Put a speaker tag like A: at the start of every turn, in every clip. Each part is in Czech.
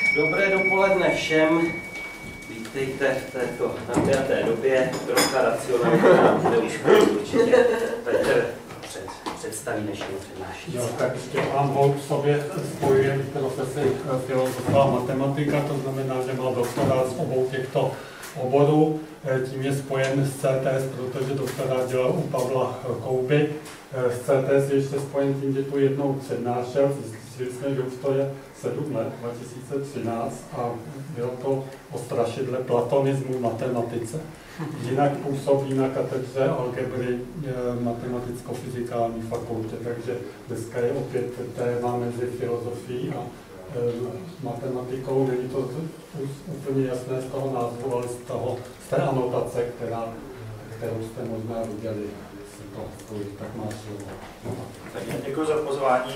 A: Dobré dopoledne všem. Vítejte v této napjaté době. Trocha racionalita nám bude uškodit určitě. Petr představí dnešní přednášení.
B: Jo, tak ještě mám v sobě spojuje profesy filozofia a matematika, to znamená, že má doktorát z obou těchto oborů. Tím je spojen s CTS, protože doktorát dělal u Pavla Kouby. S CTS je ještě spojen tím, že tu jednou přednášel, zjistili jsme, že už to je 7 let, 2013, a bylo to o strašidle platonismu v matematice. Jinak působí na katedře algebry matematicko-fyzikální fakultě, takže dneska je opět téma mezi filozofií a matematikou. Není to úplně jasné z toho názvu, ale z té anotace, kterou jste možná viděli, jestli to tak má slovo.
C: Tak děkuji za pozvání.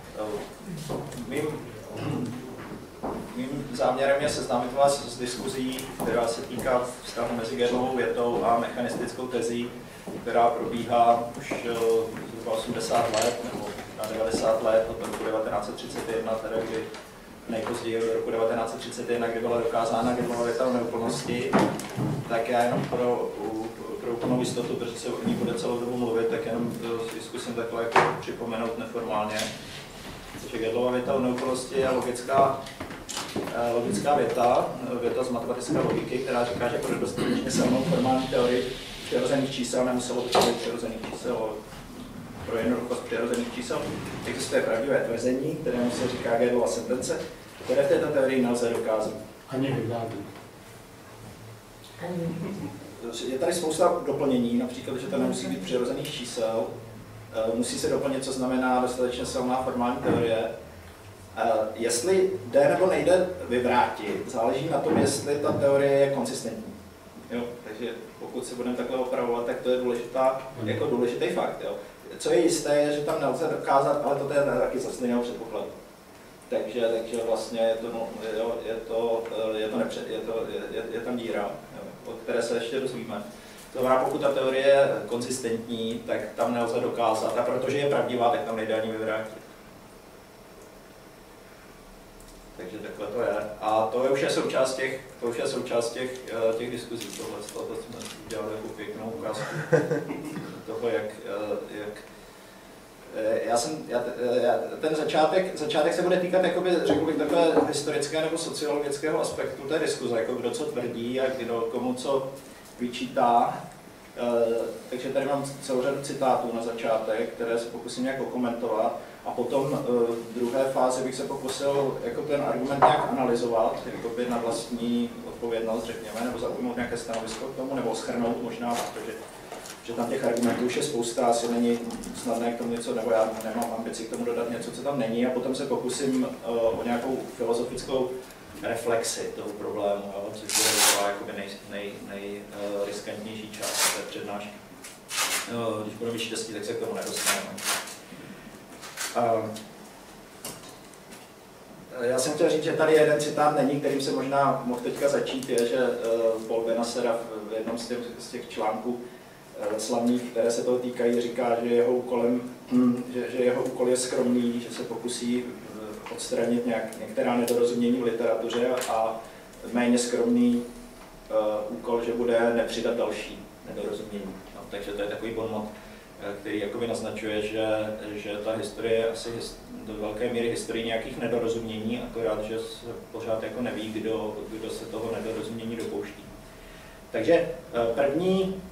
C: Mým záměrem je seznámit vás s diskuzí, která se týká vztahu mezi Gödelovou větou a mechanistickou tezí, která probíhá už zhruba 80 let nebo na 90 let od roku 1931, teda kdy nejpozději od roku 1931, kdy byla dokázána Gödelova věta o neúplnosti. Tak já jenom pro úplnou jistotu, protože se o ní bude celou dobu mluvit, tak jenom zkusím takhle jako připomenout neformálně. Takže Gödelova věta o neúplnosti je logická věta z matematické logiky, která říká, že pro dostatečně silnou formální teorii přirozených čísel nemuselo být přirozených čísel, pro jednoduchost přirozených čísel. Existuje pravdivé tvrzení, kterému se říká Gödelova sentence, které v této teorii nelze dokázat.
B: Ani vydávat.
C: Je tady spousta doplnění, například, že to nemusí být přirozených čísel, musí se doplnit, co znamená dostatečně silná formální teorie. Jestli jde nebo nejde vyvrátit, záleží na tom, jestli ta teorie je konsistentní. Jo? Takže pokud se budeme takhle opravovat, tak to je jako důležitý fakt. Jo? Co je jisté, je, že tam nelze dokázat, ale to je taky za stejného předpokladu. Takže vlastně je tam díra, jo, o které se ještě dozvíme. To znamená, pokud ta teorie je konzistentní, tak tam nelze dokázat, a protože je pravdivá, tak tam nejde ani vyvrátit. Takže takhle to je. A to je už je součást těch diskuzí. Tohle jsme dělali jako pěknou ukázku toho, ten začátek se bude týkat, jakoby, řekl bych, takové historického nebo sociologického aspektu té diskuze, jako kdo co tvrdí a kdo komu co vyčítá. Takže tady mám celou řadu citátů na začátek, které se pokusím nějak okomentovat. A potom v druhé fázi bych se pokusil jako ten argument nějak analyzovat, jako na vlastní odpovědnost, řekněme, nebo zaujmout nějaké stanovisko k tomu, nebo shrnout možná, protože tam těch argumentů už je spousta, asi není snadné k tomu něco, nebo já nemám ambici k tomu dodat něco, co tam není, a potom se pokusím o nějakou filozofickou reflexi toho problému, což bude taková nejriskantnější část té přednášky. Když budu mít štěstí, tak se k tomu nedostaneme. Já jsem chtěl říct, že tady jeden citát není, kterým se možná mohl teďka začít, je, že Paul Benassera v jednom z těch článků slavných, které se toho týkají, říká, že jeho úkol je skromný, že se pokusí odstranit některá nedorozumění v literatuře, a méně skromný úkol, že bude nepřidat další nedorozumění. No, takže to je takový bonmot, který jakoby naznačuje, že ta historie je asi do velké míry historie nějakých nedorozumění, akorát, že se pořád jako neví, kdo se toho nedorozumění dopouští. Takže první,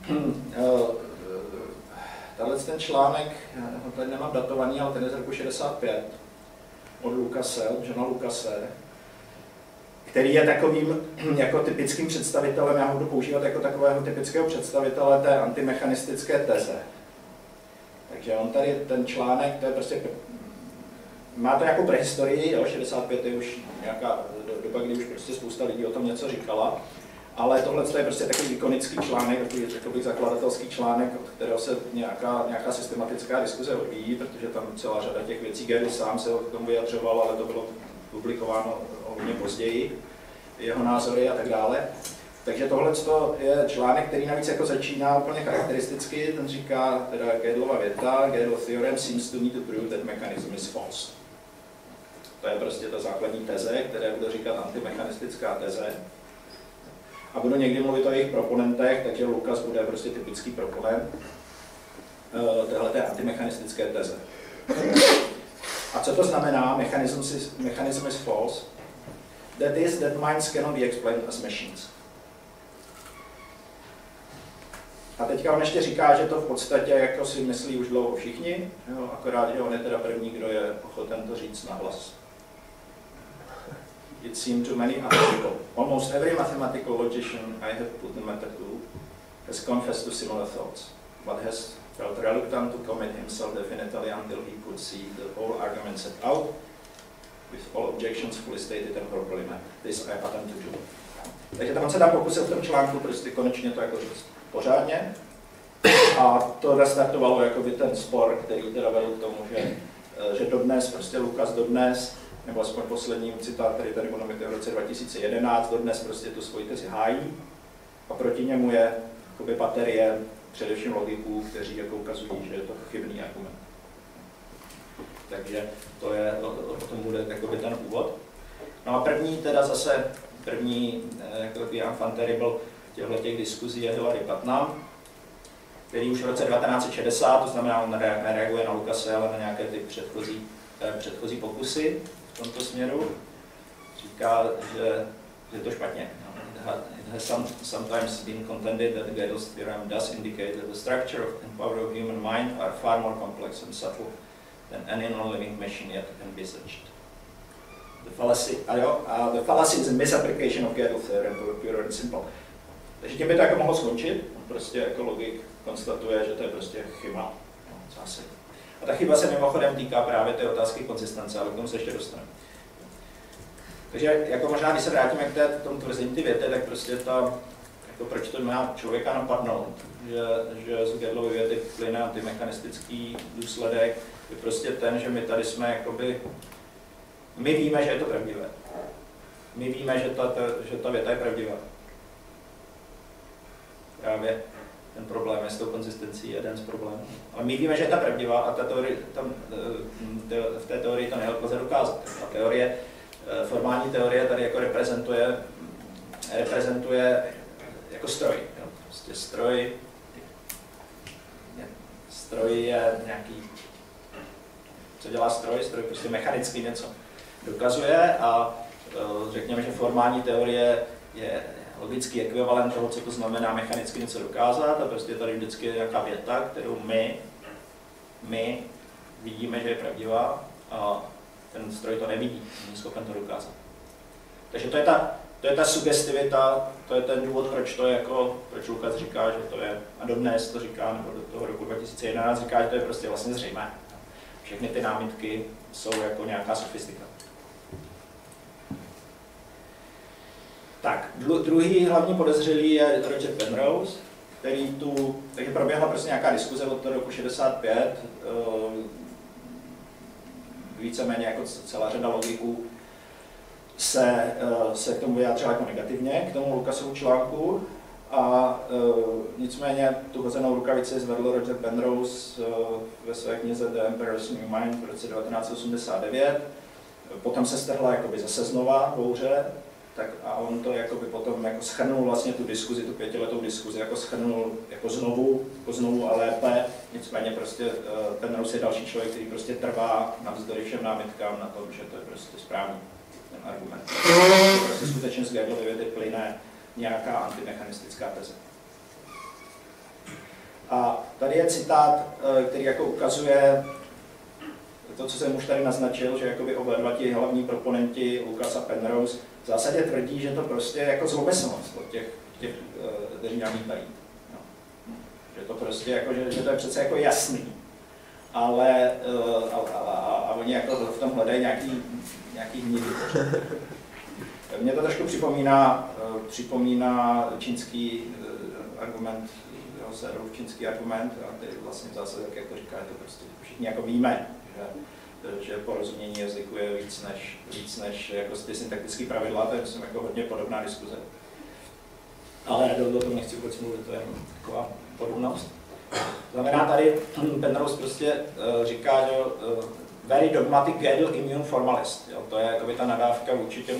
C: ten článek, tady nemám datovaný, ale ten je z roku 65, od Johna Lucase, který je takovým jako typickým představitelem, já ho budu používat jako takového typického představitele té antimechanistické teze. Takže on tady ten článek, to je prostě, má to nějakou prehistorii, 65 je už nějaká doba, kdy už prostě spousta lidí o tom něco říkala, ale tohle je prostě takový ikonický článek, takový zakladatelský článek, od kterého se nějaká systematická diskuze odvíjí, protože tam celá řada těch věcí, Gödel sám se k tomu vyjadřoval, ale to bylo publikováno hodně později, jeho názory a tak dále. Takže tohle je článek, který navíc jako začíná úplně charakteristicky, ten říká, teda Gödelova věta, Gödel's theorem seems to me to prove that mechanism is false. To je prostě ta základní teze, které budu říkat antimechanistická teze. A budu někdy mluvit o jejich proponentech, takže Lucas bude prostě typický proponent téhleté antimechanistické teze. A co to znamená? Mechanism is false. That is, that minds cannot be explained as machines. A teďka on ještě říká, že to v podstatě jako si myslí už dlouho všichni, jo, akorát, že on je teda první, kdo je ochoten to říct nahlas. It seemed to many other people. Almost every mathematical logician I have put the matter to has confessed to similar thoughts, but has felt reluctant to commit himself definitely until he could see the whole argument set out, with all objections fully stated and properly met. This I attempt to do. Takže tam se tam pokusil v tom článku prostě konečně to jako říct pořádně. A to restartovalo jakoby ten spor, který teda vedl k tomu, že dodnes, prostě Lucas dodnes, nebo aspoň poslední citát, který tady budeme mít v roce 2011, dodnes prostě tu svoji tezi hájí a proti němu je jakoby baterie, především logiků, kteří jako ukazují, že je to chybný argument. Takže to je, o tom bude jakoby ten úvod. No a první jako enfant terrible těch diskuzí je Hilary Putnam, který už v roce 1960, to znamená, on nereaguje na Lucase, ale na nějaké ty předchozí pokusy v tomto směru. Říká, že je to špatně. It has sometimes been contended that Gödel's theorem does indicate that the structure and power of human mind are far more complex and subtle than any non-living machine yet envisaged. The fallacy is a misapplication of Gödel's theorem, pure and simple. Takže tím by to jako mohlo skončit, prostě jako logik konstatuje, že to je prostě chyba. Zase. A ta chyba se mimochodem týká právě té otázky konzistence, ale k tomu se ještě dostaneme. Takže jako možná, když se vrátíme k tomu tvrzení ty věty, tak prostě to, jako proč to má člověka napadnout, že z Gödelovy věty plyne antimechanistický důsledek, je prostě ten, že my tady jsme jakoby, my víme, že je to pravdivé. My víme, že ta věta je pravdivá. Právě ten problém je s tou konzistencí jeden z problémů. Ale my víme, že je ta pravdivá a v té teorii to nelze dokázat. Ta teorie, formální teorie tady jako reprezentuje jako stroj. Jo. Prostě stroj je nějaký, co dělá stroj? Stroj prostě mechanicky něco dokazuje a řekněme, že formální teorie je logický ekvivalent toho, co to znamená mechanicky něco dokázat a prostě tady vždycky je nějaká věta, kterou my vidíme, že je pravdivá a ten stroj to nevidí, není schopen to dokázat. Takže to je ta sugestivita, to je ten důvod, proč Lucas říká, že to je, a dodnes to říká, nebo do toho roku 2011 říká, že to je prostě vlastně zřejmé. Všechny ty námitky jsou jako nějaká sofistika. Tak, druhý hlavní podezřelý je Roger Penrose, takže proběhla prostě nějaká diskuze od toho roku 65, víceméně jako celá řada logiků se k tomu vyjádřila jako negativně, k tomu Lucasovu článku a nicméně tu hozenou rukavici zvedl Roger Penrose ve své knize The Emperor's New Mind v roce 1989, potom se strhla jakoby zase znova bouře, tak a on to jakoby potom jako shrnul vlastně tu diskuzi, tu 5letou diskuzi, jako shrnul jako znovu a lépe, nicméně prostě Penrose je další člověk, který prostě trvá navzdory všem námitkám na tom, že to je prostě správný ten argument. Prostě skutečně z Gödelovy věty plyne nějaká antimechanistická teze. A tady je citát, který jako ukazuje to, co jsem už tady naznačil, že jakoby oba dva ti hlavní proponenti, Lucas a Penrose, v zásadě tvrdí, že to prostě je jako zlomyslnost od těch kteří namítají. No. Že to prostě jako, že to je přece jako jasný, ale a oni jako v tom hledají nějaký hnidy. Mně to trošku připomíná čínský argument, Severův čínský argument, a který vlastně v zásadě, jak to říká, to prostě všichni jako víme, že porozumění jazyku je víc než jako ty syntaktické pravidla, to je myslím jako hodně podobná diskuze. Ale do toho nechci vůbec mluvit, to je taková podobnost. Znamená tady, Penrose prostě říká, že very dogmatic Gödel immune formalist. Jo? To je jakoby ta nadávka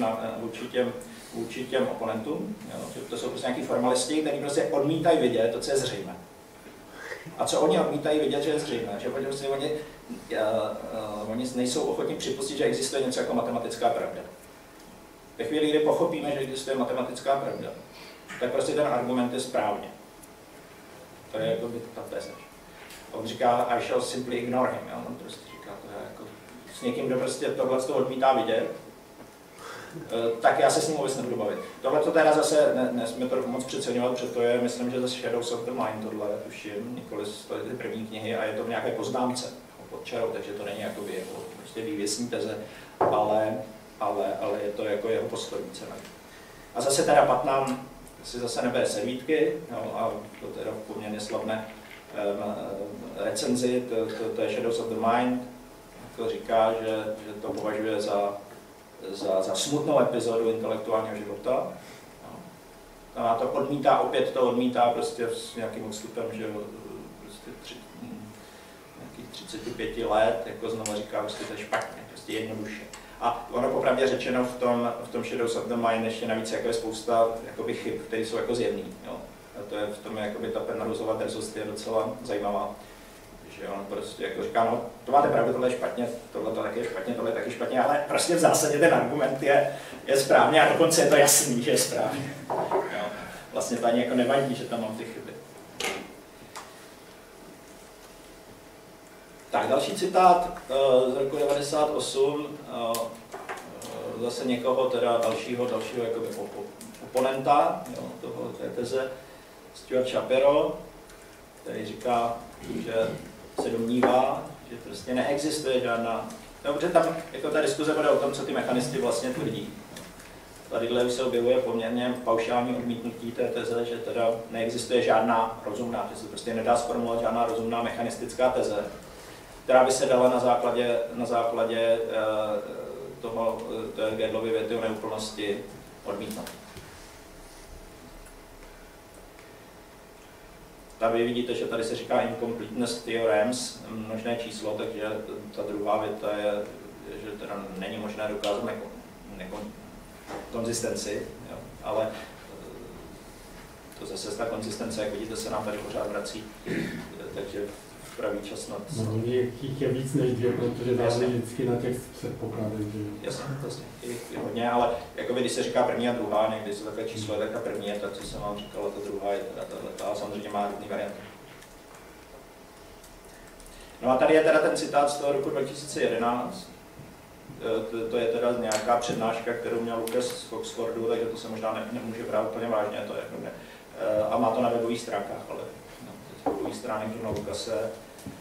C: vůči těm oponentům. Jo? To jsou prostě nějaký formalisti, kteří prostě odmítají vidět to, co je zřejmé. A co oni odmítají vidět, že je zřejmé? Že prostě oni nejsou ochotní připustit, že existuje něco jako matematická pravda. Ve chvíli, kdy pochopíme, že existuje matematická pravda, tak prostě ten argument je správně. To je jako by ta teze. On říká, I shall simply ignore him. Jo? On prostě říká, to je jako s někým, kdo prostě tohle odmítá vidět, tak já se s ním vůbec nebudu bavit. Tohle to teda zase, nesmíme to moc přeceňovat, protože to je, myslím, že zase Shadows of the Mind, tohle tuším, nikoliv to je ty první knihy a je to v nějaké poznámce pod čarou, takže to není jakoby jako prostě vývěsní teze, ale je to jako jeho postoj víceméně. A zase teda Putnam si zase nebere servítky, no, a to teda poměrně slavné recenzi, to je Shadows of the Mind, to říká, že to považuje za smutnou epizodu intelektuálního života. No. A to odmítá prostě s nějakým odstupem, že prostě nějakých 35 let, jako znovu říká, prostě to je špatně, prostě jednoduše. A ono popravdě řečeno v tom Shadows of the Mind ještě navíc jako je spousta jakoby chyb, které jsou jako zjevný. Jo. A to je v tom jakoby ta Penroseova drzost je docela zajímavá. Že on prostě jako říká, no to máte pravdu, tohle je špatně, tohle to taky je špatně, tohle je taky špatně, ale prostě v zásadě ten argument je správně a dokonce je to jasný, že je správně. Jo. Vlastně to ani jako nevadí, že tam mám ty chyby. Tak, další citát z roku 1998, zase někoho, teda dalšího jakoby oponenta, jo, té teze, Stuart Shapiro, který říká, že se domnívá, že prostě neexistuje žádná... Dobře, tam jako ta diskuze bude o tom, co ty mechanisti vlastně tvrdí. Tadyhle už se objevuje poměrně paušální odmítnutí té teze, že teda neexistuje žádná rozumná, že se prostě nedá zformulovat žádná rozumná mechanistická teze, která by se dala na základě té Gödelovy věty o neúplnosti odmítnout. Tady vidíte, že tady se říká incompleteness theorems, množné číslo, takže ta druhá věta je, že teda není možné dokázat konzistenci, ale to zase ta konzistence, jak vidíte, se nám tady pořád vrací, takže pravý čas nad...
B: No, jich je víc než dvě, protože záleží vždycky na těch předpokladech.
C: Jasně, je hodně, ale jakoby, když se říká první a druhá, někdy se takové číslo je, tak ta první je ta, co jsem vám říkal, ta druhá je teda tato, a samozřejmě má různý varianty. No a tady je teda ten citát z toho roku 2011, to je teda nějaká přednáška, kterou měl Lucas z Oxfordu, takže to se možná nemůže brát úplně vážně, to je jako a má to na webových stránkách, ale webových stránek na Lucase.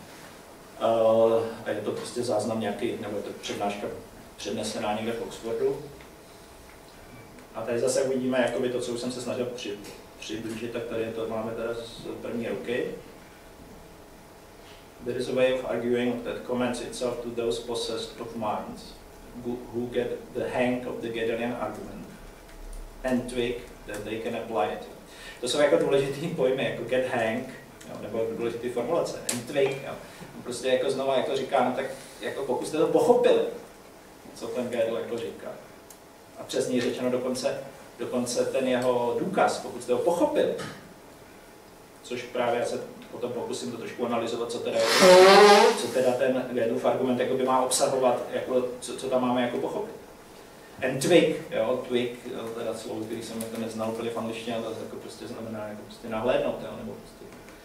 C: A je to prostě záznam nějaký, nebo je to přednáška přednesená někde v Oxfordu. A tady zase uvidíme jakoby to, co už jsem se snažil přiblížit, tak tady to máme teda z první ruky. There is a way of arguing that commends itself to those possessed of minds who get the hang of the Gödelian argument and twig that they can apply it. To jsou jako důležitý pojmy, jako get hang, jo, nebo důležitý formulace, and twig. Jo. Prostě jako znova jako říká, no tak jako pokud jste to pochopili, co ten Gödel jako říká. A přesně řečeno dokonce ten jeho důkaz, pokud jste ho pochopili, což právě já se potom pokusím to trošku analyzovat, co teda ten Gödelův argument jako by má obsahovat, jako, co tam máme jako pochopit. And twig, jo, twig, teda slovo, který jsem jako neznal úplně v angličtině, ale to jako prostě znamená jako prostě nahlédnout, jo, nebo prostě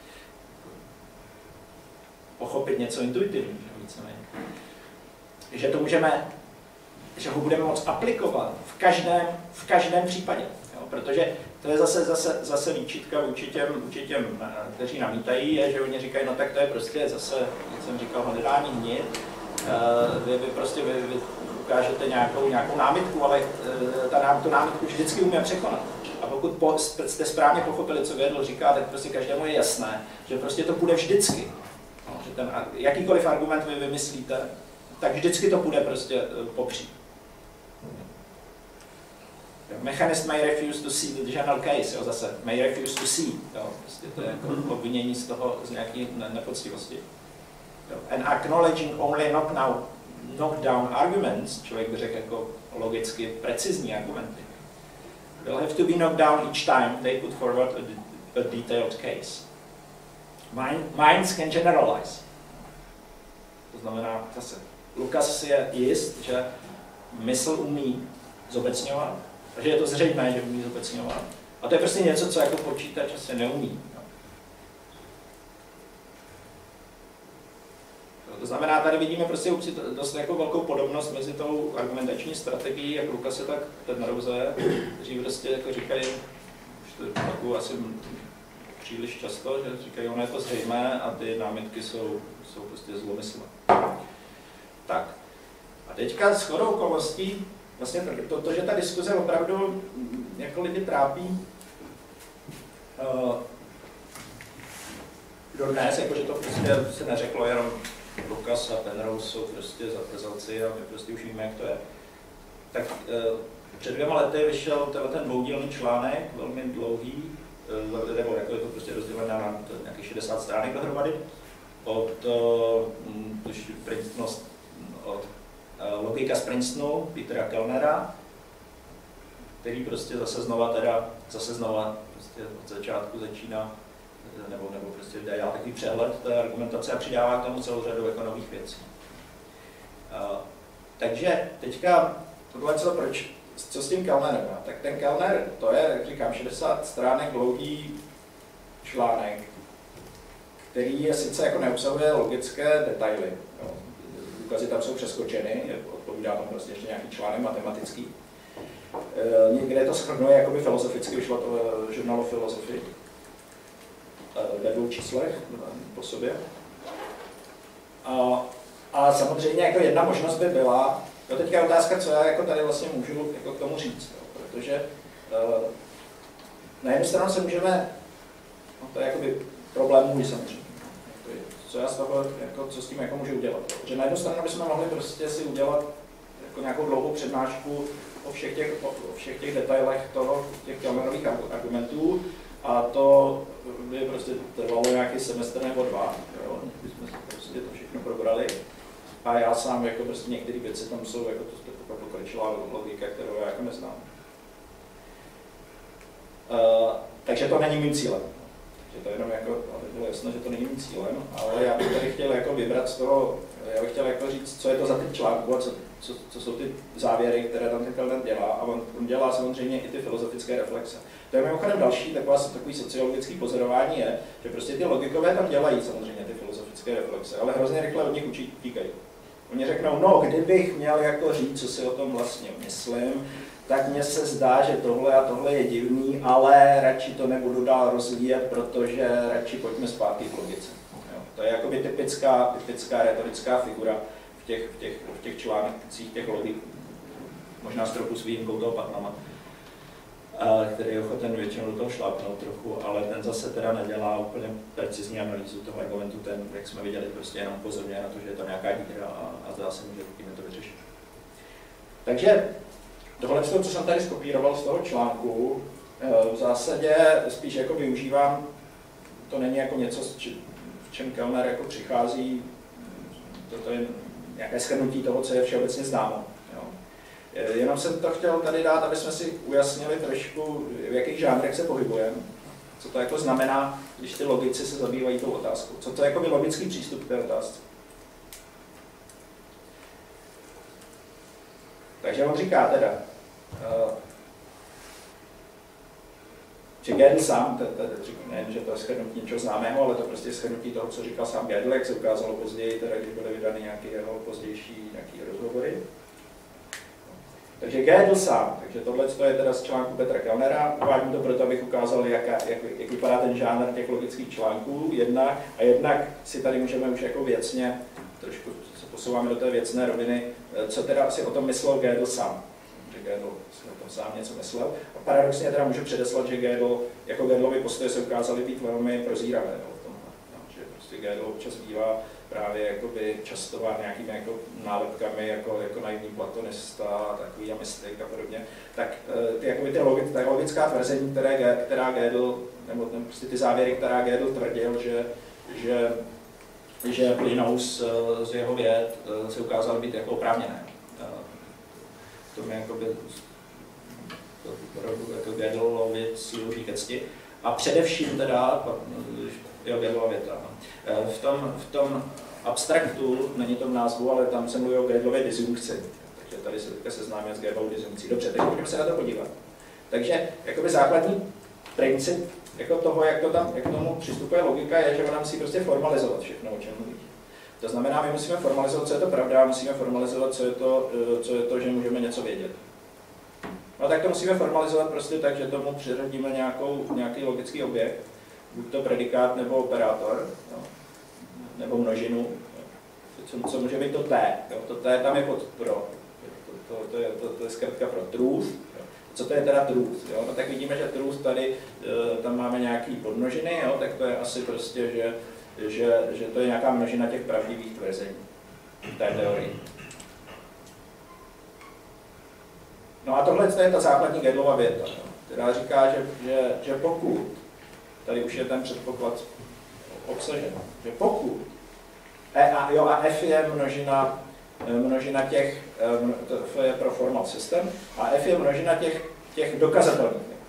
C: pochopit něco intuitivního, víceméně. Že to můžeme, že ho budeme moct aplikovat v každém případě, jo, protože to je zase výčitka vůči těm, kteří namítají, je, že oni říkají, no tak to je prostě zase, jak jsem říkal, hledání hnit, vy ukážete nějakou námitku, ale tu námitku vždycky umíme překonat. A pokud jste správně pochopili, co Gödel říká, tak prostě každému je jasné, že prostě to půjde vždycky. No, že jakýkoliv argument vy vymyslíte, tak vždycky to půjde prostě popřít. Mechanist may refuse to see the general case, jo, zase may refuse to see, jo, prostě to je jako obvinění z nějaké nepoctivosti. Jo. And acknowledging only knock now knockdown arguments, člověk by řekl jako logicky precizní argumenty, will have to be knocked down each time they put forward a detailed case. Minds can generalize. To znamená zase, Lucas si je jist, že mysl umí zobecňovat, takže je to zřejmé, že umí zobecňovat. A to je prostě něco, co jako počítač asi neumí. To znamená, tady vidíme prostě dost jako velkou podobnost mezi tou argumentační strategií, jak Lucase, tak Penrose, kteří prostě jako říkají, už to takovou asi příliš často, že říkají, ono je to zřejmé a ty námitky jsou prostě zlomyslné. Tak. A teďka shodou okolností, vlastně to, že ta diskuze opravdu jako lidi trápí, dodnes, jakože to prostě se neřeklo jenom Lucas a Penrose jsou prostě zatrzalci a my prostě už víme, jak to je. Tak před 2 lety vyšel ten dvoudílný článek, velmi dlouhý, nebo jako je to prostě rozdělené na nějakých 60 stránek dohromady, od logika z Princetonu, Petera Kellnera, který prostě zase znova prostě od začátku začíná, nebo prostě dělá takový přehled té argumentace a přidává k tomu celou řadu jako nových věcí. Takže teďka tohle co s tím Kellnerem? Tak ten Kellner, to je, jak říkám, 60 stránek dlouhý článek, který je sice jako neobsahuje logické detaily. Důkazy tam jsou přeskočeny, odpovídá tam prostě ještě nějaký článek matematický. Někde to shrnuje jakoby filozoficky, vyšlo to v žurnálu Philosophy ve 2 číslech po sobě. A samozřejmě jako jedna možnost by byla, teďka je otázka, co já jako tady vlastně můžu jako k tomu říct, protože na jednu stranu se můžeme, to je jakoby problém můj samozřejmě, co já z toho, jako, co s tím jako můžu udělat. Protože na jednu stranu bychom mohli prostě si udělat jako nějakou dlouhou přednášku o všech těch detailech těch Kellnerových argumentů a to by prostě trvalo nějaký semestr nebo 2, jo, bychom prostě to všechno probrali. A já sám jako prostě některé věci tam jsou jako to pokročilá logika, kterou já jako neznám. Takže to není mým cílem. Takže to jenom jako, aby bylo jasné, že to není mým cílem, ale já bych tady chtěl jako vybrat z toho, já bych chtěl jako říct, co je to za ty články a co jsou ty závěry, které tam ten Kellner dělá. A on dělá samozřejmě i ty filozofické reflexe. To je mimochodem další takový sociologický pozorování je, že prostě ty logikové tam dělají samozřejmě ty filozofické reflexe, ale hrozně rychle od nich utíkají. Oni řeknou, no, kdybych měl jako říct, co si o tom vlastně myslím, tak mně se zdá, že tohle a tohle je divný, ale radši to nebudu dál rozvíjet, protože radši pojďme zpátky k logice. Jo. To je jakoby typická retorická figura v těch článcích těch logiků. Možná s trochu s výjimkou toho Putnama, který je ochoten většinou do toho šlápnout trochu, ale ten zase teda nedělá úplně precizní analýzu toho argumentu, ten, jak jsme viděli, prostě jenom pozorně na to, že je to nějaká díra a zdá se mi, že můžeme to vyřešit. Takže tohle, co jsem tady skopíroval z toho článku, v zásadě spíš jako využívám, to není jako něco, v čem Kellner jako přichází, to je nějaké shrnutí toho, co je všeobecně známo. Jenom jsem to chtěl tady dát, aby jsme si ujasnili trošku, v jakých žánrech se pohybujeme, co to jako znamená, když ty logici se zabývají tou otázkou. Co to je jako logický přístup k té otázce. Takže on říká teda, že Gödel sám, nejen, že to je shrnutí něčeho známého, ale to prostě je shrnutí toho, co říkal sám Gödel, jak se ukázalo později, teda, když byly vydány nějaké jeho pozdější rozhovory. Takže Gödel sám, takže tohle je teda z článku Petra Kellnera, uvádím to proto, abych ukázal, jak vypadá ten žánr těch logických článků, jednak si tady můžeme už jako věcně, trošku se posouváme do té věcné roviny, co teda si o tom myslel Gödel sám. Že Gödel si o tom sám něco myslel. A paradoxně teda můžu předeslat, že Gödelovy postoje se ukázaly být velmi prozíravé v tomhle. Že prostě Gödel občas bývá právě jakoby častován nějakými jako nálepkami, jako naivní platonista, takový a mystik a podobně, tak ta logická tvrzení, která Gödel, nebo prostě ty závěry, která Gödel tvrdil, že že plynou z jeho věd, se ukázaly být jako oprávněné. To mi jakoby jako Gödelově sílu ke cti. A především teda, jo, Gödelova věta, v tom abstraktu, není to v názvu, ale tam se mluví o Gödelově disjunkci. Takže tady se teďka seznámíme s Gödelovou disjunkcí. Dobře, teď budeme se na to podívat. Takže jakoby základní princip jako toho, jak k tomu přistupuje logika, je, že ona musí prostě formalizovat všechno, o čem mluví. To znamená, my musíme formalizovat, co je to pravda, a musíme formalizovat, co je to, že můžeme něco vědět. No tak to musíme formalizovat prostě tak, že tomu přiřadíme nějaký logický objekt, buď to predikát nebo operátor, no, nebo množinu, co může být to T. Jo. To T tam je pod pro. To je zkrátka pro truth. Jo. Co to je teda truth? Jo? No tak vidíme, že truth tady, tam máme nějaký podmnožiny, jo? Tak to je asi prostě, že to je nějaká množina těch pravdivých tvrzení v té teorii. No a tohle je ta základní Gödelova věta, která říká, že pokud, tady už je ten předpoklad obsažen, že pokud a F je množina těch, to je pro formal systém, a F je množina těch dokazatelných věd.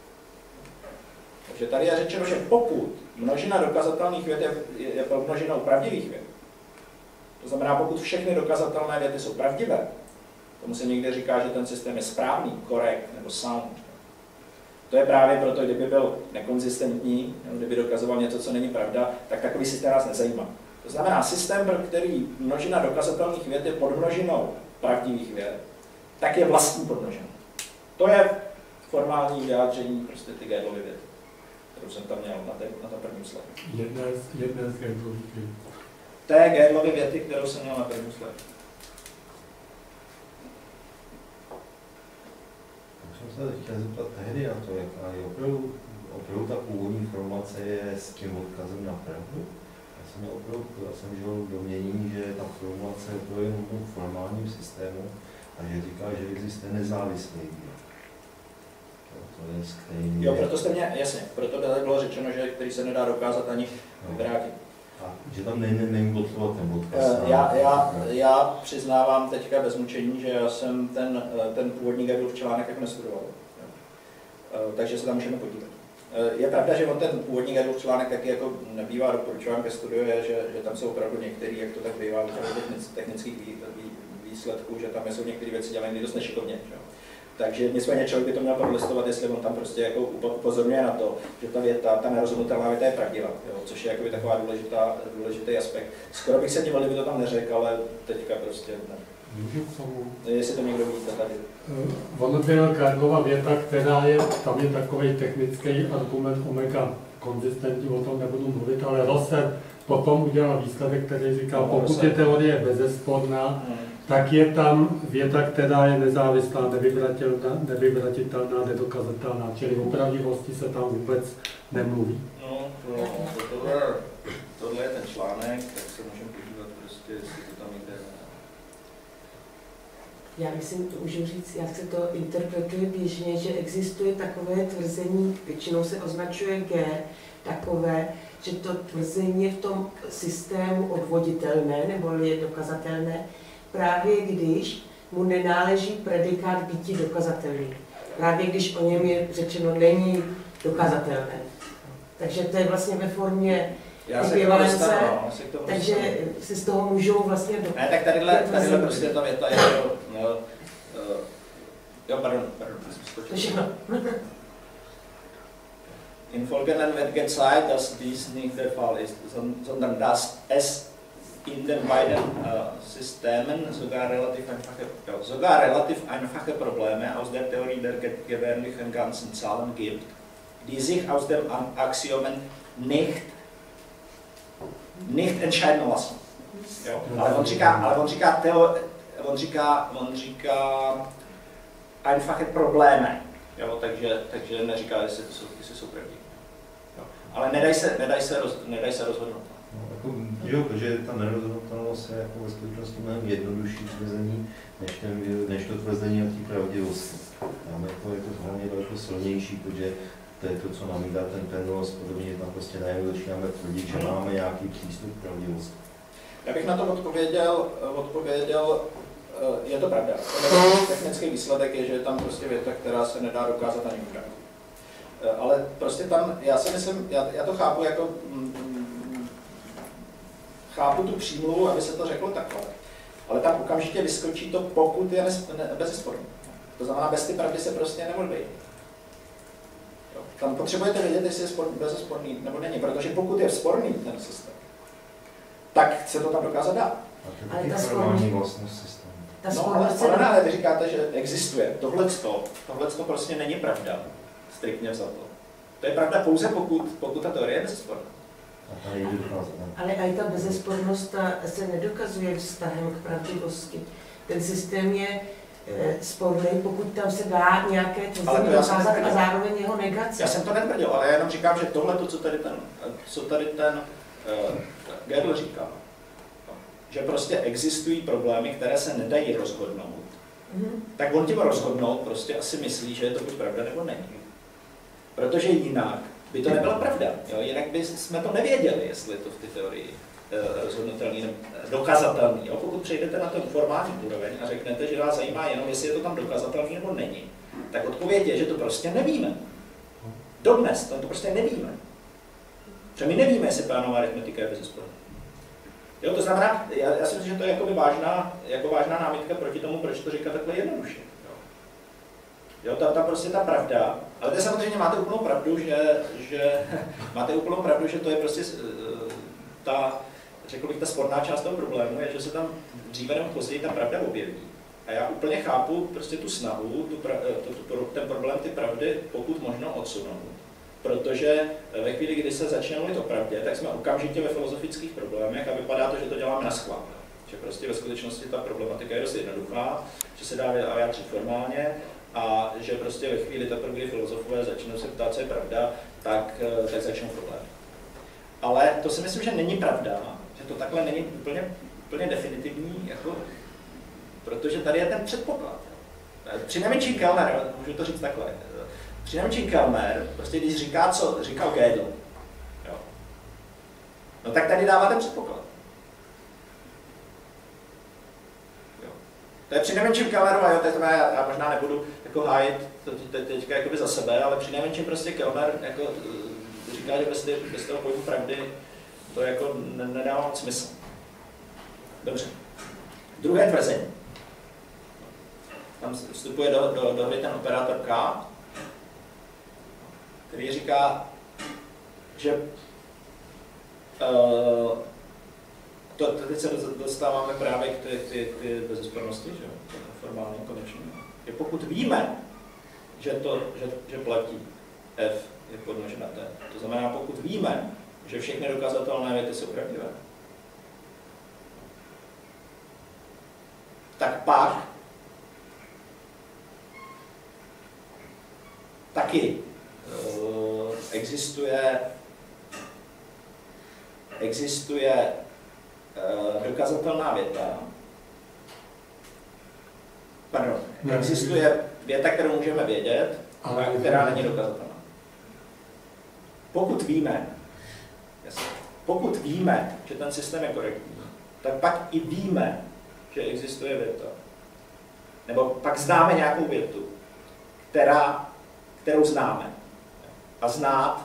C: Takže tady je řečeno, že pokud množina dokazatelných věd je pro množinou pravdivých věd, to znamená, pokud všechny dokazatelné vědy jsou pravdivé, tomu se někde říká, že ten systém je správný, correct nebo sound. To je právě proto, kdyby byl nekonzistentní, kdyby dokazoval něco, co není pravda, tak takový systém nás nezajímá. To znamená, systém, pro který množina dokazatelných věd je podmnožinou pravdivých věd, tak je vlastní podmnožinou. To je formální vyjádření prostě ty Gödelovy věty, kterou jsem tam měl na tom prvním slajdu.
B: Jedné z Gödelových vět.
C: To je Gödelovy věty, kterou jsem měl na prvním slajdu.
D: Jsem se chtěl zeptat tehdy na to, jaká je opravdu ta původní informace je s tím odkazem na pravdu. Já jsem žil v domění, že ta formulace je to jenom v formálním systému a že říká, že existuje nezávislý výrok. To je stejný.
C: Jo, proto jste mě, jasně, proto tady bylo řečeno, že který se nedá dokázat ani vyvrátit.
D: A že tam není potřeba ten odkaz.
C: Já přiznávám teďka bez mučení, že já jsem ten původní Gödelův článek nestudoval. Takže se tam můžeme podívat. Je pravda, že on ten původní Gödelův článek taky jako nebývá doporučován ke studiu, že tam jsou opravdu některý, jak to tak bývá, technických výsledků, že tam jsou některé věci dělané dost nešikovně. Že? Takže nicméně člověk by to měl prolistovat, jestli on tam prostě jako upozorňuje na to, že ta věta, ta nerozhodnutelná věta je pravdivá, jo? Což je jakoby taková důležitý aspekt. Skoro bych se díval, kdyby to tam neřekl, ale teďka prostě ne. Jestli to někdo ví, tady.
B: Ono byla Gödelova věta, která je, tam je takový technický argument omega konzistentní, o tom nebudu mluvit, ale Rosser potom udělal výsledek, který říká, pokud je teorie bezesporná, tak je tam věta, která je nezávislá, nevyvratitelná, nedokazatelná, čili o pravdivosti se tam vůbec nemluví.
C: Tohle je ten článek, tak se můžeme podívat prostě, jestli to tam jde.
E: Já myslím, můžu říct, jak se to interpretuje běžně, že existuje takové tvrzení, většinou se označuje G, takové, že to tvrzení je v tom systému odvoditelné, nebo je dokazatelné, právě když mu nenáleží predikát býti dokazatelný. Právě když o něm je řečeno není dokazatelné. Takže to je vlastně ve formě ekvivalence, takže si z toho můžou vlastně
C: ne, tak tadyhle prostě ta věta je, pardon, In folgenden wird gezeigt, dass dies nicht der Fall ist, sondern dass es in den beiden Systemen sogar relativ einfache Probleme aus der Theorie der gewöhnlichen ganzen Zahlen gibt, die sich aus den Axiomen nicht entscheiden lassen. Jo. Ale on říká einfache Problémy. Jo, takže neříká, jestli jsou pravdivé. Ale nedají se rozhodnout.
D: No, jo, protože ta nerozhodnutelnost je jako ve skutečnosti mnohem jednodušší tvrzení, než to tvrzení o té pravdivosti. Tam je to hlavně daleko silnější, protože to je to, co namítá ten Penrose, podobně tam prostě najednou začínáme tvrdit, že máme nějaký přístup k pravdivosti.
C: Já bych na to odpověděl, je to pravda. Technický výsledek je, že je tam prostě věta, která se nedá dokázat ani údaj. Ale prostě tam, já si myslím, já to chápu jako, chápu tu přímluvu, aby se to řeklo takhle. Ale tam okamžitě vyskočí to, pokud je bezesporný. To znamená, bez ty pravdy se prostě nemluví. Tam potřebujete vědět, jestli je bezesporný nebo není, protože pokud je sporný ten systém, tak se to tam dokázat dá.
E: Ale ta
D: formální vlastnost systému.
C: Ale vy říkáte, že existuje. Tohleto prostě není pravda, striktně vzato. To je pravda pouze, pokud ta teorie je bezesporná.
E: Ale i ta bezespornost se nedokazuje vztahem k pravdivosti. Ten systém je sporný, pokud tam se dá nějaké tvrzení dokázat a zároveň jeho negace.
C: Já jsem to netvrdil, ale já jenom říkám, že tohle, co tady ten Gödel říká, že prostě existují problémy, které se nedají rozhodnout, tak on tím rozhodnout prostě asi myslí, že je to buď pravda nebo není. Protože jinak by to nebyla pravda. Jo? Jinak by jsme to nevěděli, jestli je to v té teorii rozhodnutelný, dokazatelný. Jo? Pokud přejdete na ten formální úroveň a řeknete, že vás zajímá jenom, jestli je to tam dokazatelný nebo není, tak odpověď je, že to prostě nevíme. Dodnes to prostě nevíme. Protože my nevíme, jestli plánová aritmetika je bezesporná. Jo, to znamená, já si myslím, že to je vážná námitka proti tomu, proč to říká takhle jednoduše. Jo, tam prostě ta pravda, ale to samozřejmě máte úplnou pravdu, že to je prostě řekl bych, ta sporná část toho problému je, že se tam dříve nebo později ta pravda objeví. A já úplně chápu prostě tu snahu, ten problém ty pravdy pokud možno odsunout. Protože ve chvíli, kdy se začne mluvit o pravdě, tak jsme okamžitě ve filozofických problémech a vypadá to, že to děláme naschvál. Že prostě ve skutečnosti ta problematika je dost jednoduchá, že se dá vyjádřit formálně a že prostě ve chvíli, kdy filozofové začnou se ptát, co je pravda, tak začnou problémy. Ale to si myslím, že není pravda, že to takhle není úplně definitivní, jako, protože tady je ten předpoklad. Přinejmenším Kellner, můžu to říct takhle, přinejmenším Kellner, prostě když říká, co říkal Gödel, jo, no tak tady dává ten předpoklad. Jo. To je přinejmenším Kellnerova, jo, já možná nebudu jako hájit teďka jakoby za sebe, ale přinejmenším prostě Kellner jako říká, že bez toho pojmu pravdy to jako nedává moc smysl. Dobře. Druhé tvrzení. Tam vstupuje do hry ten operátor K, který říká, že teď se dostáváme právě k ty bezespornosti, že formálně konečně. Že pokud víme, že platí F je podmnožena T, to znamená, pokud víme, že všechny dokazatelné věty jsou pravdivé, tak pak taky existuje dokazatelná věta, existuje věta, kterou můžeme vědět, ale která není dokazatelná. Pokud víme, že ten systém je korektní, tak pak i víme, že existuje věta. Nebo pak známe nějakou větu, kterou známe. A znát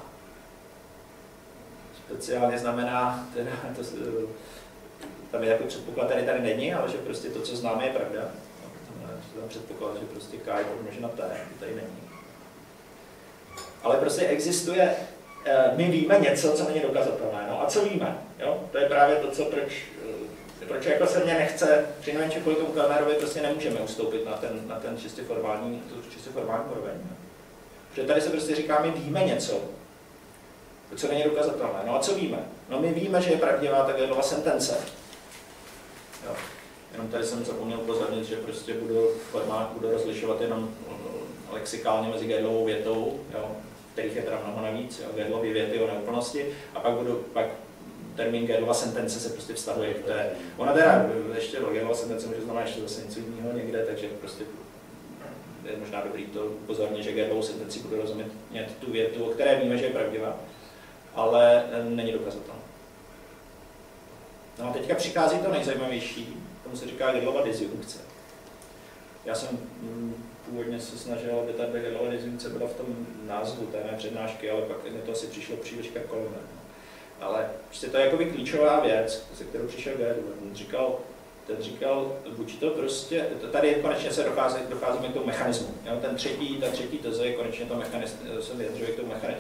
C: speciálně znamená, tam je jako předpoklad, tady není, ale že prostě to, co známe, je pravda. Tam předpoklad, že prostě K je podmnožena T, tady není. Ale prostě existuje, my víme něco, co není dokazatelné. No a co víme? Jo? To je právě to, proč jako se mě nechce, přinejmenším kvůli tomu Kellnerovi prostě nemůžeme ustoupit na ten čistě formální úroveň. Protože tady se prostě říká, my víme něco, co není dokazatelné. No a co víme? No my víme, že je pravdivá ta Gödelova sentence. Jo. Jenom tady jsem zapomněl upozornit, že prostě budu rozlišovat jenom lexikálně mezi Gödelovou větou, jo, kterých je teda mnoho navíc, Gödelovy věty o neúplnosti, a pak termín Gödelova sentence se prostě vztahuje k té. Ona teda ještě Gödelova sentence může znamenat ještě zase něco jiného někde, takže prostě je možná dobrý to upozornit, že Gödelovou sentenci budu rozumět tu větu, o které víme, že je pravdivá, ale není dokazatelná. No a teďka přichází to nejzajímavější, tomu se říká Gödelova disjunkce. Já jsem původně se snažil, aby ta Gödelova disjunkce byla v tom názvu té mé přednášky, ale pak mi to asi přišlo příliš krkolové. Ale prostě to je jakoby klíčová věc, se kterou přišel Gödel. Ten říkal, buď to prostě, tady konečně se docházíme k tomu mechanismu. Jo? Ta třetí teze je konečně to mechanismus, se vyjadřuje k tomu mechanismu.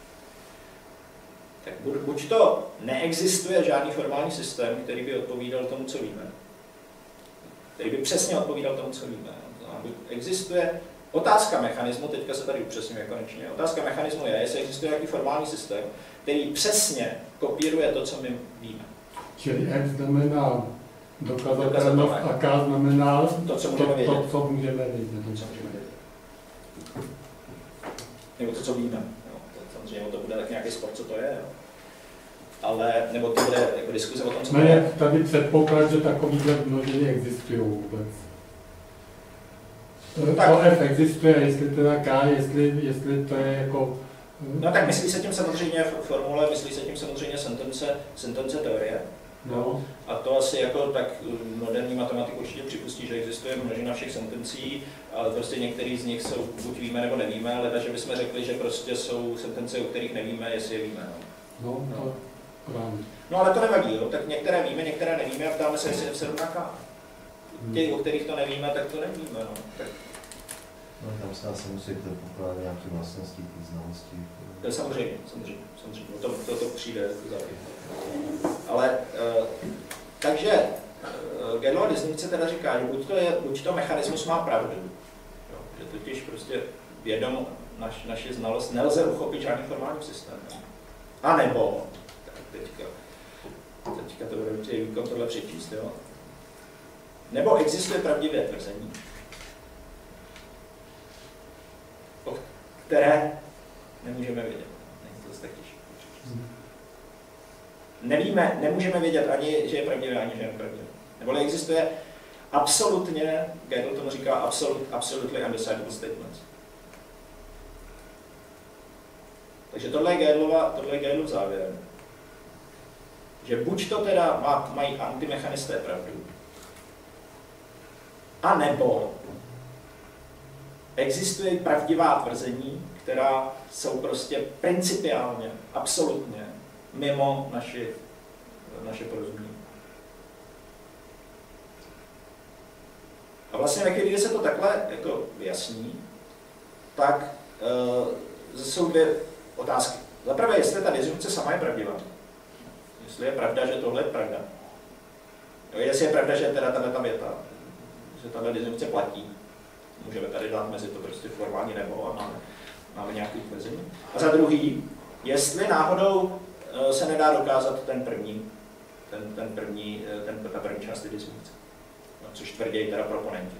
C: Tak buď to neexistuje žádný formální systém, který by odpovídal tomu, co víme. Který by přesně odpovídal tomu, co víme. Existuje otázka mechanismu, teďka se tady upřesňuje konečně, otázka mechanismu je, jestli existuje nějaký formální systém, který přesně kopíruje to, co my víme.
B: Čili F znamená dokazatelnost a K znamená
C: to, co můžeme vědět.
B: To, co můžeme vědět.
C: Nebo to, co víme. Jo. Samozřejmě to bude tak nějaký spor, co to je. Jo. Ale, nebo to bude jako diskuze o tom, co to je.
B: Tady předpoklad, že takovýhle množiny existují vůbec. To F existuje, jestli teda K, jestli to je jako...
C: No tak myslí se tím samozřejmě formule, myslí se tím samozřejmě sentence teorie.
B: No.
C: A to asi jako tak moderní matematik určitě připustí, že existuje množina všech sentencí, ale prostě některý z nich jsou buď víme nebo nevíme, ale takže bychom řekli, že prostě jsou sentence, o kterých nevíme, jestli je víme.
B: No.
C: No ale to nevadí, jo? Tak některé víme, některé nevíme a ptáme se, jestli F7 na K. Těch, o kterých to nevíme, tak to nevíme. No. Tak.
D: No, tam se asi musí předpokládat nějaké vlastnosti, ty znalosti.
C: Samozřejmě. To přijde závěr. Ale takže Gödelova disjunkce teda říká, že buď to mechanismus má pravdu, jo, že totiž prostě vědom naši znalost nelze uchopit žádný formální systém. A nebo, tak teďka to bude určitě výkon tohle přečíst, jo. Nebo existuje pravdivé tvrzení, o které nemůžeme vědět. Není to tak těžké přečíst. Nevíme, nemůžeme vědět ani, že je pravdivé, ani že je nepravdivé. Nebo existuje absolutně, Gödel tomu říká absolutely undecidable statements. Takže tohle je Gödelův závěr. Že buď to teda mají antimechanisté pravdu, a nebo existují pravdivá tvrzení, která jsou prostě principiálně, absolutně mimo naše porozumění. A vlastně, když se to takhle jako vyjasní, tak jsou dvě otázky. Za prvé, jestli ta disjunkce sama je pravdivá. Jestli je pravda, že tohle je pravda. Jo, jestli je pravda, že teda tato věta, že tato disjunkce platí. Můžeme tady dát mezi to prostě formální nebo a máme nějaký tvrzení. A za druhý, jestli náhodou se nedá dokázat ta první část disjunkce, což tvrdí teda proponenti.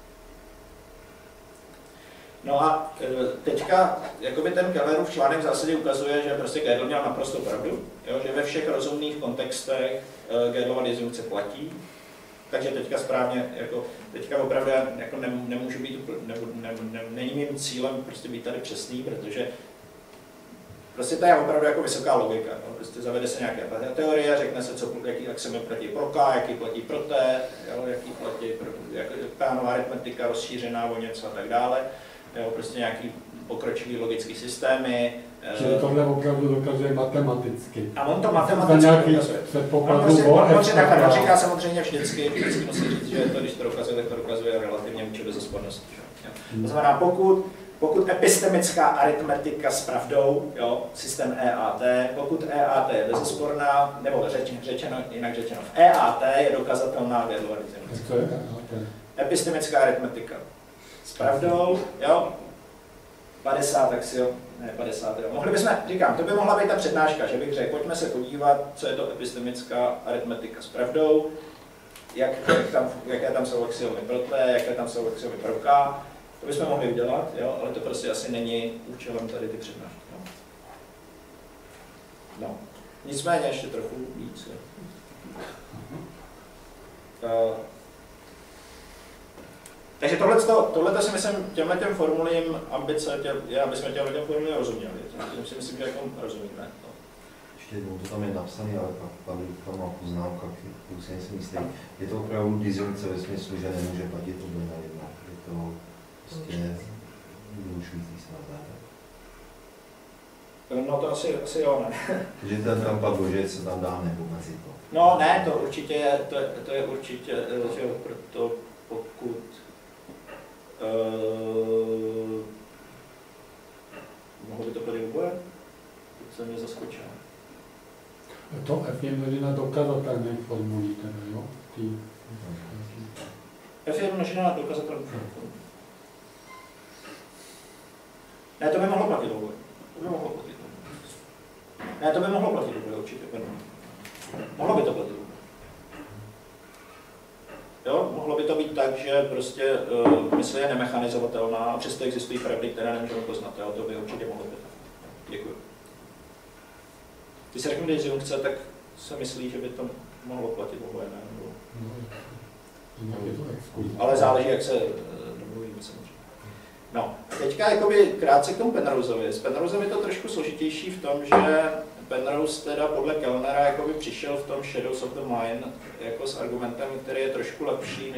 C: No a teďka jakoby ten Kellerův článek v zásadě ukazuje, že prostě Gödel měl naprosto pravdu, jo, že ve všech rozumných kontextech Gödelova disjunkce platí, takže teďka správně, jako teďka opravdu jako nemůžu být, není mým cílem prostě být tady přesný, protože prostě to je opravdu jako vysoká logika. No? Prostě zavede se nějaká teorie, řekne se, jaký axiomy platí pro K, jaký platí pro T, jo? Jaký platí pro K-nová aritmetika rozšířená o něco a tak dále. Jo? Prostě nějaký pokročilý logický systémy.
B: Čili tohle opravdu dokazuje matematicky.
C: A on to matematicky dokazuje. On říká samozřejmě vždycky musí říct, že to, když to dokazuje, tak to dokazuje relativně vůči bezespornosti. To znamená, pokud epistemická aritmetika s pravdou, jo, systém EAT, pokud EAT je bezesporná, nebo jinak řečeno, v EAT je dokazatelná Gödelova disjunkce. Epistemická aritmetika s pravdou, jo, 50 axiom, ne 50, jo. Mohli bychom, říkám, to by mohla být ta přednáška, že bych řekl, pojďme se podívat, co je to epistemická aritmetika s pravdou, jaké tam jsou axiomy pro T, jaké tam jsou axiomy pro K. To bychom mohli udělat, jo, ale to prostě asi není účelem tady ty přednášky. No. Nicméně ještě trochu víc. Takže tohle si myslím, těm formulím ambice, aby jsme těm formulím rozuměli. Tím si myslím, že jako rozumíme.
D: Ještě jednou, to tam je napsané, ale pak tam má poznámka, kterou si nejsem jistý. Je to opravdu disjunkce ve smyslu, že nemůže platit obě na jedno. Je to prostě vylučující se navzájem.
C: No to asi jo, ne.
D: Takže ten tam pak bože, co tam dá nebo mezi to.
C: No ne, to určitě je, to je určitě, že proto pokud mohlo by to být oboje? To se mě zaskočilo.
B: To F je množina dokazatelných formulí, teda, jo?
C: F je množina dokazatelných formulí. Ne, to by mohlo platit oboje. Ne, to by mohlo platit oboje, určitě. Mohlo by to platit oboje. Jo, mohlo by to být tak, že prostě mysl je nemechanizovatelná a přesto existují pravdy, které nemůžeme poznat. Jo? To by určitě mohlo být. Děkuji. Když se řeknu disjunkce, tak se myslí, že by to mohlo platit oboje, ne? Ale záleží, jak se domluvíme samozřejmě. No, teďka jakoby krátce k tomu Penroseovi. S Penrosem je to trošku složitější v tom, že Penrose teda podle Kellnera jakoby přišel v tom Shadows of the Mind jako s argumentem, který je trošku lepší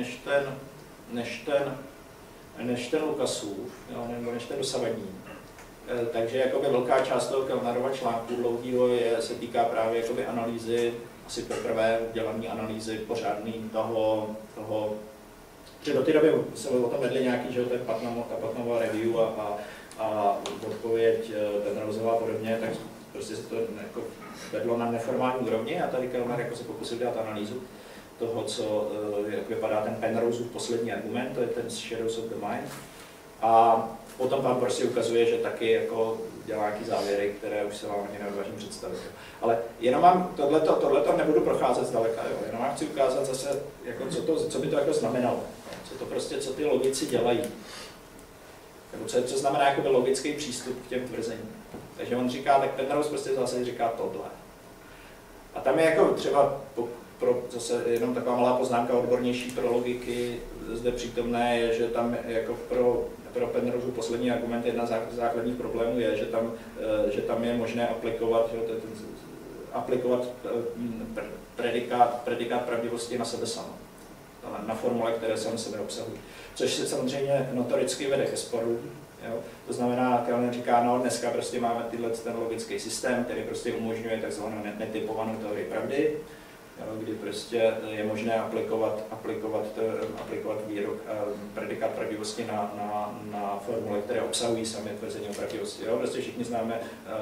C: než ten Lucasův, nebo než ten dosavadní. Takže jakoby velká část toho Kellnerova článku dlouhýho se týká právě jakoby analýzy, asi poprvé udělané analýzy pořádný toho, že do té doby se o tom vedli nějaký, že ta Putnamova review a odpověď Penroseova a podobně, tak prostě se to jako vedlo na neformální úrovni a tady Kellner jako se pokusil dělat analýzu toho, jak vypadá ten Penroseův poslední argument, to je ten Shadows of the Mind. A potom vám prostě ukazuje, že taky jako dělá nějaké závěry, které už se vám ani nedokážím představit. Ale jenom vám tohleto nebudu procházet zdaleka, jo. Jenom vám chci ukázat zase, jako co by to jako znamenalo. Co ty logici dělají. Nebo co znamená jakoby logický přístup k těm tvrzením. Takže on říká, tak Penrose prostě zase říká tohle. A tam je jako třeba zase jenom taková malá poznámka odbornější pro logiky zde přítomné je, že tam jako pro Penrose poslední argument jedna z základních problémů je, že tam je možné aplikovat predikát pravdivosti na sebe samo. Na formule, které sami sebe obsahují. Což se samozřejmě notoricky vede ke sporu. Jo? To znamená, Kellner říká, no dneska prostě máme ten logický systém, který prostě umožňuje takzvanou netypovanou teorii pravdy, jo? Kdy prostě je možné aplikovat výrok predikát pravdivosti na formule, které obsahují sami tvrzení o pravdivosti. Jo? Prostě všichni známe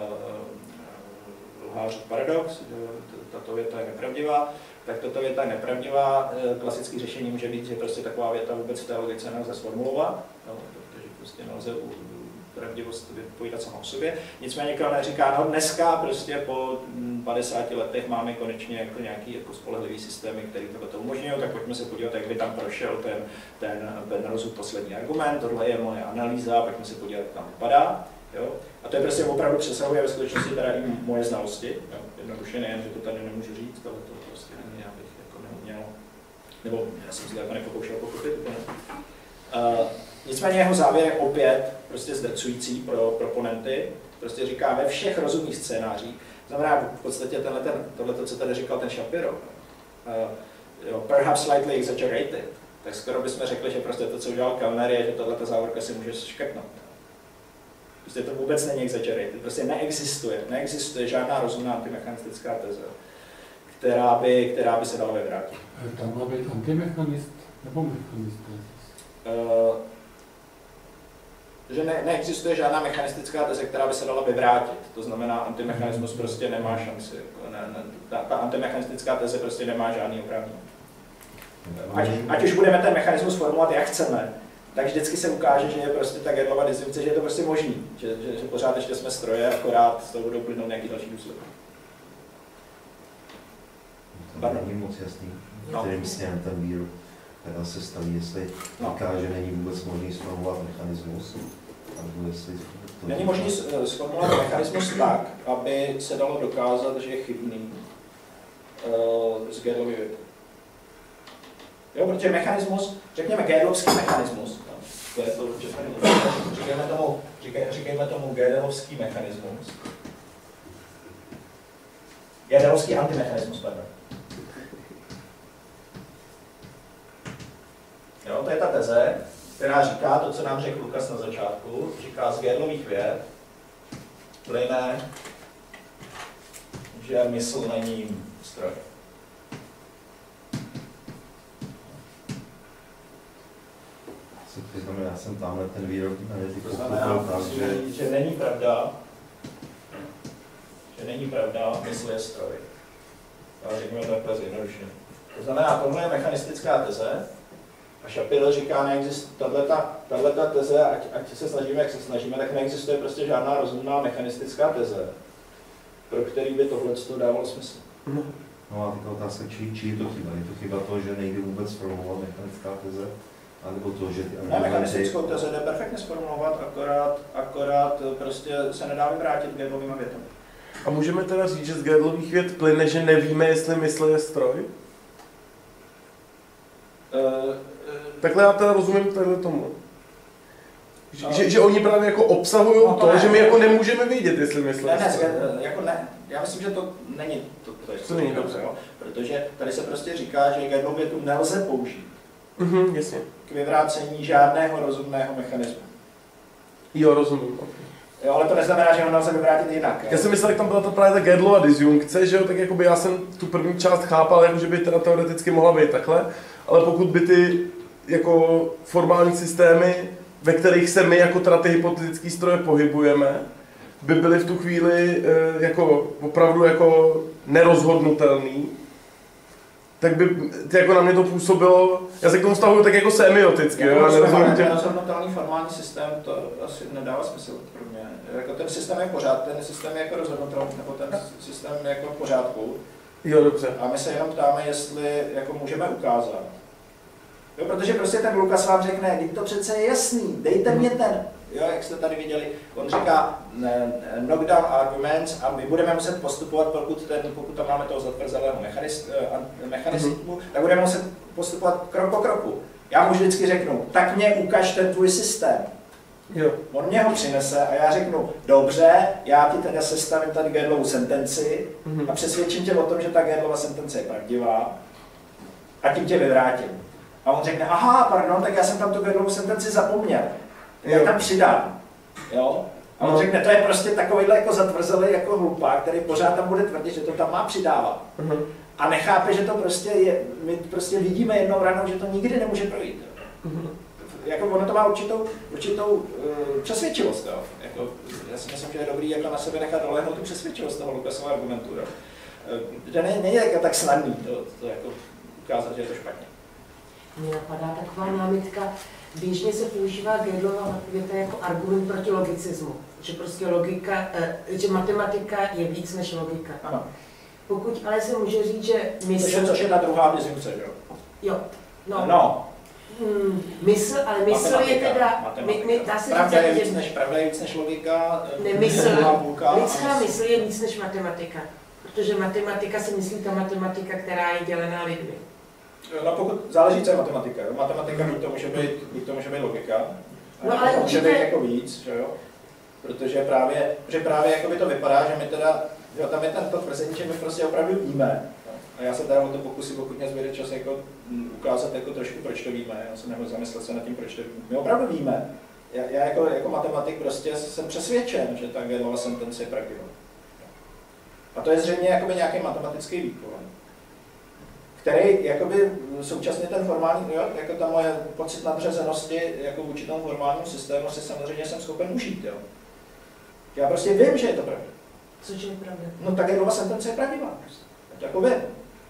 C: lhářův paradox, tato věta je nepravdivá, tak tato věta je nepravdivá. Klasické řešení může být, že prostě taková věta vůbec v té logice nelze zformulovat, no, protože prostě nelze pravdivost vypovídat sama o sobě. Nicméně Kellner říká, no dneska prostě po 50 letech máme konečně jako nějaký jako spolehlivý systémy, který to umožňují, tak pojďme se podívat, jak by tam prošel ten Penroseův poslední argument, tohle je moje analýza, pojďme se podívat, jak tam vypadá. Jo? A to je prostě opravdu přesahuje ve skutečnosti teda i moje znalosti. Jednoduše nejen, že to tady nemůžu říct, ale to prostě ani já bych jako neuměl, nebo já jsem si to jako nepokoušel pochopit. Nicméně jeho závěr je opět prostě zdrcující pro proponenty. Prostě říká ve všech rozumných scénářích. Znamená v podstatě tohleto, co tady říkal ten Shapiro, perhaps slightly exaggerated, tak skoro bychom řekli, že prostě to, co udělal Kellner, je, že tohleto závorka si může škrtnout. Prostě to vůbec není exaggerated, prostě neexistuje žádná rozumná antimechanistická teze, která by se dala vyvrátit.
B: Tam má být antimechanist nebo mechanist?
C: Že neexistuje žádná mechanistická teze, která by se dala vyvrátit. To znamená, antimechanismus prostě nemá šanci. Ta antimechanistická teze prostě nemá žádný oprávnění. Ať už budeme ten mechanismus formulovat, jak chceme, tak vždycky se ukáže, že je prostě ta Gödelova disjunkce, že je to prostě možný, že pořád ještě jsme stroje, akorát z toho budou plynout nějaký další důsledky.
D: To není moc jasný, kterým směrem ten výrok teda se staví, jestli říká, že není vůbec možný sformulovat mechanismus, nebo jestli to
C: není možný sformulovat mechanismus tak, aby se dalo dokázat, že je chybný z Gödelovy věty. Jo, protože mechanismus, řekněme Gödelovský mechanismus, to je to, říkejme tomu Gödelovský mechanismus. Gödelovský antimechanismus, pardon. Jo, to je ta teze, která říká to, co nám řekl Lukas na začátku, říká z Gödelových věd, plyne, že mysl není stroj.
D: Já jsem tamhle ten výrok
C: to znamená, že není pravda, mysl je stroj. Ale řekněme to takhle zjednodušeně. To znamená, tohle je mechanistická teze a Shapiro říká, tato teze, ať se snažíme, jak se snažíme, tak neexistuje prostě žádná rozumná mechanistická teze, pro který by tohle dávalo smysl.
D: No a taková otázka, či je to chyba? Je to chyba toho, že nejde vůbec formulovat mechanická teze? A nebo to, že
C: ne, mechanistickou teze jde perfektně zformulovat, akorát prostě se nedá vyvrátit Gödelovými větami.
F: A můžeme teda říct, že z Gödelových vět plyne, že nevíme, jestli mysl je stroj? Takhle já teda rozumím tomu. Že oni právě jako obsahují to, že my jako nemůžeme vědět, jestli mysl je stroj.
C: Ne. Já myslím, že to není
F: to není dobře,
C: jo? Protože tady se prostě říká, že Gödelovu větu nelze použít.
F: Jasně.
C: K vyvrácení žádného rozumného mechanismu.
F: Jo, rozumím.
C: Jo, ale to neznamená, že ho nelze vyvrátit jinak.
F: Já jsem myslel, jak tam byla ta právě ta Gödelova disjunkce, že jo, tak jakoby já jsem tu první část chápal, jako že by teda teoreticky mohla být takhle, ale pokud by ty jako formální systémy, ve kterých se my jako teda ty hypotetické stroje pohybujeme, by byly v tu chvíli jako opravdu jako nerozhodnutelný, tak by jako na mě to působilo, já se k tomu stavuju tak jako semioticky.
C: Nerozhodnutelný formální systém, to asi nedává smysl pro mě. Jako ten systém je pořád, ten systém je jako rozhodnutelný, nebo ten systém je jako v pořádku.
F: Jo, dobře.
C: A my se jenom ptáme, jestli jako můžeme ukázat. Jo, protože prostě ten Lukas vám řekne, to přece je jasný, dejte mě ten. Jo, jak jste tady viděli, on říká knockdown arguments a my budeme muset postupovat, pokud tam máme toho zatvrzelého mechanismu, tak budeme muset postupovat krok po kroku. Já mu vždycky řeknu, tak mě ukaž ten tvůj systém.
F: Jo.
C: On mě ho přinese a já řeknu, dobře, já ti teda sestavím tady Gödelovu sentenci a přesvědčím tě o tom, že ta Gödelova sentence je pravdivá a tím tě vyvrátím. A on řekne, aha, pardon, tak já jsem tam tu Gödelovu sentenci zapomněl. Já tam přidám. Jo? A on řekne, to je prostě takovýhle jako zatvrzelý jako hlupák, který pořád tam bude tvrdit, že to tam má přidávat. A nechápe, že to prostě je, my prostě vidíme jednou ranou, že to nikdy nemůže projít. Jako ono to má určitou přesvědčivost. Jo? Jako, já si myslím, že je dobrý jako na sebe nechat dolehnout tu přesvědčivost toho Lukasova argumentu. Jo? Že není jako tak snadný to jako ukázat, že je to špatně.
E: Mně napadá taková námitka, běžně se používá Gödelova věta jako argument proti logicismu, že prostě logika, že matematika je víc než logika.
C: Ano.
E: Pokud ale se může říct, že mysl...
C: Což je ta druhá disjunkce, jo?
E: Jo.
C: No.
E: Mysl, ale mysl je teda...
C: Pravda je víc než logika.
E: Nemysl. Lidská mysl je víc než matematika. Protože matematika si myslí ta matematika, která je dělená lidmi.
C: No pokud záleží, co je matematika. Matematika buď to může být logika,
E: no, ale
C: může být jako víc, že jo? Protože právě jako by to vypadá, že my teda, jo, tam je ten tvrzení, že my prostě opravdu víme. A já se teda o to pokusím, pokud mě zbyde čas, jako ukázat jako trošku, proč to víme. Já jsem nemohl zamyslet se nad tím, proč to víme. My opravdu víme. Já jako matematik prostě jsem přesvědčen, že ta Gödelova sentence je pravdivá. A to je zřejmě jakoby nějaký matematický výkon, který jakoby současně ten formální, jo, jako ta moje pocit nadřazenosti jako vůči tomu formálnímu systému si samozřejmě jsem schopen užít, jo. Já prostě vím, že je to pravda.
E: Což je pravda?
C: No tak Gödelova sentence je pravdivá. To jako vím.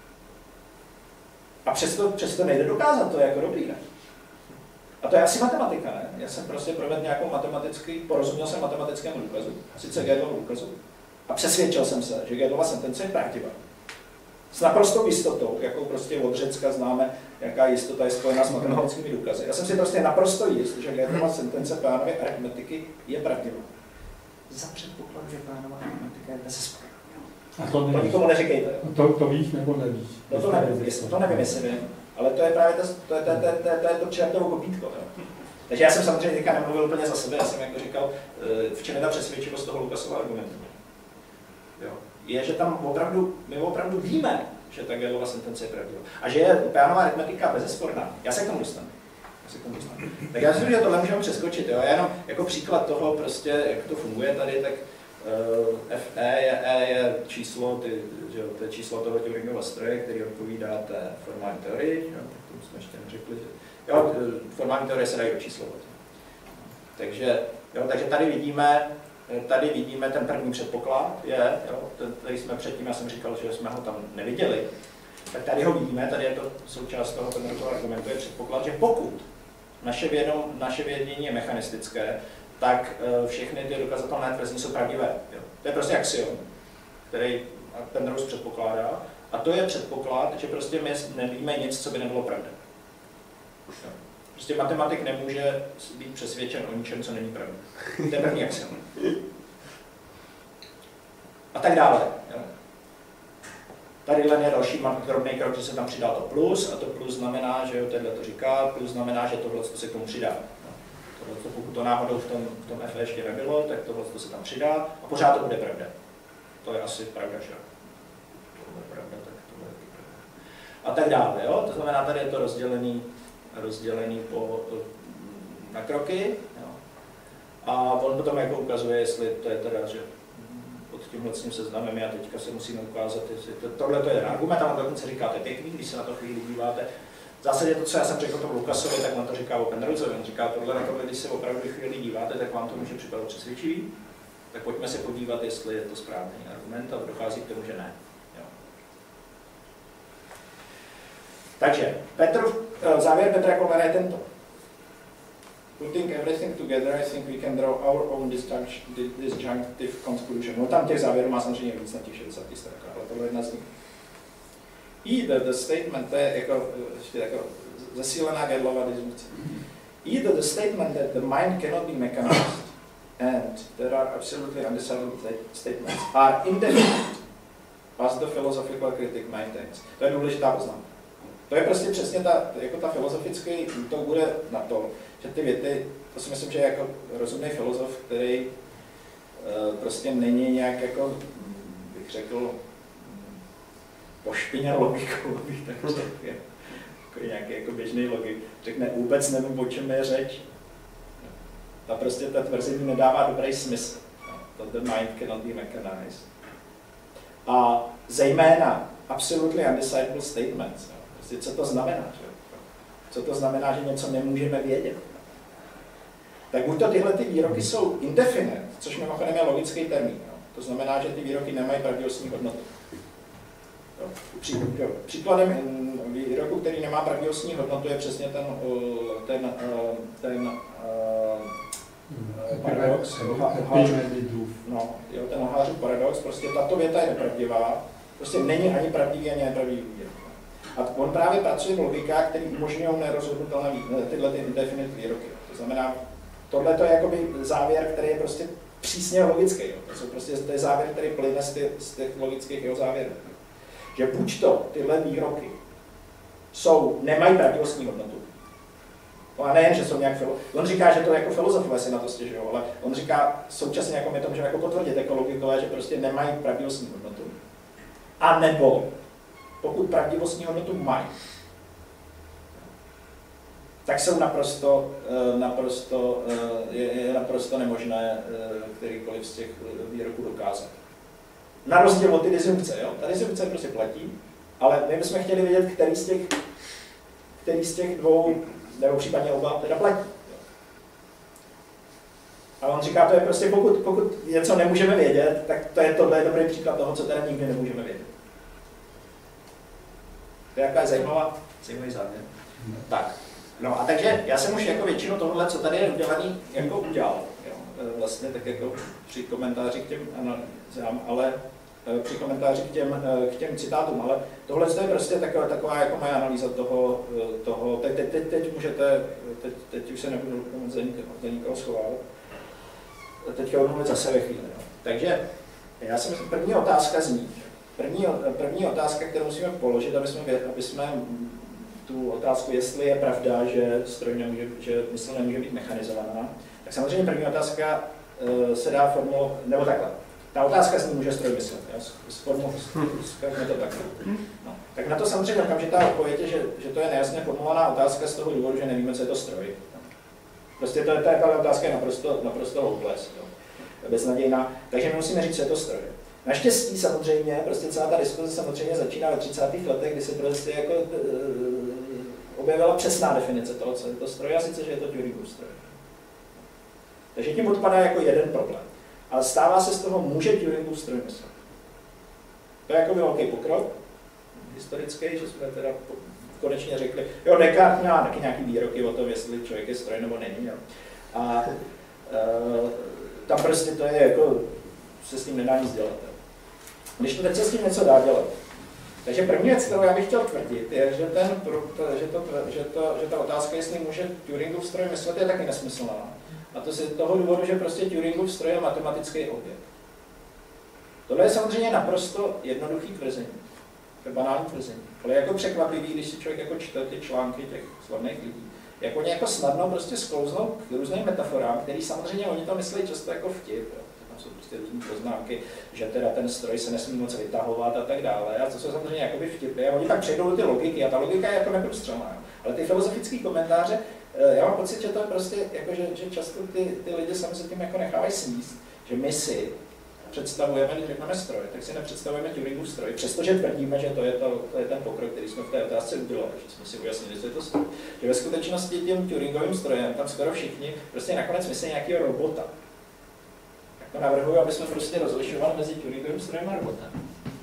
C: A přesto nejde dokázat, to je jako dobrý, ne? A to je asi matematika, ne? Já jsem prostě provedl nějakou porozuměl jsem matematickému důkazu, sice Gödelovu důkazu, a přesvědčil jsem se, že Gödelova sentence je pravdivá. S naprostou jistotou, jakou prostě od Řecka známe, jaká jistota je spojená s matematickými důkazy. Já jsem si prostě naprosto jist, že Gödelova sentence Pánovy aritmetiky je pravdivá. Za předpokladu, že Pánova aritmetika je bezesporná.
B: A to
C: nikomu neříkejte.
B: To víš nebo nevíš?
C: No to nevím, jestli vím, Ale to je právě to čertovo kopítko. Jo. Takže já jsem samozřejmě teďka nemluvil úplně za sebe, já jsem jako říkal, v čem je ta přesvědčivost toho Lucasova argumentu. Jo. Je, že tam my opravdu víme, že ta Gödelova sentence je pravdivá. A že je Peanová aritmetika bezesporná. Já se k tomu dostanu. Tak já myslím, že tohle můžeme přeskočit. Jo. Jenom jako příklad toho, prostě, jak to funguje tady, tak FE je číslo, to je číslo toho Turingova stroje, který odpovídá té formální teorii. Jo. To jsme ještě neřekli. Jo, formální teorie se dají očíslovat. Takže tady vidíme ten první předpoklad, tady jsme předtím, já jsem říkal, že jsme ho tam neviděli, tak tady ho vidíme, tady je to součást toho Penroseova argumentu, je předpoklad, že pokud naše vědění je mechanistické, tak všechny ty dokazatelné tvrzení jsou pravdivé. Jo. To je prostě axiom, který Penrose předpokládá, a to je předpoklad, že prostě my nevíme nic, co by nebylo pravda. Jo. Prostě matematik nemůže být přesvědčen o ničem, co není pravda. To je první axiom. A tak dále. Jo. Tady je další drobný krok, že se tam přidá to plus, a to plus znamená, že jo, tohle to říká, plus znamená, že tohle se k tomu přidá. No. Tohle, pokud to náhodou v tom F ještě nebylo, tak tohle se tam přidá a pořád to bude pravda. To je asi pravda, že? Tohle je pravda, tak tohle je pravda. A tak dále, jo? To znamená, tady je to rozdělený na kroky. Jo? A on potom jako ukazuje, jestli to je teda, že pod tímhle seznamem a teďka se musíme ukázat, jestli tohle to je argument, a on dokonce říká, to je pěkný, když se na to chvíli díváte. V zásadě to, co já jsem řekl tomu Lucasovi, tak on to říká o Penroseovi. On říká, tohle, když se opravdu chvíli díváte, tak vám to může připadat přesvědčivý. Tak pojďme se podívat, jestli je to správný argument, a dochází k tomu, že ne. Jo. Takže závěr Petra Kolmera je tento. Putting everything together, I think we can draw our own disjunctive conclusion. No tam těch závěrů má samozřejmě víc na těch 60 stránkách, ale tohle je jedna z nich. Either the statement, to je jako zesílená Gödelova disjunkce. Either the statement that the mind cannot be mechanized and there are absolutely undecided statements are indefinite, as the philosophical critic maintains. To je důležitá poznámka. To je prostě přesně ta filozofický útok bude na to, že ty věty, to si myslím, že je jako rozumný filozof, který prostě není nějak jako, bych řekl, pošpiněn logikou, bych tak řekl, jako nějaký jako běžný logik. Řekne, vůbec nevím, o čem je řeč. Ta prostě ta tvrzení nedává dobrý smysl. The mind cannot be mechanized. A zejména absolutely undecidable statements. Prostě co to znamená? Co to znamená, že něco nemůžeme vědět? Tak buď to tyhle ty výroky jsou indefinite, což mimochodem je logický termín. To znamená, že ty výroky nemají pravdivostní hodnotu. Příkladem výroku, který nemá pravdivostní hodnotu, je přesně ten paradox. Ten Lhářův paradox, prostě tato věta je nepravdivá, prostě není ani pravdivý, ani nepravdivý výrok. A on právě pracuje v logikách, které umožňují nerozhodnutelné tyhle indefinite výroky. To znamená, tohle je jakoby závěr, který je prostě přísně logický. To je závěr, který plyne z těch logických jeho závěrů. Že buď to tyhle výroky nemají pravdivostní hodnotu. A nejen, že jsou nějak on říká, že to jako filozofové si na to stěžují, ale on říká současně, jako my to můžeme jako potvrdit jako logikové, že prostě nemají pravdivostní hodnotu. A nebo pokud pravdivostní hodnotu mají, tak jsou je naprosto nemožné kterýkoliv z těch výroků dokázat. Na rozdíl od ty disjunkce, jo? Ta disjunkce prostě platí, ale my bychom chtěli vědět, který z těch dvou, nebo případně oba, teda platí. A on říká, to je prostě, pokud něco nemůžeme vědět, tak tohle je dobrý příklad toho, co teda nikdy nemůžeme vědět. To je jaká zajímavý závěr. Tak, no a takže já jsem už jako většinu tohle, co tady je udělaný, jako udělal. Jo? Vlastně tak jako při komentáři k těm analýzám, ale při komentáři k těm citátům, ale tohle je prostě taková jako moje analýza toho teď můžete, teď už se nebudu za nikoho schovávat, teďka budu mluvit zase ve chvíli. No. Takže já si myslím, první otázka zní, první otázka, kterou musíme položit, aby jsme tu otázku, jestli je pravda, že že mysl nemůže být mechanizovaná, tak samozřejmě první otázka se dá formulovat, nebo takhle. Ta otázka zní, může stroj myslet, zkážeme to takhle. No. Tak na to samozřejmě okamžitá odpověď je, že to je nejasně formulovaná otázka z toho důvodu, že nevíme, co je to stroj. Prostě ta otázka je naprosto hopeless, beznadějná, takže my musíme říct, co je to stroj. Naštěstí samozřejmě, prostě celá ta diskuze samozřejmě začíná ve 30. letech, kdy se prostě jako objevila přesná definice toho, co je to stroj, a sice, že je to Turingův stroj. Takže tím odpadá jako jeden problém. Ale stává se z toho, může Turingův stroj myslet. To je jako velký pokrok historický, že jsme teda konečně řekli, jo, Descartes měl taky nějaký výroky o tom, jestli člověk je stroj nebo není. Jo. A tam prostě to je jako, se s tím nedá nic dělat. Když to teď se s tím něco dá dělat. Takže první věc, kterou já bych chtěl tvrdit, je, že ta otázka, jestli může Turingův stroj myslet, je taky nesmyslná. A to z toho důvodu, že prostě Turingův stroj je matematický objekt. Tohle je samozřejmě naprosto jednoduchý tvrzení. To je banální tvrzení. Ale jako překvapivý, když si člověk jako čte ty články těch slavných lidí, jak oni jako snadno prostě sklouznou k různým metaforám, který samozřejmě oni to myslí často jako vtip. Jo. Tam jsou prostě různé poznámky, že teda ten stroj se nesmí moc vytahovat a tak dále. A to jsou samozřejmě jakoby vtipy. A oni pak přejdou do ty logiky a ta logika je jako neprůstřelná. Ale ty filozofické komentáře, já mám pocit, že to je prostě, jako, že často ty lidi sami se tím jako nechávají sníst, že my si představujeme, když řekneme stroj, tak si nepředstavujeme Turingův stroj, přestože tvrdíme, že to je ten pokrok, který jsme v té otázce udělali, že jsme si ujasnili, že je to stroj. Že ve skutečnosti tím Turingovým strojem tam skoro všichni prostě nakonec myslí nějakého robota. Tak to navrhuji, aby jsme prostě rozlišovali mezi Turingovým strojem a robotem.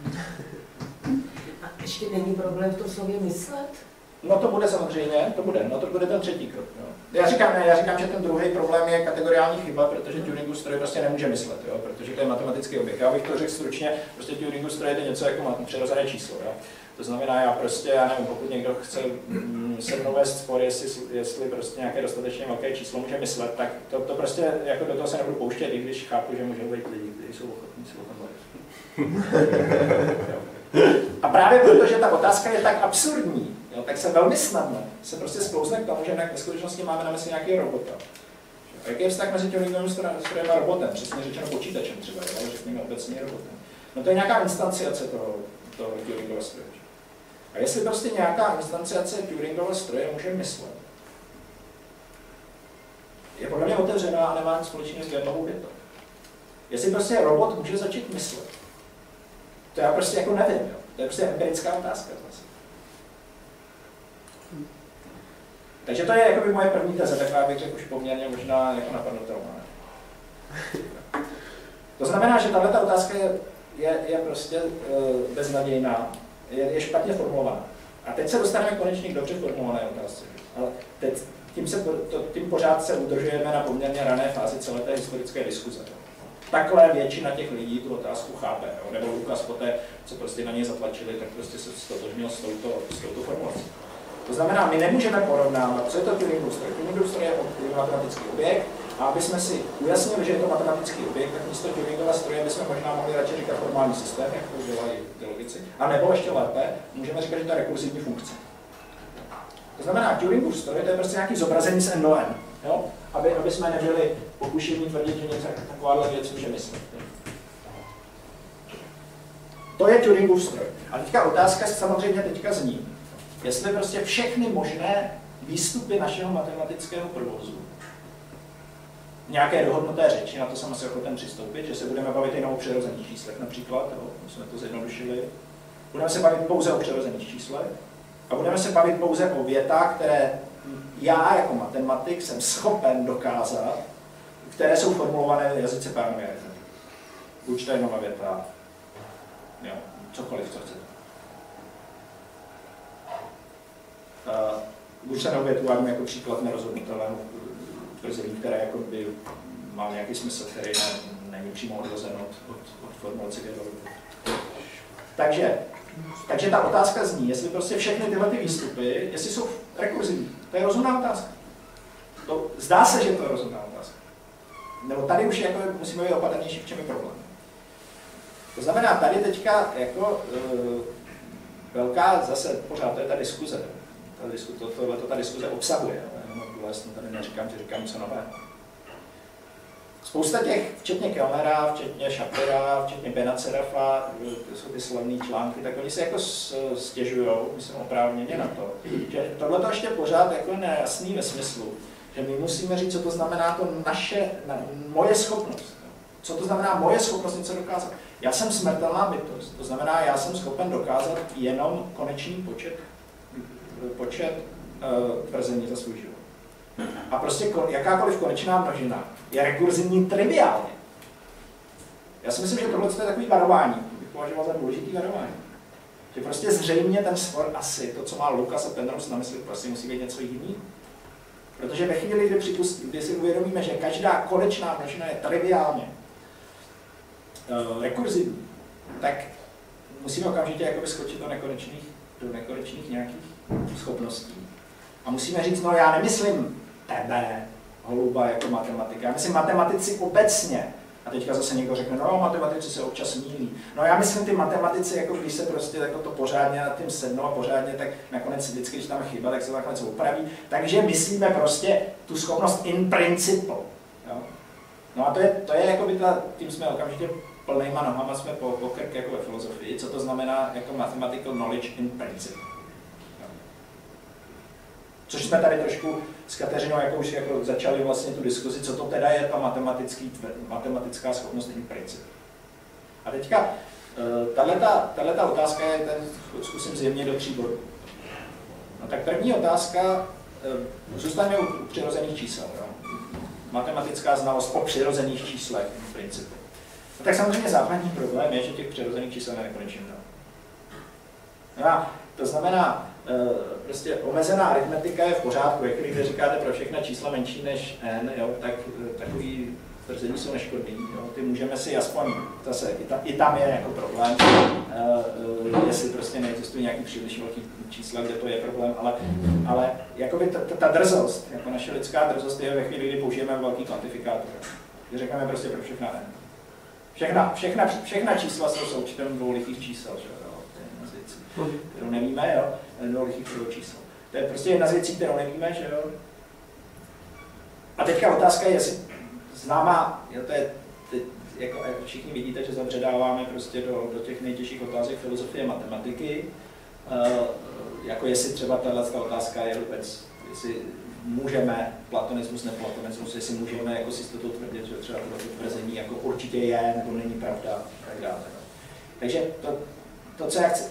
E: A ještě není problém v tom slově myslet?
C: No to bude samozřejmě, to bude ten třetí krok. Jo. Já říkám, že ten druhý problém je kategoriální chyba, protože Turingův stroj prostě nemůže myslet, jo, protože to je matematický objekt. Já bych to řekl stručně, prostě Turingův stroj je něco jako přirozené číslo. Jo. To znamená, já nevím, pokud někdo chce se mnou vést spor, jestli prostě nějaké dostatečně velké číslo může myslet, tak to prostě jako do toho se nebudu pouštět, i když chápu, že můžou být lidi, kteří jsou ochotní si o tom bavit. A právě protože ta otázka je tak absurdní, jo, tak se velmi snadno se prostě sklouzne k tomu, že ve skutečnosti máme na mysli nějakého robota. A jaký je vztah mezi Turingovým strojem a robotem? Přesně řečeno počítačem třeba, ale řekněme obecně robotem. No to je nějaká instanciace toho Turingova stroje. A jestli prostě nějaká instanciace Turingova stroje může myslet, je podle mě otevřená a nemá nic společného s vědnou větou. Jestli prostě robot může začít myslet, to já prostě jako nevím, jo. To je prostě empirická otázka zase. Takže to je jako by moje první teze, taková bych řekl už poměrně možná jako napadnutelná. To znamená, že tato otázka je prostě beznadějná, je špatně formulovaná. A teď se dostaneme konečně k dobře formulované otázce. Ale teď tím pořád se udržujeme na poměrně rané fázi celé té historické diskuze. Takhle většina těch lidí tu otázku chápe, jo? Nebo Lukas poté, co prostě na něj zatlačili, tak prostě se ztotožnil s touto formulací. To znamená, my nemůžeme porovnávat, co je to Turingův stroj. Turingův stroj je matematický objekt, a aby jsme si ujasnili, že je to matematický objekt, tak místo Turingova stroje bychom možná mohli radši říkat formální systém, jak to dělají ty logici, a nebo ještě lépe, můžeme říkat, že to je rekurzivní funkce. To znamená, Turingův stroj to je prostě nějaký zobrazení z n do n. Jo? Aby jsme nebyli pokušení tvrdit, že něco takováhle věc může myslet. To je Turingův stroj. A teďka otázka samozřejmě zní, jestli prostě všechny možné výstupy našeho matematického provozu, nějaké dohodnuté řeči, na to jsem asi ochoten přistoupit, že se budeme bavit jenom o přirozených číslech například, jo? Jsme to zjednodušili. Budeme se bavit pouze o přirozených číslech a budeme se bavit pouze o větách, které já jako matematik jsem schopen dokázat, které jsou formulované v jazyce párové aritmetiky. Einsteinova věta, jo, cokoliv, co chcete. Einsteinova větu vám jako příklad nerozhodnutelného tvrzení, které jako by má nějaký smysl, který není přímo odvozen od formulace Gödelové. Takže ta otázka zní, jestli prostě všechny tyhle ty výstupy, jestli jsou rekurzivní. To je rozumná otázka. Zdá se, že to je rozumná otázka. Nebo tady už jako musíme být opatrnější, v čem je problém. To znamená, tady teďka jako velká, zase pořád to je ta diskuze. tohle ta diskuze obsahuje. Vlastně tady neříkám, že říkám co nové. Spousta těch, včetně Kellnera, včetně Shapira, včetně Benacerafa, to jsou ty slavné články, tak oni se jako stěžují, myslím oprávněně na to, že tohle to ještě pořád jako nejasný ve smyslu, že my musíme říct, co to znamená to moje schopnost. Co to znamená moje schopnost něco dokázat? Já jsem smrtelná bytost, to znamená, já jsem schopen dokázat jenom konečný počet tvrzení za svůj život. A prostě jakákoliv konečná množina je rekurzivní triviálně. Já si myslím, že tohle je takový varování, bych považoval za důležitý varování. Že prostě zřejmě ten spor asi, to, co má Lucas a Penrose na mysli, prostě musí být něco jiného. Protože ve chvíli, kdy si uvědomíme, že každá konečná množina je triviálně rekurzivní, tak musíme okamžitě jakoby skočit do nekonečných nějakých schopností. A musíme říct, no já nemyslím tebe, holuba, jako matematika, já myslím matematici obecně. A teďka zase někdo řekne, no matematici se občas mýlí. No já myslím ty matematici, jako když se prostě jako to pořádně nad tím sednou a pořádně, tak nakonec vždycky, když tam je chyba, tak se nakonec opraví. Takže myslíme prostě tu schopnost in principle. Jo? No a to je jako by tím jsme okamžitě plnýma nohama jsme po krk jako ve filozofii, co to znamená jako mathematical knowledge in principle. Což jsme tady trošku s Kateřinou jako už jako začali vlastně tu diskuzi, co to teda je ta matematická schopnost in principle. A teďka, tato otázka je, zkusím zjemnit do 3 bodů. No tak první otázka, zůstaneme u přirozených čísel. Jo? Matematická znalost o přirozených číslech in principle. No tak samozřejmě základní problém je, že těch přirozených čísel je nekonečně mnoho. No a to znamená, prostě omezená aritmetika je v pořádku, když říkáte pro všechna čísla menší než n, jo, tak takový tvrzení jsou neškodný. Jo. Ty můžeme si aspoň, zase i tam je jako problém, jestli prostě neexistují nějaký příliš velký čísla, kde to je problém, ale jakoby ta drzost, jako naše lidská drzost je ve chvíli, kdy použijeme velký kvantifikátor. Kdy řekneme prostě pro všechna n. Všechna čísla jsou součtem dvoulichých čísel, že jo, to je jedna z věcí, kterou nevíme, jo, dvoulichých čísel. To je prostě jedna z věcí, kterou nevíme, že jo. A teďka otázka je, jestli známá, jo, to je, jako všichni vidíte, že zabředáváme prostě do těch nejtěžších otázek filozofie a matematiky, jako jestli třeba tato otázka je vůbec, jestli můžeme, platonismus, neplatonismus, jestli můžeme jako si to tvrdit, že třeba to tvrzení jako určitě je, nebo není pravda, tak dále. Takže to,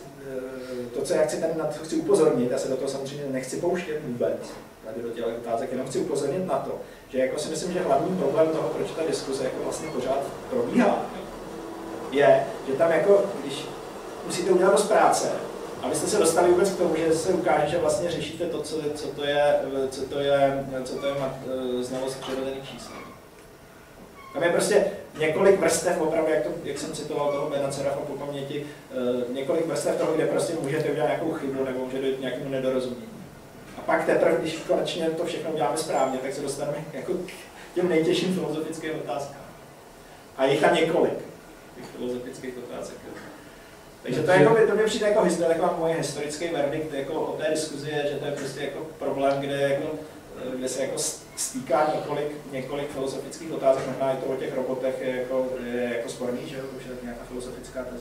C: co já chci tady na to chci upozornit, já se do toho samozřejmě nechci pouštět vůbec, tady do těch otázek, jenom chci upozornit na to, že jako si myslím, že hlavní problém toho, proč ta diskuze jako vlastně pořád probíhá, je, že tam jako, když musíte udělat dost práce, abyste se dostali vůbec k tomu, že se ukáže, že vlastně řešíte to, co to je znalost přirozených čísel. Tam je prostě několik vrstev, opravdu, jak jsem citoval toho Benacerafa po paměti, několik vrstev toho, kde prostě můžete udělat nějakou chybu nebo může dojít k nějakému nedorozumění. A pak teprve, když konečně to všechno uděláme správně, tak se dostaneme jako k těm nejtěžším filozofickým otázkám. A je tam několik těch filozofických otázek. Takže to mi přijde jako taková moje historický verdikt jako o té diskuzi, že to je prostě jako problém, kde se jako stýká několik filozofických otázek, možná i to o těch robotech je jako sporný, že to už je nějaká filozofická teze.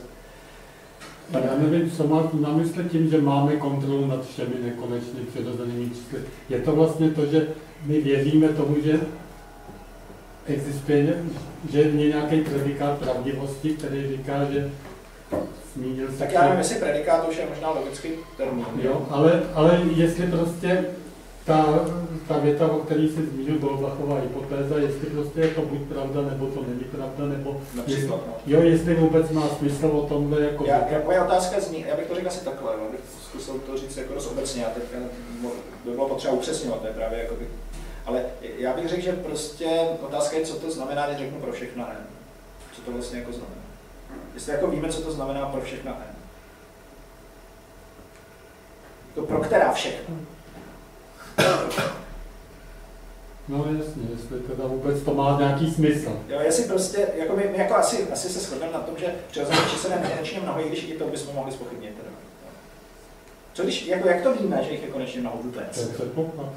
B: Já nevím, co má na mysli tím, že máme kontrolu nad všemi nekonečně přirozenými čísly. Je to vlastně to, že my věříme tomu, že existuje, že je nějaký predikát pravdivosti, který říká, že zmínil se...
C: Tak já nevím, jestli predikát už je možná logický termín.
B: Jo, ale jestli prostě ta věta, o který jsi zmínil, Goldbachova hypotéza, jestli prostě je to buď pravda, nebo to není pravda, nebo jestli vůbec má smysl o tomhle jako...
C: Moje otázka zní, já bych to řekl asi takhle, abych zkusil to říct jako dost obecně, a teďka by bylo potřeba upřesňovat, to je právě jako by... Ale já bych řekl, že prostě otázka je, co to znamená, když řeknu pro všechna n. Co to vlastně jako znamená. Jestli jako víme, co to znamená pro všechna n. To pro která všechna.
B: No jasně, jestli teda vůbec to má nějaký smysl.
C: Jo, jestli prostě, jako my jako asi se shodneme na tom, že přirozených čísel je nekonečně mnoho, i když i to bychom mohli zpochybnit teda. Co když, jako, jak to víme, že jich je konečně mnoho vůbec?
B: To je předpoklad.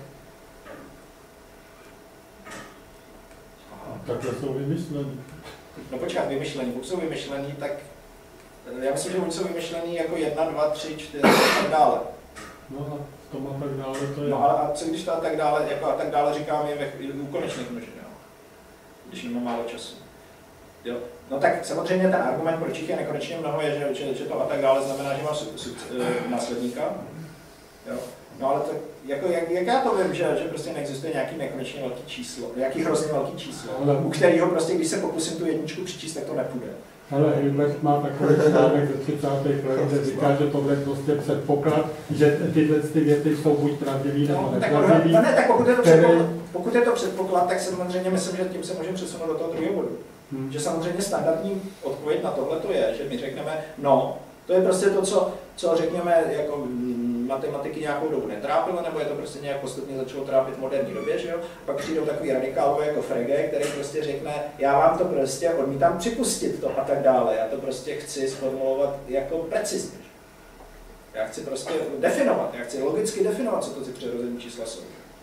B: Takhle jsou vymyšlení.
C: No počkat, vymyšlení, pokud jsou vymyšlení, tak já myslím, že oni jsou vymyšlení jako 1, 2, 3, 4 a tak dále.
B: No a v tom a tak dále to je.
C: No ale a co když to a tak dále, jako a tak dále říkáme u konečných množin, jo? Když máme málo času. Jo. No tak samozřejmě ten argument, proč jich je nekonečně mnoho, je, že to a tak dále znamená, že má následníka. Jo. No ale tak, jako, jak já to vím, že prostě neexistuje nějaký nekonečně velký číslo, nějaký hrozně velký číslo, u kterého prostě, když se pokusím tu jedničku přičíst, tak to nepůjde.
B: Ale Hilbert má takový článek ze 30. let, kde říká, že tohle je prostě předpoklad, že tyhle ty věty jsou buď pravdivý nebo nepravdivý.
C: No ne, tak pokud je to předpoklad, tak samozřejmě myslím, že tím se můžeme přesunout do toho druhého bodu. Že samozřejmě standardní odpověď na tohle to je, že my řekneme, no, to je prostě to, co řekněme, jako matematiky nějakou dobu netrápilo, nebo je to prostě nějak postupně začalo trápit v moderní době, že jo? Pak přijdou takový radikálové jako Frege, který prostě řekne, já vám to prostě odmítám připustit to a tak dále, já to prostě chci sformulovat jako precizně. Já chci prostě definovat, já chci logicky definovat, co to ty přirozené čísla jsou.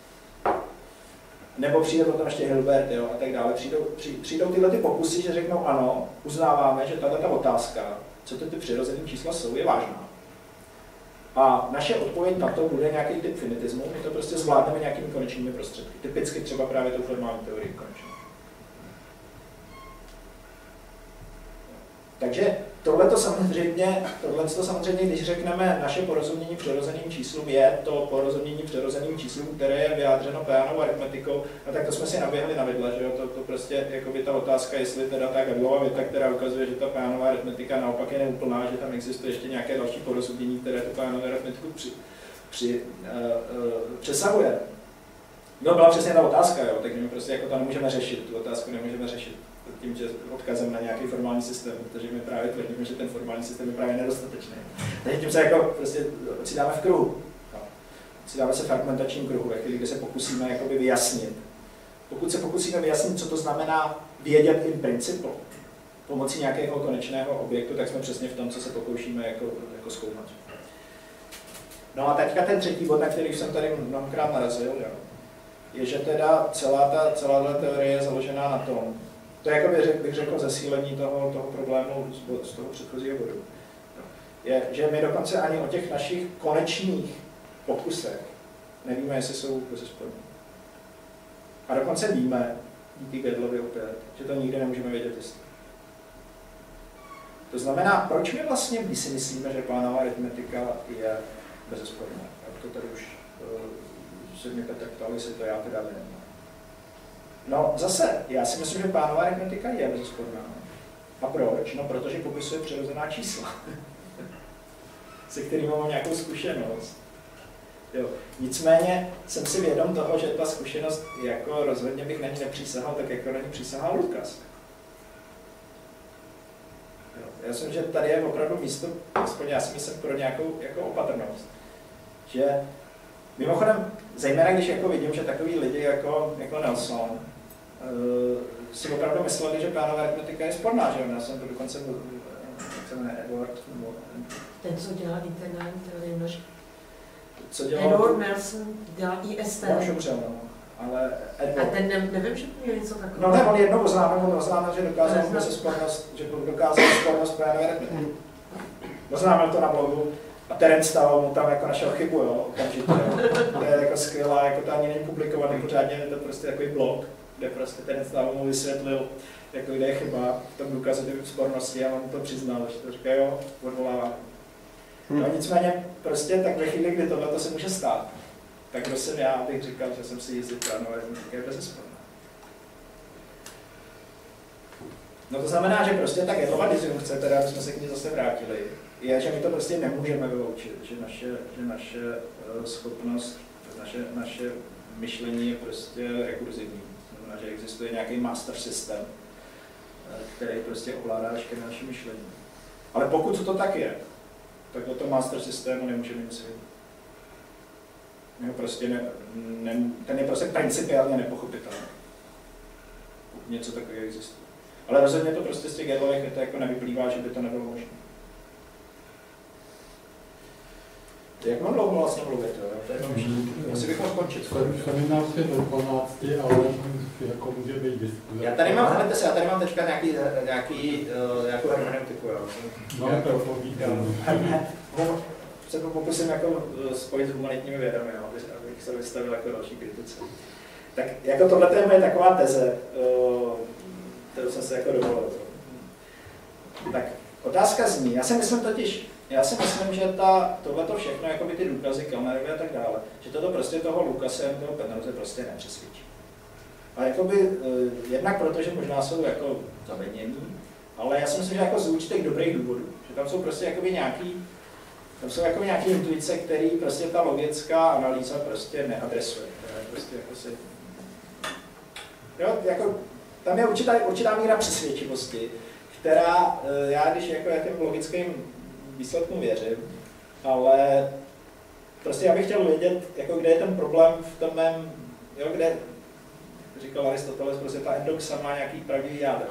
C: Nebo přijde potom ještě Hilbert, jo, a tak dále. Přijdou tyhle ty pokusy, že řeknou ano, uznáváme, že tato otázka, co ty přirozené čísla jsou, je vážná. A naše odpověď na to bude nějaký typ finitismu, my to prostě zvládneme nějakými konečnými prostředky. Typicky třeba právě tou formální teorii konečnou. Takže tohleto samozřejmě, když řekneme naše porozumění přirozeným číslům, je to porozumění přirozeným číslům, které je vyjádřeno Pejánovou aritmetikou, no tak to jsme si naběhli na vidle, že jo, to prostě jakoby ta otázka, jestli teda ta Gödelova věta, která ukazuje, že ta Pejánová aritmetika naopak je neúplná, že tam existuje ještě nějaké další porozumění, které tu Pejánovou aritmetiku přesahuje. No byla přesně ta otázka, jo, tak my prostě jako to nemůžeme řešit, tu otázku nemůžeme řešit tím, že odkazem na nějaký formální systém, protože my právě tvrdíme, že ten formální systém je právě nedostatečný. Takže tím se jako prostě ocitáme v kruhu. Ocitáme se v argumentačním kruhu, ve chvíli, kdy se pokusíme jakoby vyjasnit. Pokud se pokusíme vyjasnit, co to znamená vědět in principle, pomocí nějakého konečného objektu, tak jsme přesně v tom, co se pokoušíme jako zkoumat. No a teďka ten třetí bod, na který jsem tady mnohokrát narazil, jo, je, že teda celá ta teorie je založená na tom, to je, jako bych řekl, zesílení toho problému z toho předchozího bodu. Je, že my dokonce ani o těch našich konečných pokusech nevíme, jestli jsou bezesporné. A dokonce víme, díky Gödelovi opět, že to nikdy nemůžeme vědět jistě. To znamená, proč my vlastně, když si myslíme, že Pejánová aritmetika je bezesporná? To tady už se mě Petr ptal, jestli to já teda nevím. No zase, já si myslím, že Pejánová aritmetika je bezesporná. A proč? No protože popisuje přirozená čísla, se kterými mám nějakou zkušenost. Jo. Nicméně jsem si vědom toho, že ta zkušenost, jako rozhodně bych na ní nepřísahal, tak jako na ní přísahal Lukas. Jo. Já myslím, že tady je opravdu místo, aspoň já si myslím, pro nějakou jako opatrnost. Že mimochodem, zejména když jako vidím, že takový lidi jako Nelson si opravdu mysleli, že Pejánová aritmetika je sporná, že já jsem to dokonce Edward.
E: Ten, co dělal internální teorii množin.
C: Co dělal?
E: Edward Nelson dělal IST.
C: No, šumřel, no. Ale Edward.
E: A ten nevím, že měl něco takového.
C: No ne, on jednou oznámil, že dokázal spornost Pejánovy aritmetiky. Oznámil to na blogu a Terence Tao mu tam jako našel chybu, jo, okamžitě. To je jako skvělá, jako to ani není publikovaný pořádně, je to prostě takový blog, kde prostě Terence Tao mu vysvětlil, jako kde je chyba v tom důkazu spornosti a on mu to přiznal, že to říká, jo, odvolává. No nicméně prostě tak ve chvíli, kdy tohle se může stát, tak kdo jsem já, bych říkal, že jsem si jistý Pejánová aritmetika je bezesporná. No to znamená, že prostě ta Gödelova disjunkce, teda jsme se k ní zase vrátili, je, že my to prostě nemůžeme vyloučit, že naše schopnost, naše myšlení je prostě rekurzivní. Znamená, že existuje nějaký master systém, který prostě ovládá veškeré naše myšlení. Ale pokud to tak je, tak o tom master systému nemůžeme nic vědět. Prostě ten je prostě principiálně nepochopitelný. Něco takového existuje. Ale rozhodně to prostě z těch Gödelových vět jako nevyplývá, že by to nebylo možné. Jak mám dlouho vlastně mluvit? Asi bychom skončit.
B: Seminář je do 12, ale jako může být diskuze.
C: Já tady mám teďka nějakou hermeneutiku.
B: No, to povídám.
C: Se to pokusím jako spojit s humanitními vědami, abych se vystavil jako další kritice. Tak jako tohle je moje taková teze, kterou jsem se jako dovolil. Tak otázka zní, já si myslím, že tohleto všechno, jako by ty důkazy, kamery a tak dále, že toto prostě toho Lucase, toho Penrose prostě nepřesvědčí. A jakoby jednak proto, že možná jsou jako zavednění, ale já si myslím, že jako z určitých dobrých důvodů, že tam jsou prostě jakoby nějaký intuice, který prostě ta logická analýza prostě neadresuje. Prostě jako si... Jo, jako, tam je určitá míra přesvědčivosti, která já těm logickým výsledkům věřím, ale prostě já bych chtěl vědět, jako kde je ten problém v tom mém, jo, kde, říkal Aristoteles, prostě ta endoxa má nějaký pravdivý jádro.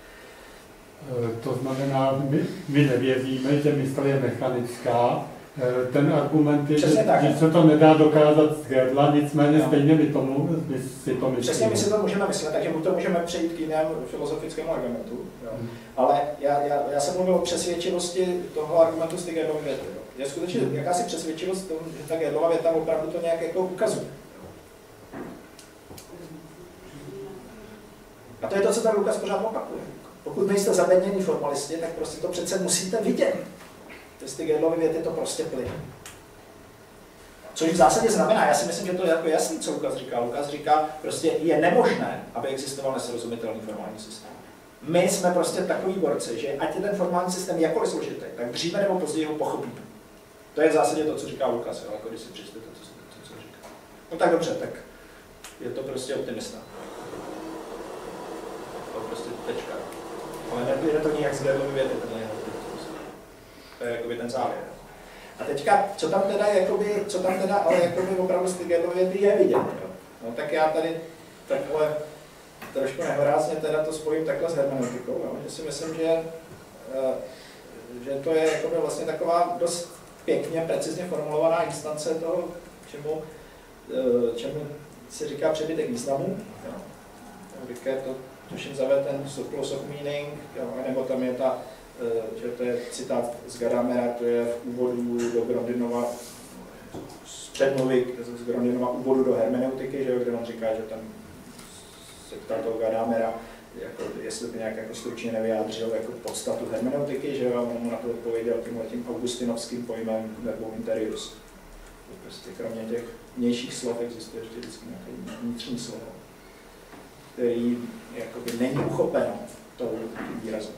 B: To znamená, my nevěříme, že mysl je mechanická. Ten argument je, že se to nedá dokázat z Gödela, nicméně stejně my si to myslíme.
C: Přesně, my si to můžeme myslet, takže buď to můžeme přejít k jinému filozofickému argumentu. Jo. Ale já jsem mluvil o přesvědčivosti toho argumentu z té Gödelovy věty. Je skutečně jakási přesvědčivost toho, že ta Gödelova věta opravdu to nějak jako ukazuje. A to je to, co ten Lucas pořád opakuje. Pokud nejste zabednění formalisti, tak prostě to přece musíte vidět. Z ty Gödelovy věty to prostě plyne. Což v zásadě znamená, já si myslím, že to je jako jasný, co Lucas říká. Lucas říká, prostě je nemožné, aby existoval nesrozumitelný formální systém. My jsme prostě takový borci, že ať je ten formální systém jakkoliv složitý, tak dříve nebo později ho pochopíme. To je v zásadě to, co říká Lucas, jo, jako když si přečtete to, co říká. No tak dobře, tak je to prostě optimista. To prostě tečka. Ale nejde to nijak z Gödelovy věty, to je jakoby ten závěr. A teďka, co tam teda, ale jakoby opravdu z ty Gödelovy věty je vidět. Jo? No tak já tady takhle trošku nehorázně teda to spojím takhle s hermeneutikou, jo? Že si myslím, že to je jakoby vlastně taková dost pěkně, precizně formulovaná instance toho, čemu se říká přebytek významu. Rickert to tuším zavede ten surplus of meaning, jo? Nebo tam je že to je citát z Gadamera, to je v úvodu do Grondinova, z předmluvy z Grondinova úvodu do hermeneutiky, že jo, kde on říká, že tam se ptal toho Gadamera, jako, jestli by nějak jako stručně nevyjádřil jako podstatu hermeneutiky, že jo, a on mu na to odpověděl tím augustinovským pojmem verbum interius. Prostě kromě těch vnějších slov existuje ještě vždycky nějaké vnitřní slovo, který jakoby není uchopeno tou výrazem.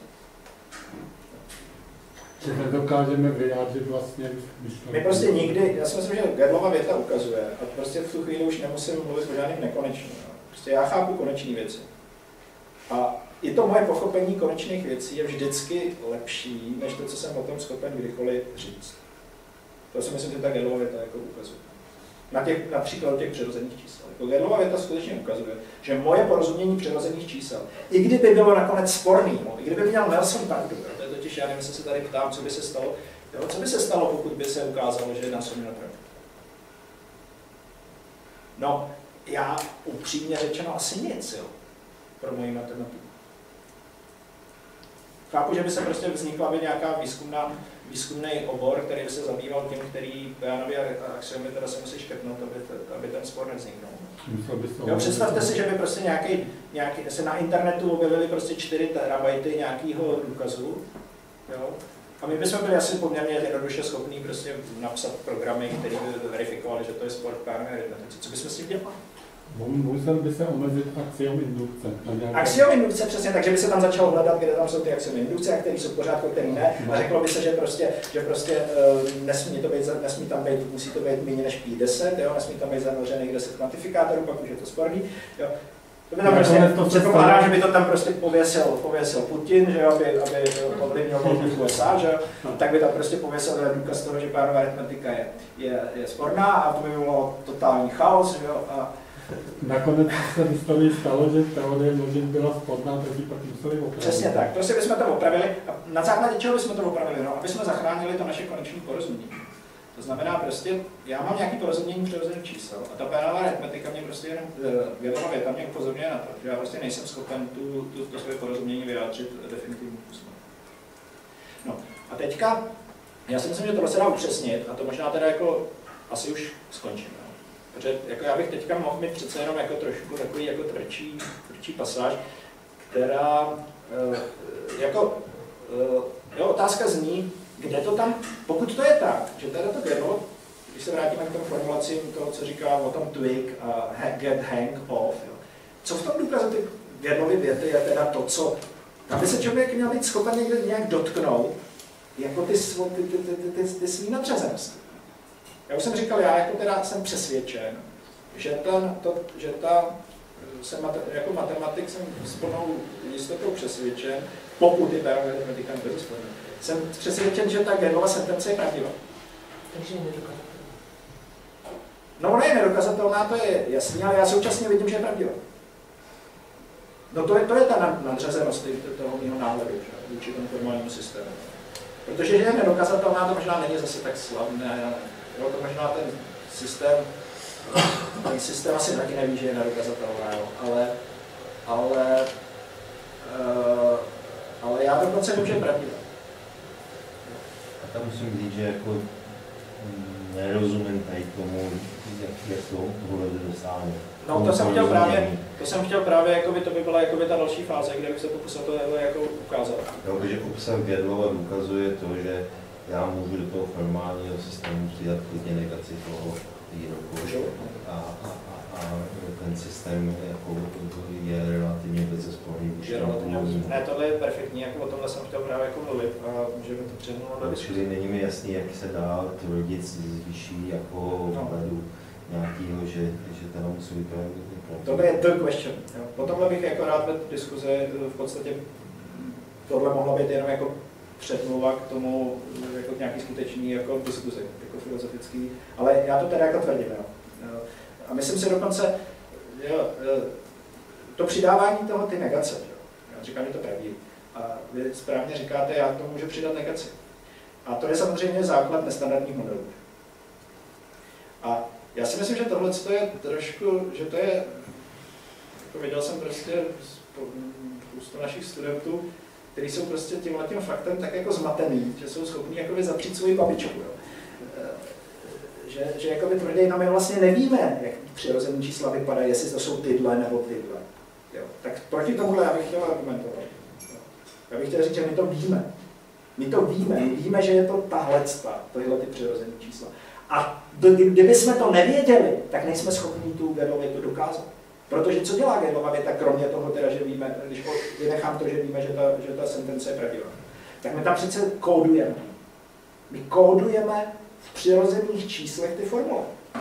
B: Že nedokážeme vyjádřit vlastně myšlenku.
C: My prostě nikdy, já si myslím, že Gödelova věta ukazuje, a prostě v tu chvíli už nemusím mluvit o žádným nekonečným. Prostě já chápu konečné věci. A i to moje pochopení konečných věcí je vždycky lepší, než to, co jsem o tom schopen kdykoliv říct. To si myslím, že ta Gödelova věta jako ukazuje. Na příkladu těch přirozených čísel. Jako Gödelova věta skutečně ukazuje, že moje porozumění přirozených čísel, i kdyby bylo nakonec sporný, i kdyby měl Nelson pravdu, to je totiž, já nevím, jestli se tady ptám, co by se stalo, jo, co by se stalo, pokud by se ukázalo, že Nelson měl pravdu. No, já upřímně řečeno asi nic, jo, pro moji matematiku. Chápu, že by se prostě vznikla by nějaká výzkumný obor, který by se zabýval tím, který Pejanovy axiomy teda se musí škrtnout, aby ten spor nevzniknul. Jo, představte si, že by prostě se na internetu objevily prostě 4 terabajty nějakého důkazu, jo? A my bychom byli asi poměrně jednoduše schopní prostě napsat programy, které by verifikovaly, že to je spor v Pejanově aritmetice. Co bychom s tím dělali?
B: Musel by se omezit axiom indukce.
C: Axiom indukce přesně, takže by se tam začalo hledat, kde tam jsou ty axiomy indukce, a které jsou v pořádku, který ne. A řeklo by se, že nesmí tam být, musí to být méně než pi 10, jo? Nesmí tam být zanořených 10 kvantifikátorů, pak už je to sporný. Jo? To by tam prostě předpokládá, že by to tam prostě pověsil Putin, že jo, aby ovlivnil volby v USA, že jo, tak by tam prostě pověsil důkaz toho, že Pejanova aritmetika je sporná, a to by bylo totální chaos, že jo.
B: Nakonec se v historii stalo, že teorie množin byla sporná, takže pak museli opravit.
C: Přesně tak, prostě bychom to opravili. A na základě čeho bychom to opravili? No, aby jsme zachránili to naše konečné porozumění. To znamená prostě, já mám nějaký porozumění přirozených čísel a ta pérová aritmetika mě prostě jenom, Gödelova věta mě upozorňuje na to, že já prostě nejsem schopen to své porozumění vyjádřit definitivním způsobem. No a teďka, já si myslím, že tohle se dá upřesnit a to možná teda jako asi už skončím. No. Protože jako já bych teďka mohl mít přece jenom jako trošku takový jako tvrdší pasáž, která otázka zní, kde to tam, pokud to je tak, že teda to Gödel, když se vrátíme k tomu formulacím toho, co říká o tom twig a get hang off, jo. Co v tom důkazu ty Gödelovy věty je teda to, co, tam by se člověk měl být schopen někde nějak dotknout, jako ty svý nadřazenosti. Já už jsem říkal, já jako teda jsem přesvědčen, že jako matematik jsem s plnou jistotou přesvědčen, pokud je pérová aritmetika nebezesporná. Jsem přesvědčen, že ta Gödelova sentence je pravdivá.
E: Takže je nedokazatelná.
C: No ona je nedokazatelná, to je jasný, ale já současně vidím, že je pravdivá. No to je ta nadřazenost toho mého náhledu, vůči tomu formálnímu systému. Protože že je nedokazatelná, to možná není zase tak slavné. Jo, to možná ten systém asi taky neví, že je nedokazatelná, jo. Ale já dokonce vím, že je pravdivá.
D: A tam musím říct, že jako nerozumím tady tomu, jak tohle dosáhne.
C: No to jsem chtěl právě, jakoby, to by byla jakoby ta další fáze, kde bych se pokusil to jako ukázat.
D: Jo, protože obsah Gödelova ukazuje to, že já můžu do toho formálního systému přidat klidně negaci toho výroku a ten systém jako je relativně bezesporný.
C: Ne, tohle je perfektní, jako o tomhle jsem chtěl právě jako mluvit a můžeme to přednout do diskuze.
D: Čili není mi jasný, jak se dá tvrdit z vyšší jako vhledu nějakýho, že teda musí být
C: tohle je the question. Jo. Po tomhle bych jako rád vedl diskuze, v podstatě tohle mohla být jenom jako předmluva k tomu, jako nějaký skutečný jako diskuzi, jako filozofický, ale já to teda jako tvrdím. Jo. A myslím si dokonce, jo, to přidávání toho ty negace, jo. Já říkám, že to praví. A vy správně říkáte, já to můžu přidat negaci. A to je samozřejmě základ nestandardních modelů. A já si myslím, že tohle je trošku, že to je, jako viděl jsem prostě spoustu našich studentů, kteří jsou prostě tímhletím faktem tak jako zmatený, že jsou schopní jakoby zapřít svoji babičku. Jo. Že jakoby tvrdí, no my vlastně nevíme, jak přirozený čísla vypadají, jestli to jsou tyhle nebo tyhle. Jo. Tak proti tomuhle já bych chtěl argumentovat. Jo. Já bych chtěl říct, že my to víme. My víme, že je to tohle ty přirozený čísla. A kdyby jsme to nevěděli, tak nejsme schopni tu Gödelovu větu dokázat. Protože co dělá Gödelova věta, kromě toho, teda, že víme, když vynechám to, že víme, že ta sentence je pravdivá, tak my tam přece kódujeme. My kódujeme v přirozených číslech ty formule.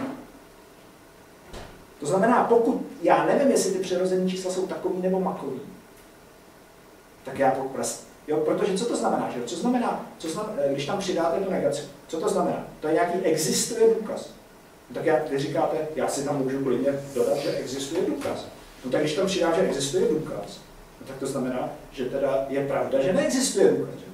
C: To znamená, pokud já nevím, jestli ty přirozené čísla jsou takový nebo makový, tak já to prostě. Jo, protože co to znamená? Že? Co znamená, když tam přidáte tu negaci? Co to znamená? To je nějaký existuje důkaz. No, tak vy říkáte, já si tam můžu klidně dodat, že existuje důkaz. No tak když tam přidám, že existuje důkaz, no, tak to znamená, že teda je pravda, že neexistuje důkaz. Že?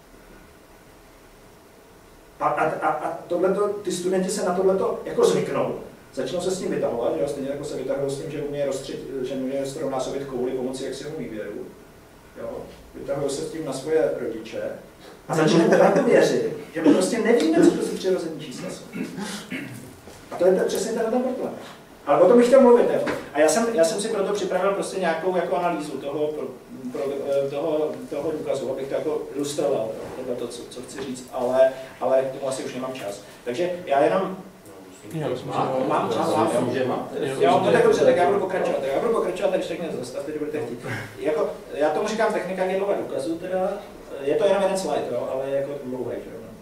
C: A tohleto, ty studenti se na tohleto jako zvyknou. Začnou se s tím vytahovat, že? Stejně jako se vytahují s tím, že umí strojnásobit kouli pomocí jaksiho výběru. Jo? Vytahují se s tím na svoje rodiče a začnou to věřit, že my prostě nevíme, co to jsou přirozené čísla. A to je přesně ten problém. Ale o tom bych chtěl mluvit. Jo. A já jsem si proto připravil prostě nějakou jako analýzu toho důkazu, abych to jako ilustroval, tohle to, co chci říct, ale k tomu asi už nemám čas. Takže já jenom... Mám. Jo, no tak dobře, tak já budu pokračovat, když tak mě zastavte, budete chtít. Jako, já tomu říkám technika Gödelova důkazu, teda, je to jenom jeden slide, jo, ale je jako dlouhé,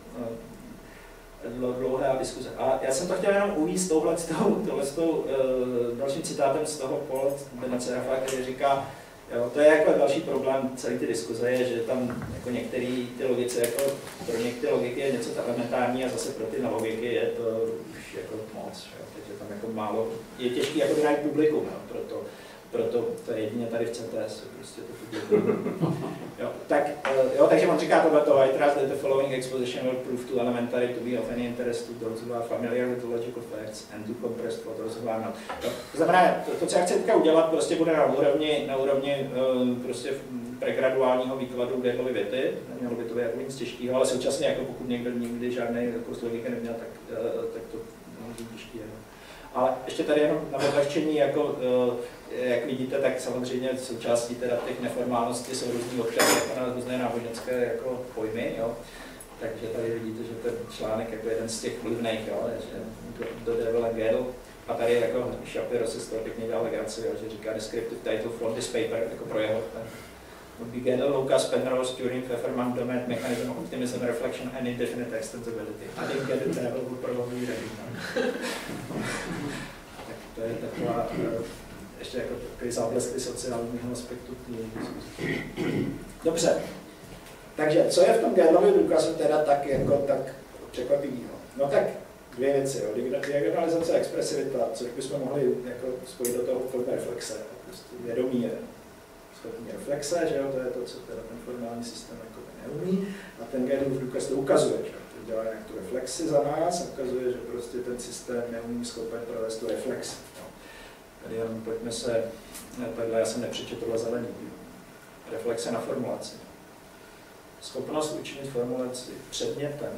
C: dlouhá diskuze. A já jsem to chtěl jenom uvíct tohle dalším citátem z toho Paula Benecerafa, který říká, jo, to je jako další problém celé ty diskuze, je, že tam jako některé ty logice, jako pro některé logiky je něco elementární a zase pro ty nelogiky je to už jako moc. Jo. Takže tam jako málo, je těžké jako najít publikum, jo, proto to je jedině tady v CTS, prostě to publikum. Jo. Tak, jo, takže on říká tohleto, I trust that the following exposition will prove too elementary to be of any interest to those who are familiar with the logical facts and too compressed for those who are not. To znamená, to, co já chci teďka udělat, prostě bude na úrovni prostě pregraduálního výkladu Gödelovy věty, nemělo by to být jako nic těžkého, ale současně, jako pokud někdo nikdy žádný kurz logiky neměl, tak to může být těžké. Ale ještě tady jenom na odlehčení, jako, jak vidíte, tak samozřejmě součástí teda těch neformálností jsou různý odkazy jako na různé náboženské jako pojmy, jo. Takže tady vidíte, že ten článek jako jeden z těch vlivných, jo, že do Devil and Gödel, a tady jako Shapiro si z toho pěkně dělal legraci, že říká descriptive title for this paper, jako pro jeho. Gödel, Lucas, Penrose, Turing, Pfefferman, Domet, Mechanism of Optimism, Reflection and Indefinite Extensibility. I think Gödel Devil will probably ready. Tak to je taková, ještě jako takový záblesky sociálního aspektu. Dobře, takže co je v tom Gödelově důkazu teda tak překvapivého? No tak dvě věci, jo. Diagonalizace a expresivita, což bychom mohli jako spojit do toho pojmu reflexe. Prostě vědomí je schopný reflexe, že jo, to je to, co teda ten formální systém jako neumí. A ten Gödelův důkaz to ukazuje, že to dělá nějak tu reflexi za nás a ukazuje, že prostě ten systém neumí schopen provést tu reflexi. No. Tady jenom pojďme se, takhle já jsem nepřečetl zelený. Reflexe na formulaci. Schopnost učinit formulaci předmětem.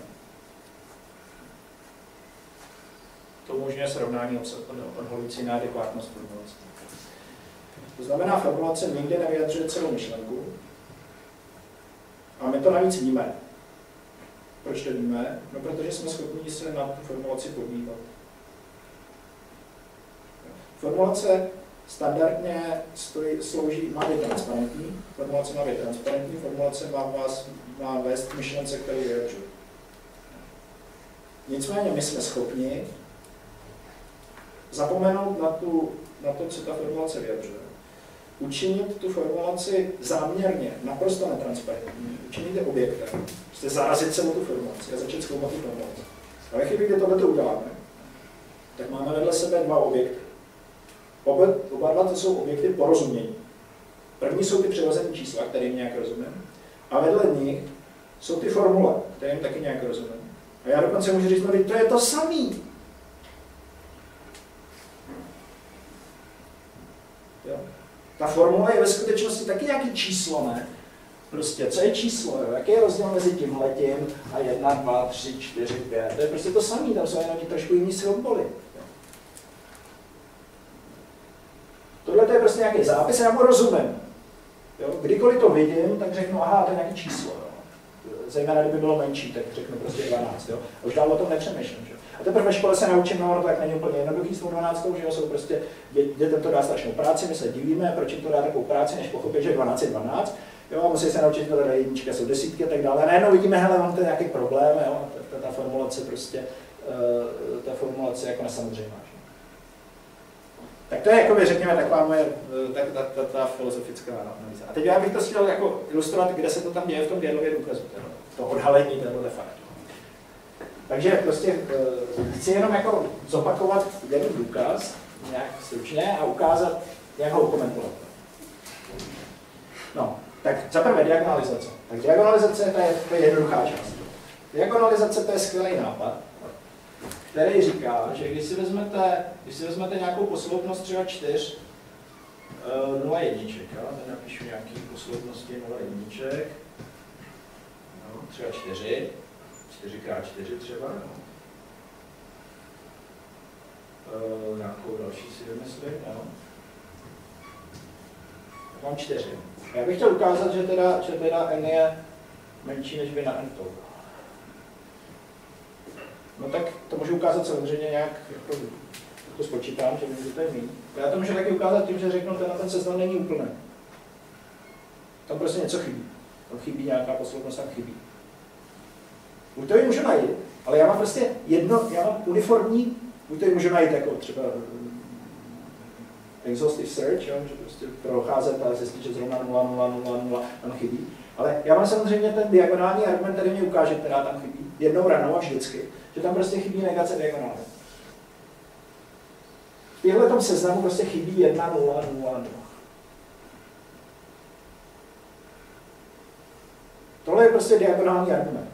C: To umožňuje srovnání odhalující neadekvátnost formulace. To znamená, formulace nikdy nevyjadřuje celou myšlenku. A my to navíc víme. Proč to víme? No, protože jsme schopni se na tu formulaci podívat. Formulace standardně má být transparentní. Formulace má být transparentní. Formulace má vést k myšlence, kterou vyjadřuje. Nicméně my jsme schopni zapomenout na to, co ta formulace vyjadřuje. Učinit tu formulaci záměrně, naprosto netransparentní, učinit je objektem, prostě zarazit se o tu formulaci a začít zkoumat tu formulaci. A ve chvíli, kdy tohle uděláme, tak máme vedle sebe dva objekty. Oba dva to jsou objekty porozumění. První jsou ty přirozené čísla, kterým nějak rozumím, a vedle nich jsou ty formule, kterým taky nějak rozumím. A já dokonce můžu říct, no, to je to samý. Jo. Ta formule je ve skutečnosti taky nějaký číslo, ne? Prostě, co je číslo, jo? Jaký je rozdíl mezi tímhletím a 1, 2, 3, 4, 5? To je prostě to samé, tam jsou jenom trošku jiný symboly. Tohle je prostě nějaký zápis a já mu rozumím. Jo? Kdykoliv to vidím, tak řeknu, aha, to je nějaké číslo. Jo? Zejména kdyby bylo menší, tak řeknu prostě 12. Jo? A už dál o tom nepřemýšlím. Že? A teprve ve škole se naučím, no to tak není úplně jednoduchý s tou 12, že jo? Jsou prostě, dětem to dá strašnou práci, my se divíme, proč jim to dá takovou práci, než pochopit, že 12 je 12. Jo? A musí se naučit, že teda jednička jsou desítky a tak dále. A najednou vidíme, hele, mám ten nějaký problém, jo? Ta formulace prostě, ta formulace jako nesamozřejmá. Tak to je, jakoby, řekněme, taková moje ta filozofická analýza. A teď já bych to chtěl jako ilustrovat, kde se to tam děje v tom Gödelově důkazu, to odhalení tohoto faktu. Takže prostě chci jenom jako zopakovat jeden důkaz, nějak stručně, a ukázat, jak ho komentovat. No, tak zaprvé diagonalizace. Tak diagonalizace to je jednoduchá část. Diagonalizace to je skvělý nápad, který říká, že když si vezmete nějakou posloupnost třeba 4 0 jedniček, jo? Tady napíšu nějaký posloupnosti 0 jedniček, no, třeba 4, 4x4 třeba, no. Nějakou další si vymyslím, no. Tak mám 4. Já bych chtěl ukázat, že teda n je menší než by na n to. No tak to můžu ukázat samozřejmě nějak, jako to spočítám, že vím, že to je míň. Já to můžu taky ukázat tím, že řeknu, že ten seznam není úplný. Tam prostě něco chybí. Tam chybí nějaká posloupnost, tam chybí. Buď to ji můžu najít, ale já mám prostě já mám uniformní, buď to ji můžu najít jako třeba exhaustive search, jo, že prostě procházet a zjistit, že zrovna 0, 0, 0, 0 tam chybí. Ale já mám samozřejmě ten diagonální argument, který mě ukáže, která tam chybí. Jednou ranou a vždycky. Že tam prostě chybí negace diagonály. V téhle seznamu prostě chybí 1, 0, 0, 0. Tohle je prostě diagonální argument.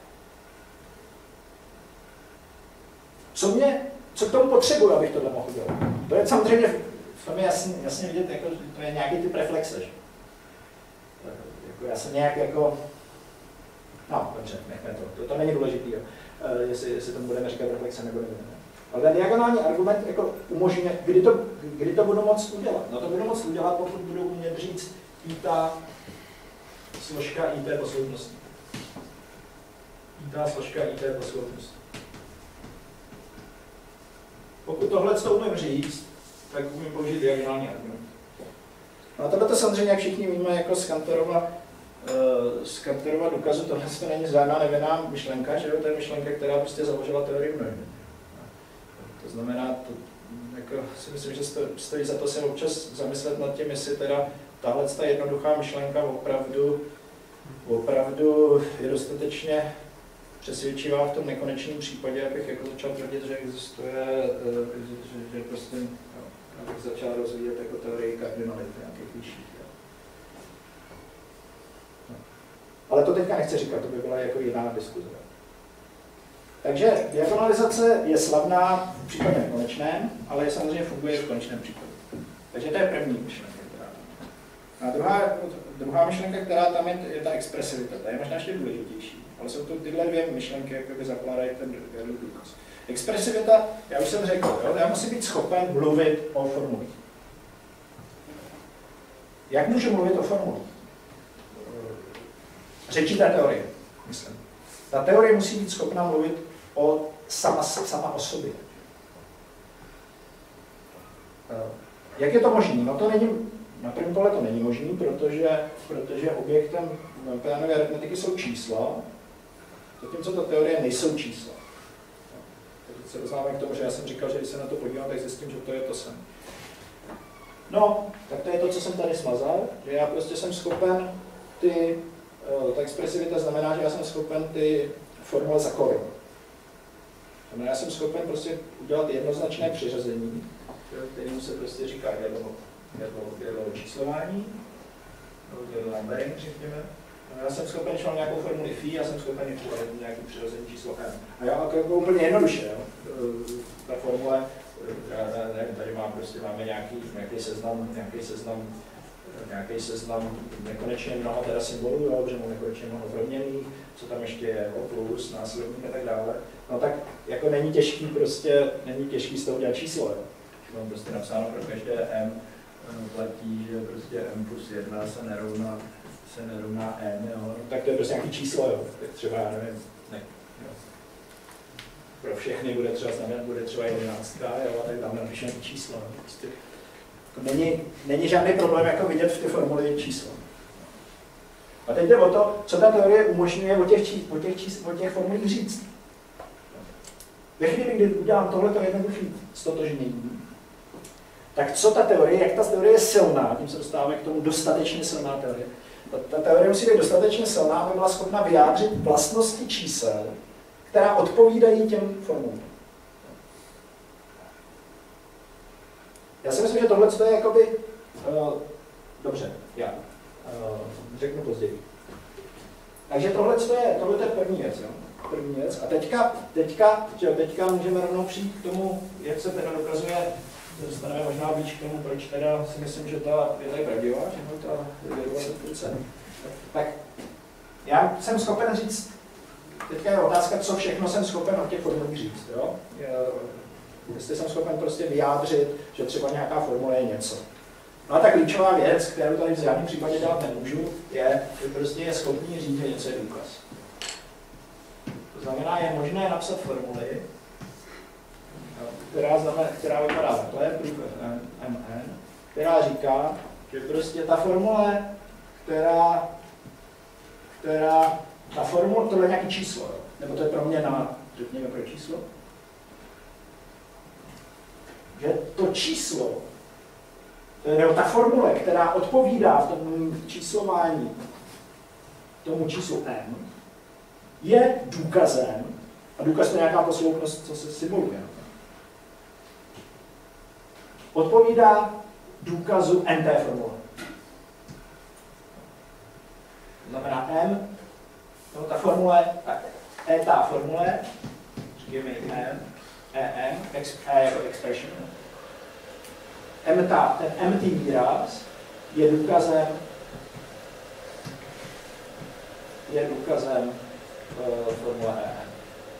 C: Co k tomu potřebuji, abych tohle mohl dělat? To je samozřejmě, v tom je jasně vidět, jako, že to je nějaký typ reflexe. Že? Jako já jsem nějak jako, no dobře, nechme to není důležitý, jestli tomu budeme říkat reflexe nebo nebudeme. Ale ten diagonální argument jako umožňuje, kdy to budu moct udělat. No to budu moct udělat, pokud budu umět říct eta složka IT posloupnosti. Eta složka IT posloupnosti. Pokud tohle umím říct, tak umím použít diagonální argument. No a tohle samozřejmě, jak všichni víme, jako z Cantorova důkazu, tohle to není žádná nevinná myšlenka, že jo? To je myšlenka, která prostě založila teorii množin. To znamená, jako si myslím, že stojí za to se občas zamyslet nad tím, jestli teda tahle jednoduchá myšlenka opravdu je dostatečně přesvědčivá v tom nekonečném případě, abych jako začal tvrdit, že existuje, že prostě, abych začal rozvíjet jako teorii kardinality nějakých vyšších. No. Ale to teďka nechci říkat, to by byla jako jiná diskuze. Takže diagonalizace je slavná v případě nekonečném, ale samozřejmě funguje v konečném případě. Takže to je první myšlenka, která tam je. A druhá myšlenka, která tam je ta expresivita. Ta je možná ještě důležitější. Ale jsou to tyhle dvě myšlenky, jak by zakládají ten důkaz. Expresivita, já už jsem řekl, jo, já musím být schopen mluvit o formulích. Jak můžu mluvit o formulích? Řečí té teorie, myslím. Ta teorie musí být schopná mluvit sama o sobě. Jak je to možné? No to není, na první pohled to není možné, protože objektem plánové aritmetiky jsou čísla, zatímco ta teorie nejsou čísla. Teď se dostáváme k tomu, že já jsem říkal, že když se na to podívám, tak zjistím, že to je to samé. No, tak to je to, co jsem tady smazal, že já prostě jsem schopen ta expresivita znamená, že já jsem schopen ty formule zakorovat. Znamená, já jsem schopen prostě udělat jednoznačné přiřazení, kterému se prostě říká jedno číslování, jedno numbering, řekněme. Já jsem schopen, když mám nějakou formuli phi, já jsem schopen udělat nějaký přiřazení číslo m. A já jako úplně jednoduše, jo. Ta formule, tady máme nějaký seznam nekonečně mnoho teda symbolů, jo, že mám nekonečně mnoho proměnných, co tam ještě je, o plus, následník a tak dále. No tak jako není těžký z toho dělat číslo, jo. Mám prostě napsáno pro každé m, platí, že prostě m plus 1 se nerovná n, jo. Tak to je prostě nějaký číslo, jo. Tak třeba, já nevím, jo. Pro všechny bude třeba znamenat, bude třeba 11, jo, a tak dále, napíšu nějaký číslo, jo. Prostě není žádný problém jako vidět v té formuli číslo. A teď jde o to, co ta teorie umožňuje o těch formulích říct. Ve chvíli, kdy udělám tohleto jednoduché ztotožnění, tak co ta teorie, jak ta teorie je silná, tím se dostáváme k tomu dostatečně silná teorie. Ta teorie musí být dostatečně silná, aby byla schopna vyjádřit vlastnosti čísel, která odpovídají těm formulám. Já si myslím, že tohle je jakoby, dobře, já řeknu později. Takže tohle je první věc, jo? První věc. A teďka můžeme rovnou přijít k tomu, jak se teda dokazuje, dostaneme možná blíž k tomu, proč teda si myslím, že ta věda je pravdivá, že ta věda. Tak já jsem schopen říct, teďka je otázka, co všechno jsem schopen od těch formulí říct, jo? Jestli jsem schopen prostě vyjádřit, že třeba nějaká formule je něco. No a ta klíčová věc, kterou tady v žádném případě dělat nemůžu, je, že prostě je schopný říct, že něco je důkaz. To znamená, je možné napsat formuli, která vypadá takhle, proof MN, která říká, že prostě ta formule, ta formule, tohle je nějaký číslo, jo? Nebo to je proměna, řekněme pro číslo, že to číslo, nebo ta formule, která odpovídá v tom číslování tomu číslu m, je důkazem, a důkaz to je nějaká posloupnost, co se simuluje. Odpovídá důkazu n té formule. To znamená m formule, ta formule, říkáme EM, E jako expression, ten MT výraz je důkazem formule EM.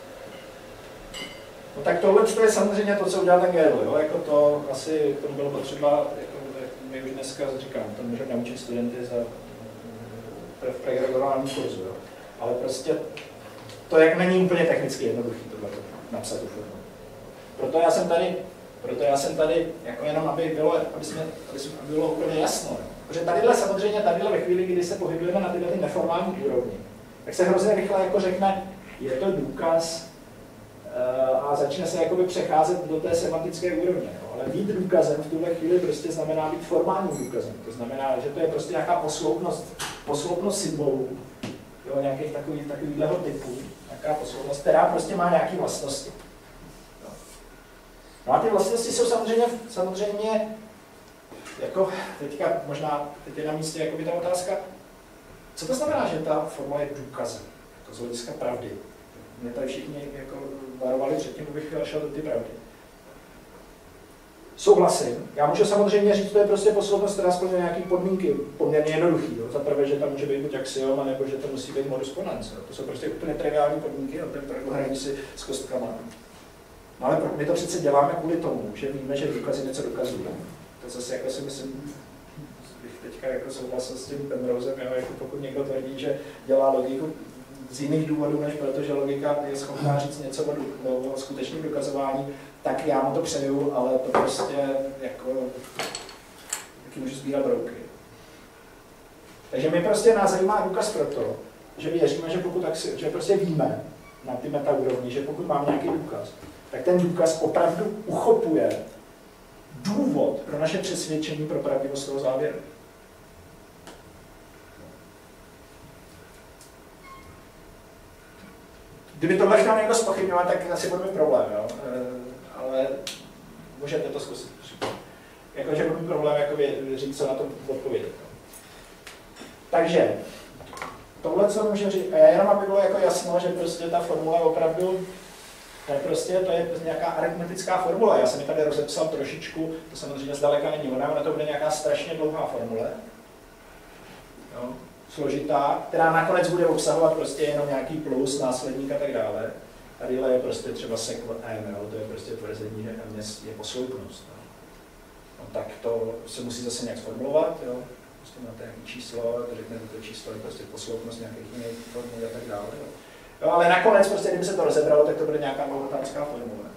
C: No tak tohle je samozřejmě to, co udělal ten Gödel, jo? Jako to asi to bylo potřeba, jako my už dneska říkám, to můžeme naučit studenty v pregregovaném kurzu, jo? Ale prostě to jak není úplně technicky jednoduchý tohle napsat tu formu. Proto já jsem tady jako jenom, aby bylo úplně jasno. Jo? Protože tadyhle samozřejmě, ve chvíli, kdy se pohybujeme na tyhle neformální úrovni, tak se hrozně rychle jako řekne, je to důkaz a začne se jakoby přecházet do té semantické úrovně. Jo? Ale být důkazem v tuhle chvíli prostě znamená být formálním důkazem. To znamená, že to je prostě nějaká posloupnost symbolů, jo? Nějakých takovýhleho typu, nějaká posloupnost, která prostě má nějaké vlastnosti. Jo? No a ty vlastnosti jsou samozřejmě jako teď je na místě jakoby ta otázka, co to znamená, že ta forma je důkazem, jako z hlediska pravdy. Mě tady všichni jako varovali předtím, abych šel do ty pravdy. Souhlasím. Já můžu samozřejmě říct, že to je prostě posloupnost, která splňuje nějaké podmínky, poměrně jednoduchý. Jo. Za prvé, že tam může být buď axiom, nebo že to musí být modus ponens. To jsou prostě úplně triviální podmínky, jo. To je hraní si s kostkama. No ale my to přece děláme kvůli tomu, že víme, že důkazy něco dokazují. To zase jako si myslím, bych teďka jako souhlasil s tím Penroseem, jako pokud někdo tvrdí, že dělá logiku z jiných důvodů, než protože logika je schopná říct něco o skutečném dokazování, tak já mu to přeju, ale to prostě jako taky můžu sbírat brouky. Takže my prostě nás zajímá důkaz proto, že věříme, že prostě víme na ty metaúrovni, že pokud mám nějaký důkaz, tak ten důkaz opravdu uchopuje důvod pro naše přesvědčení pro pravdivost toho závěru. Kdyby tohle chtěl někdo zpochybňovat, tak asi bude mít problém, jo? Ale můžete to zkusit. Jakože bude mít problém jako říct, co na to odpovědět. Takže tohle, co můžu říct, a jenom aby bylo jako jasno, že prostě ta formule opravdu, to je nějaká aritmetická formule. Já jsem ji tady rozepsal trošičku, to samozřejmě zdaleka není ona to bude nějaká strašně dlouhá formule. Jo? Složitá, která nakonec bude obsahovat prostě jenom nějaký plus, následník a tak dále. Tadyhle je prostě třeba sekl M, to je prostě tvrzení, že M je posloupnost. No, tak to se musí zase nějak sformulovat, jo. Prostě máte nějaké číslo, řeknete, to číslo je prostě posloupnost nějakých jiných formulí a tak dále. Jo, ale nakonec prostě, kdyby se to rozebralo, tak to bude nějaká monotánská formule.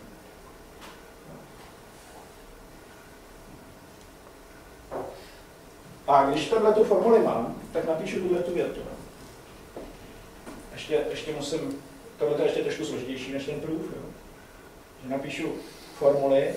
C: A když tohle tu formuli mám, tak napíšu tuhle větu. Ještě musím, tohle je ještě trošku složitější než ten proof, jo? Že napíšu formuli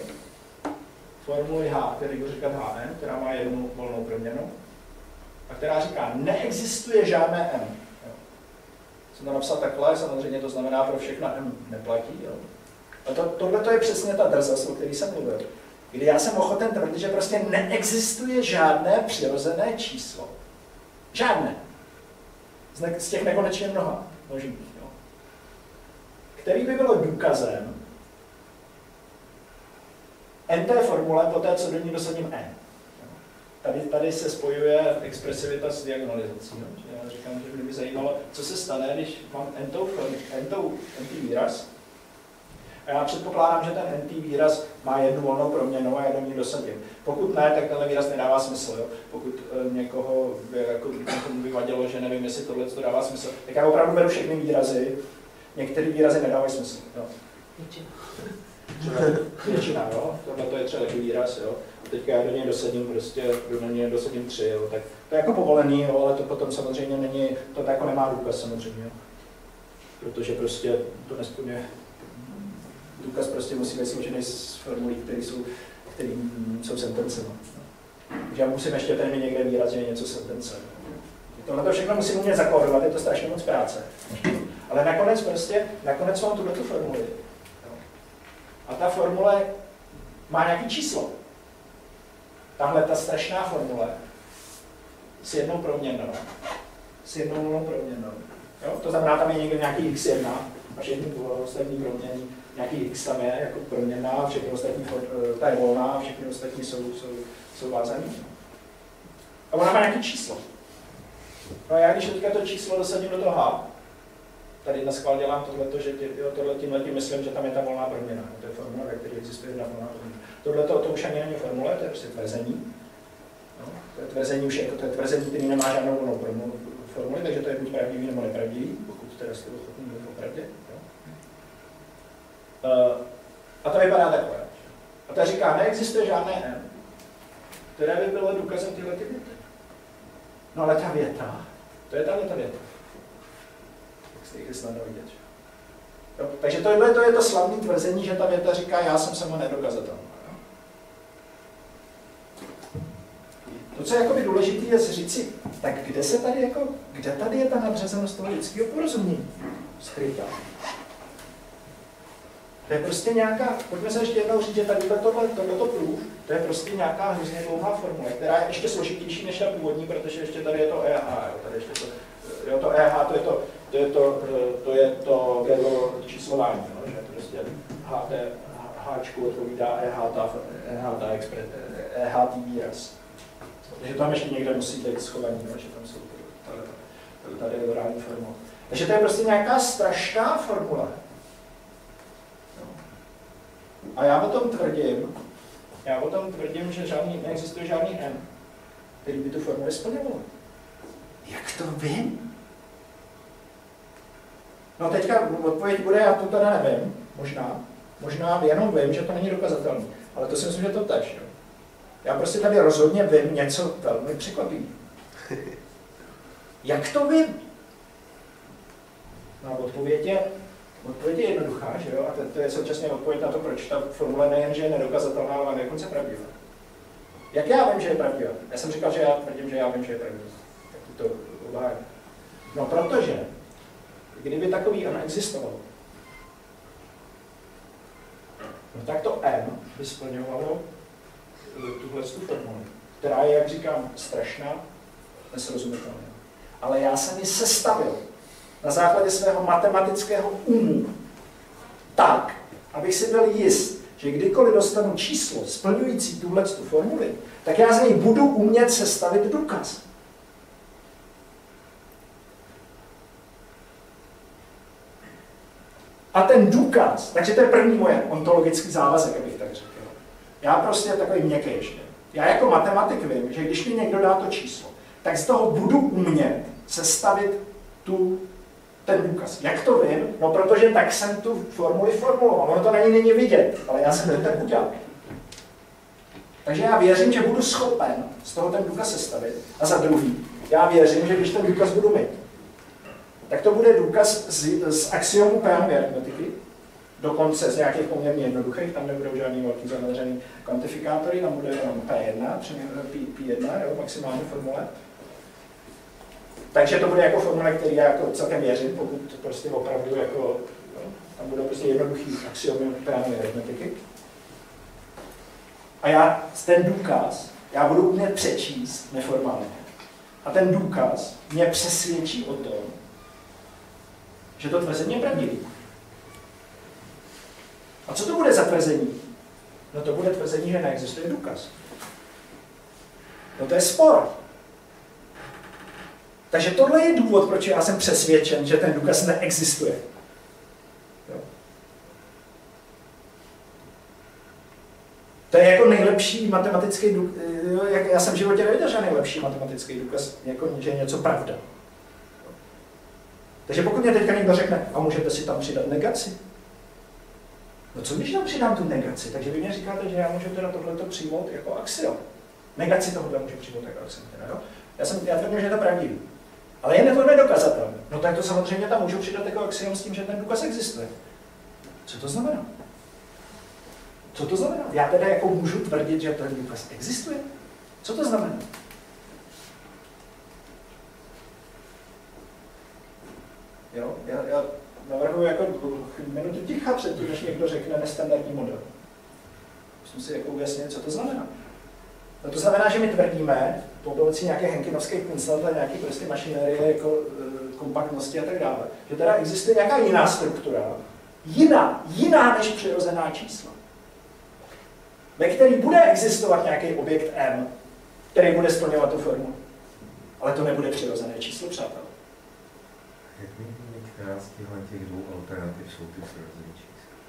C: H, který budu říkat HM, která má jednu volnou proměnu, a která říká, neexistuje žádné M. Jo? Jsem to napsal takhle, samozřejmě to znamená, pro všechna M neplatí. Jo? A tohle je přesně ta drzost, o které jsem mluvil. Kdy já jsem ochoten tvrdit, že prostě neexistuje žádné přirozené číslo. Žádné. Z těch nekonečně mnoha možných. Jo. Který by bylo důkazem n té formule po té, co do ní dosadím n. Tady se spojuje expresivita s diagonalizací. Jo. Já říkám, že by mě zajímalo, co se stane, když mám n výraz. A já předpokládám, že ten NT výraz má jednu volnou proměnu a já do ní dosadím. Pokud ne, tak tenhle výraz nedává smysl. Jo? Pokud někoho by vadilo, že nevím, jestli tohle to dává smysl, tak já opravdu beru všechny výrazy. Některé výrazy nedávají smysl. Jo? Většina, jo? Tohle je třeba taky výraz, jo? A teďka já do něj dosadím 3, jo? Tak to je jako povolený, jo? Ale to potom samozřejmě není, to jako nemá důkaz samozřejmě. Jo? Protože prostě to nesplňuje. Důkaz prostě musí být složený z formulí, které jsou sentence. Takže já musím ještě tady někde výraz, že je něco sentence. Tohle všechno musím umět zakódovat, je to strašně moc práce. Ale nakonec mám tuhle formuli. A ta formule má nějaké číslo. Tahle ta strašná formule s jednou proměnnou, Jo? To znamená, tam je někde nějaký x1 a všechny ostatní proměny, nějaký x tam je jako proměna, a všechny ostatní ta je volná a všechny ostatní jsou vázané. A ona má nějaké číslo. No a já když teďka to číslo dosadím do toho H, tady na schvál dělám tohleto, že tímhletím myslím, že tam je ta volná proměna. To je formule, ve které existuje jedna volná proměna. Tohleto to už ani není formule, to je prostě tvrzení. No, to je tvrzení už jako to je tvrzení, který nemá žádnou volnou formuli, takže to je buď pravdivý nebo nepravdivý, pokud teda jste ochotný mluvit o pravdě. A to vypadá takhle. A to říká, neexistuje žádné M, které by bylo důkazem tyhle věty. No ale ta věta, to je tahle věta. Tak jste jich snadno vidět. Jo? Takže to je to slavné tvrzení, že ta věta říká, já jsem sama nedokazatelná. To, co je jakoby důležité, je říct si, tak kde tady je ta nadřazenost toho lidského porozumění skrytá? To je prostě nějaká, pojďme se ještě jednou říct, že tady tohleto proof, to je prostě nějaká hrozně dlouhá formule, která je ještě složitější než ta původní, protože ještě tady je to EH, tady ještě to EH, to je to Gödelovo číslování, no, že prostě Hčku odpovídá EH výraz. Takže tam ještě někde musí být schovaný, no, že tam jsou tady liberální formule. Takže to je prostě nějaká strašná formule. A já o tom tvrdím, že neexistuje žádný M, který by tu formuli splňoval. Jak to vím? No teďka odpověď bude, já to teda nevím, možná jenom vím, že to není dokazatelné, ale to si myslím, že to tež. Já prostě tady rozhodně vím něco velmi překvapivého. Jak to vím? No odpověď je jednoduchá, že jo? A to je současně odpověď na to, proč ta formule nejen, že je nedokazatelná, ale dokonce pravdivá. Jak já vím, že je pravdivá? Já jsem říkal, že já tvrdím, že já vím, že je pravdivá. Tak to obhájím. No protože, kdyby takový M existoval, no tak to M by splňovalo tuhle formuli, která je, jak říkám, strašná, nesrozumitelná. Ale já jsem ji sestavil na základě svého matematického umu tak, abych si byl jist, že kdykoliv dostanu číslo splňující tuhle formuli, tak já z něj budu umět sestavit důkaz. A ten důkaz, takže to je první moje ontologický závazek, abych tak řekl. Já prostě takový měkký ještě. Já jako matematik vím, že když mi někdo dá to číslo, tak z toho budu umět sestavit ten důkaz. Jak to vím? No protože tak jsem tu formuli formuloval. Ono to není vidět, ale já jsem to tak udělal. Takže já věřím, že budu schopen z toho ten důkaz sestavit. A za druhý, já věřím, že když ten důkaz budu mít, tak to bude důkaz z axiomu Peanovy aritmetiky, dokonce z nějakých poměrně jednoduchých, tam nebudou žádný velký zaměřený kvantifikátory, tam bude jenom P1, P1, jo, maximální formule. Takže to bude jako formule, který já jako celkem věřím, pokud prostě opravdu jako, jo, tam budou prostě jednoduchý axiomy Peanovy aritmetiky. A ten důkaz, já budu umět přečíst neformálně. A ten důkaz mě přesvědčí o tom, že to tvrzení je pravdivý. A co to bude za tvrzení? No to bude tvrzení, že neexistuje důkaz. No to je spor. Takže tohle je důvod, proč já jsem přesvědčen, že ten důkaz neexistuje. Jo. To je jako nejlepší matematický důkaz. Já jsem v životě neviděl, že nejlepší matematický důkaz, jako, že je něco pravda. Jo. Takže pokud mě teďka někdo řekne, a můžete si tam přidat negaci? No co když tam přidám tu negaci? Takže vy mě říkáte, že já můžu teda tohleto přijmout jako axiom. Negaci tohohle můžu přijmout jako axiom. Já tvrdím, že je to pravdivý. Ale je to nedokazatelné. No tak to samozřejmě tam můžu přidat jako axiom s tím, že ten důkaz existuje. Co to znamená? Co to znamená? Já teda jako můžu tvrdit, že ten důkaz existuje? Co to znamená? Jo, já navrhuji jako minutu ticha předtím, než někdo řekne nestandardní model. Musím si jako ujasnit, co to znamená. No to znamená, že my tvrdíme, po pomocí nějaké henkinovské konstant a nějaké prostě mašinérie, jako kompaktnosti a tak dále, že teda existuje nějaká jiná struktura, jiná než přirozená čísla, ve který bude existovat nějaký objekt M, který bude splňovat tu formuli. Ale to nebude přirozené číslo, přátelé.
D: Jak některá z těch dvou alternativ jsou ty přirozené čísla?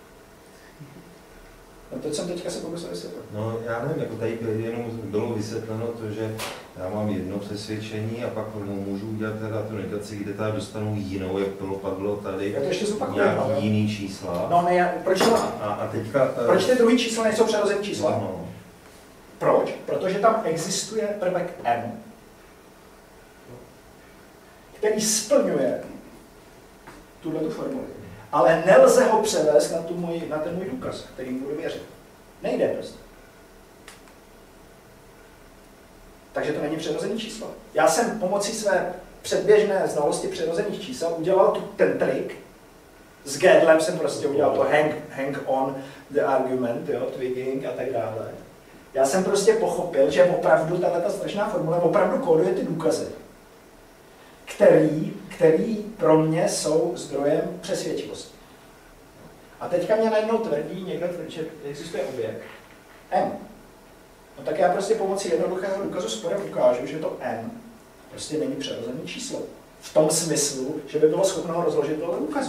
C: No to jsem teďka se pokusil vysvětlit.
D: No já nevím, jako tady jenom bylo vysvětleno to, že já mám jedno přesvědčení a pak můžu udělat teda tu negaci, kde teda dostanu jinou, jak bylo tady
C: Já to ještě zopakuju,
D: nějaký jiný čísla.
C: No ne, proč to?
D: A teďka...
C: Proč ty druhý čísla nejsou přirozené čísla?
D: No.
C: Proč? Protože tam existuje prvek M, který splňuje tuhle formuli. Ale nelze ho převést na ten můj důkaz, který mu budu věřit. Nejde prostě. Takže to není přirozené číslo. Já jsem pomocí své předběžné znalosti přirozených čísel udělal ten trik. S Gödelem jsem prostě udělal to hang on the argument, jo, twigging a tak dále. Já jsem prostě pochopil, že opravdu tato strašná formule opravdu kóduje ty důkazy, který pro mě jsou zdrojem přesvědčivosti. A teďka mě najednou někdo tvrdí, že existuje objekt M. No tak já prostě pomocí jednoduchého důkazu sporem ukážu, že to M prostě není přirozené číslo. V tom smyslu, že by bylo schopno ho rozložit do důkazu.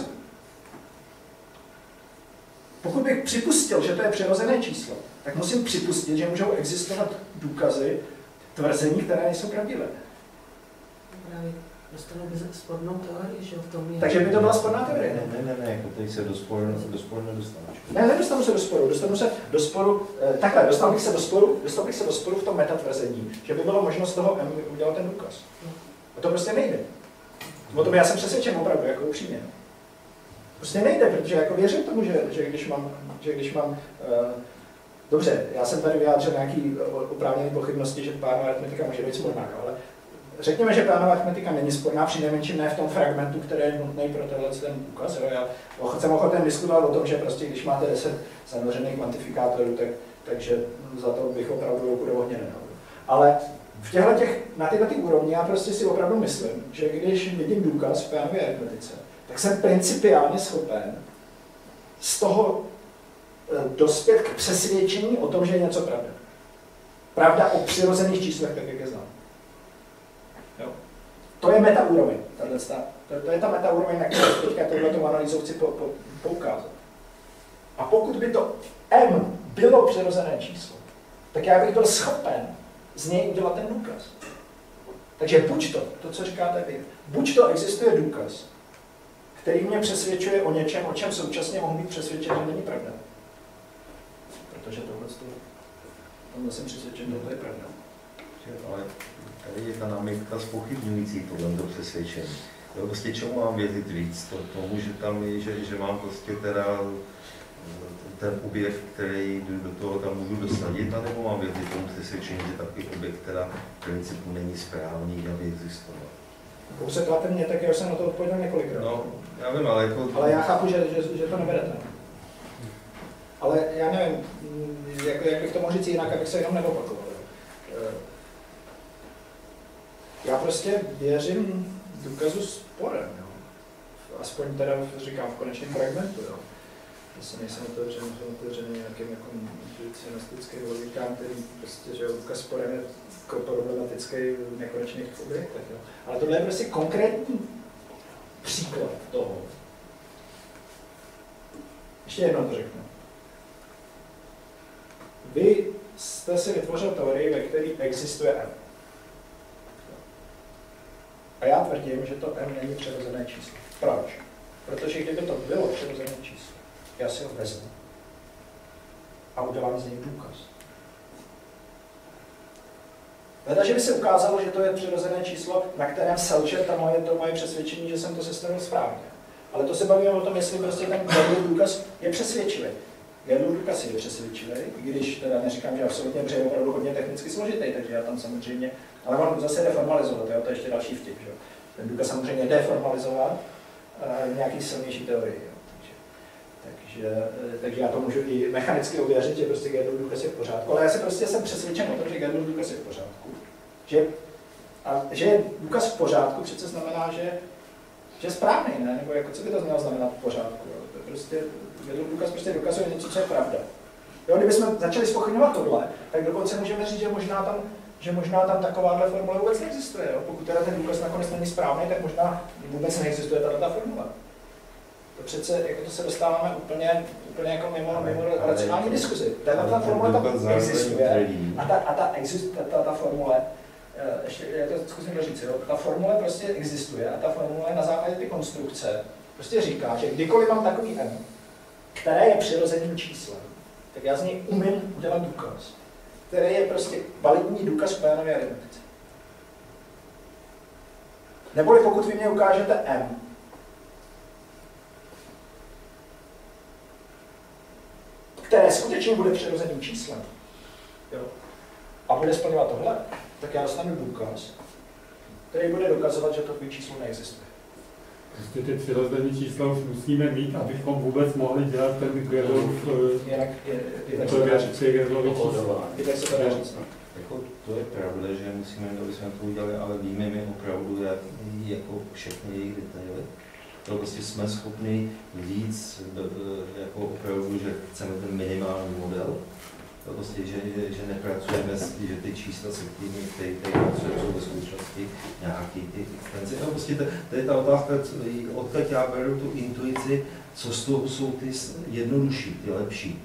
C: Pokud bych připustil, že to je přirozené číslo, tak musím připustit, že můžou existovat důkazy, tvrzení, které nejsou pravdivé.
E: Právě dostanu spornou teorii, že v tom je...
C: Takže by to byla sporná teorie.
D: Ne, jako tady se do sporu nedostaneš.
C: Ne, nedostanu se do sporu, takhle, dostal bych se do sporu v tom metatvrzení, že by bylo možnost toho M udělat ten důkaz. A to prostě nejde. O tom já jsem přesvědčen opravdu, jako upřímně. Prostě nejde, protože jako věřím tomu, že když mám dobře, já jsem tady vyjádřil nějaký oprávněné pochybnosti, že plánová aritmetika může být sporná, ale řekněme, že plánová aritmetika není sporná, přinejmenším ne v tom fragmentu, který je nutný pro ten důkaz. Já jsem ochoten diskutovat o tom, že prostě když máte 10 zanořených kvantifikátorů, takže za to bych opravdu ruku do ohně nedal. Ale na tyhle úrovni já prostě si opravdu myslím, že když vidím důkaz v plánové aritmetice, tak jsem principiálně schopen z toho dospět k přesvědčení o tom, že je něco pravda. Pravda o přirozených číslech, tak jak je znám. Jo. To je metaúroveň. To je ta metaúroveň, na kterou teďka touhletou analýzou chci poukázat. A pokud by to M bylo přirozené číslo, tak já bych byl schopen z něj udělat ten důkaz. Takže buď to, co říkáte vy, buď to existuje důkaz, který mě přesvědčuje o něčem, o čem současně mohu být přesvědčen, že není pravda. Protože tohle jsem přesvědčen, že to je pravda.
D: Ale tady je ta námitka zpochybňující tohle přesvědčení. Jo, prostě čemu mám věřit víc? Tomu, že tam je, že mám prostě teda ten objekt, který do toho tam můžu dosadit, anebo mám věřit tomu přesvědčení, že takový objekt teda v principu není správný, aby existoval.
C: Pokud se ptáte mě, tak já jsem na to odpověděl několikrát.
D: No, já vím, ale jako...
C: Ale já chápu, že to neberete. Ale já nevím, jak bych to mohl říct jinak, abych se jenom neopakoval. Já prostě věřím důkazu sporem, jo. Aspoň teda říkám v konečném fragmentu, jo. Zase nejsem otevřený nějakým jako intuicionalistickým logikám, který prostě, že důkaz sporem je problematický v nekonečných objektech, jo. Ale tohle je prostě konkrétní příklad toho. Ještě jednou to řeknu. Vy jste si vytvořil teorii, ve které existuje M. A já tvrdím, že to M není přirozené číslo. Proč? Protože kdyby to bylo přirozené číslo, já si ho vezmu a udělám z něj důkaz. Leda, že by se ukázalo, že to je přirozené číslo, na kterém selže to moje přesvědčení, že jsem to sestavil správně. Ale to se bavíme o tom, jestli prostě ten Gödelův důkaz je přesvědčivý. Gödelův důkaz je přesvědčivý, i když teda neříkám, že absolutně, protože je opravdu hodně technicky složitý, takže já tam samozřejmě, ale on zase jde formalizovat, jo? To je ještě další vtip, že? Ten důkaz samozřejmě jde formalizovat nějaký silnější teorii. Takže já to můžu i mechanicky ověřit, že prostě Gödelův důkaz je v pořádku, ale já se prostě jsem přesvědčen o tom, že Gödelův důkaz je v pořádku. Že je důkaz v pořádku přece znamená, že že je správný, ne? Nebo jako, co by to mělo znamenat v pořádku? Jo? To je prostě, důkaz prostě dokazuje něco, co je pravda. Jo, kdybychom začali zpochybňovat tohle, tak dokonce můžeme říct, že možná tam takováhle formule vůbec neexistuje. Jo? Pokud teda ten důkaz nakonec není správný, tak možná vůbec neexistuje ta formule. To přece, jako to se dostáváme úplně jako mimo racionální diskuzi. Ta formule tam existuje a ta formule, ještě já to zkusím doříct, jo? Ta formule prostě existuje a ta formule na základě ty konstrukce prostě říká, že kdykoliv mám takový m, které je přirozeným číslem, tak já z něj umím udělat důkaz, který je prostě validní důkaz v Pénově aritmetice. Neboli pokud vy mě ukážete m, které skutečně bude přirozeným číslem, jo, a bude splňovat tohle, tak já dostanu důkaz, který bude dokazovat, že takové číslo neexistuje.
B: Prostě ty přirozené čísla už musíme mít, abychom vůbec mohli dělat ten Gödelův
D: to je pravda, že musíme, aby jsme to udělali, ale víme my opravdu, jak jako všechny jejich detaily. To prostě jsme schopni říct jako opravdu, že chceme ten minimální model. To prostě, že nepracujeme, že ty čísla se kterými pracujeme, jsou ve skutečnosti nějaký ty extenze. No prostě to je ta otázka, odkud já beru tu intuici, co z toho jsou ty jednodušší, ty lepší.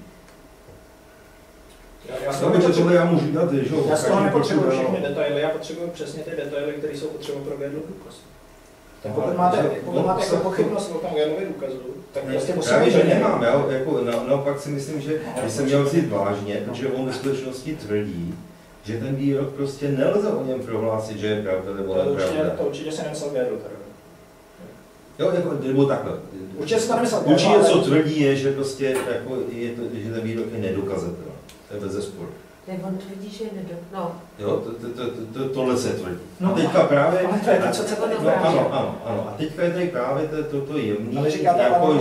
C: Já
D: můžu dát, že
C: já z toho nepotřebuji všechny detaily, já potřebuji přesně ty detaily, které jsou potřeba pro Gödelův důkaz. Tak pokud máte jako pochybnost o tom Gödelově důkazu, tak prostě musíme,
D: že nemám, jo? Jako, naopak si myslím, že jsem měl vzít vážně, protože on ve skutečnosti tvrdí, že ten výrok prostě nelze o něm prohlásit, že je pravda nebo nepravda.
C: To určitě se nemyslel Gödel.
D: Jo, jako, nebo takhle.
C: Určitě se to nemyslel.
D: Určitě, co tvrdí, je, že prostě jako, že ten výrok je nedokazatelný. To je bezesporu.
E: Ne, on tvrdí, že je no.
D: Jo, tohle se tvrdí. A teďka právě... Ano. A teďka je tady právě to jemný, jako,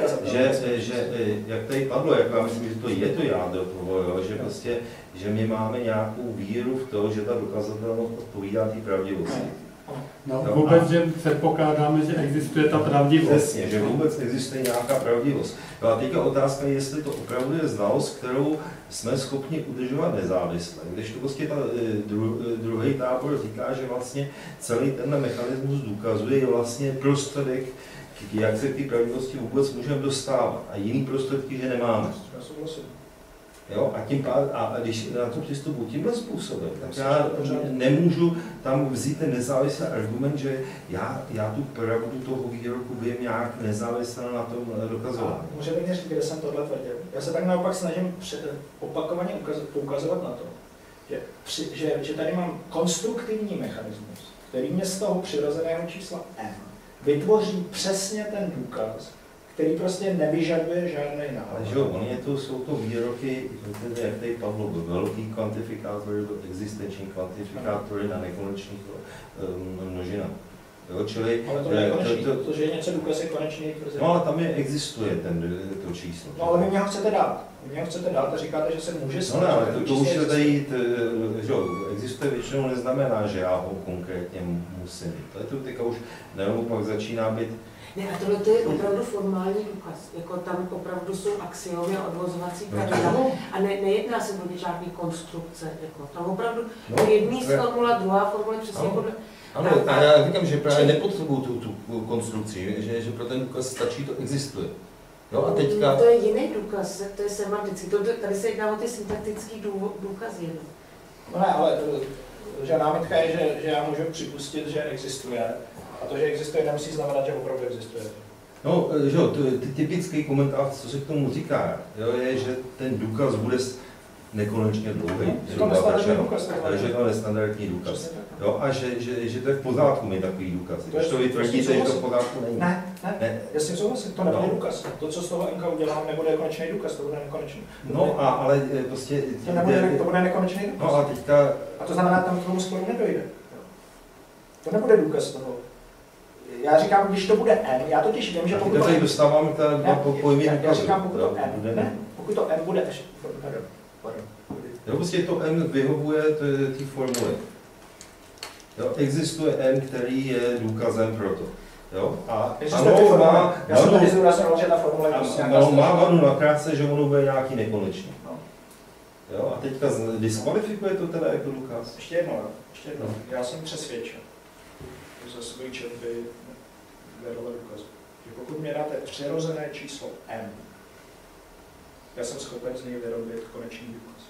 D: že jak tady padlo, jako já myslím, že to je to jádro toho, jo, že prostě, že my máme nějakou víru v to, že ta dokazatelnost odpovídá té pravdivosti.
B: No, vůbec, že předpokládáme, že existuje ta pravdivost.
D: Přesně, že vůbec existuje nějaká pravdivost. No a teďka otázka je, jestli to opravdu je znalost, kterou jsme schopni udržovat nezávisle. Když to prostě ta druhý tábor říká, že vlastně celý tenhle mechanismus důkazuje vlastně prostředek, jak se k té pravdivosti vůbec můžeme dostávat. A jiný prostředky, že nemáme. Jo, a když na to přistupuji tímhle způsobem, tak já nemůžu tam vzít ten nezávislý argument, že já tu pravdu toho výroku vím nějak nezávisle na tom dokazování.
C: Můžete mě říct, kde jsem tohle tvrdil? Já se tak naopak snažím opakovaně poukazovat na to, že tady mám konstruktivní mechanismus, který mě z toho přirozeného čísla m vytvoří přesně ten důkaz, který prostě nevyžaduje žádný návrh.
D: Ale že jo, jsou to výroky, jak tady padlo, velký kvantifikátory, existenční kvantifikátory na nekonečných množinách. Jo, čili,
C: ale to je nekonečný, protože je něco důkaz je konečný tvrzení.
D: No ale tam existuje to číslo.
C: No ale vy mě ho chcete dát. A říkáte, že se může stát.
D: No ale to už je tady, že existuje většinou neznamená, že já ho konkrétně musím. To teďka už naopak začíná být.
E: Ne, a tohle je opravdu formální důkaz. Jako tam opravdu jsou axiomy a odvozovací pravidla. A nejedná se o žádný konstrukce. Jako, tam opravdu jedný z formula, druhá formula přesně podle...
G: Ano, a já říkám, že právě nepotřebuju tu konstrukci, že pro ten důkaz stačí, to existuje. Jo, a teďka...
E: To je jiný důkaz, to je semantický. Tady se jedná o ty syntaktický důkazy.
C: No ne, ale že námitka je, že já můžu připustit, že existuje. A to, že existuje, nemusí znamenat, že opravdu existuje.
D: No, že jo, typický komentář, co se k tomu říká, jo, je, že ten důkaz bude nekonečně dlouhý.
C: Že to nestandardní důkaz.
D: Že to je nestandardní důkaz. Jo, a že to je v pořádku mít takový důkaz. Když to vytvrdíte, že to v pořádku není.
C: Ne. Já s tím souhlasím, to nebude důkaz. To, co z toho NK udělám, nebude konečný důkaz, to bude nekonečný.
D: No, ale prostě...
C: To bude nekonečný důkaz.
D: No a teďka...
C: A to znamená, tam k tomu sporu nedojde. To nebude důkaz toho. Já říkám, když to bude n, já totiž vím, že pokud to n...
D: dostáváme pojmy důkazu.
C: Já říkám, pokud to n, ne, pokud to n bude...
D: Jo, prostě to n vyhovuje té formule. Jo, existuje n, který je důkazem pro to. Jo? A
C: ano, já jsem tady zúraznil, že ta formule je prostě
D: ano, má vadu nakrátce, že ono bude nějaký nekonečný. No. Jo? A teďka diskvalifikuje to teda jako důkaz?
C: Ještě jedno. Já jsem přesvědčen ze svojí četby Gödelova důkazu, že pokud mě dáte přirozené číslo m, já jsem schopen z něj vyrobit konečný důkaz.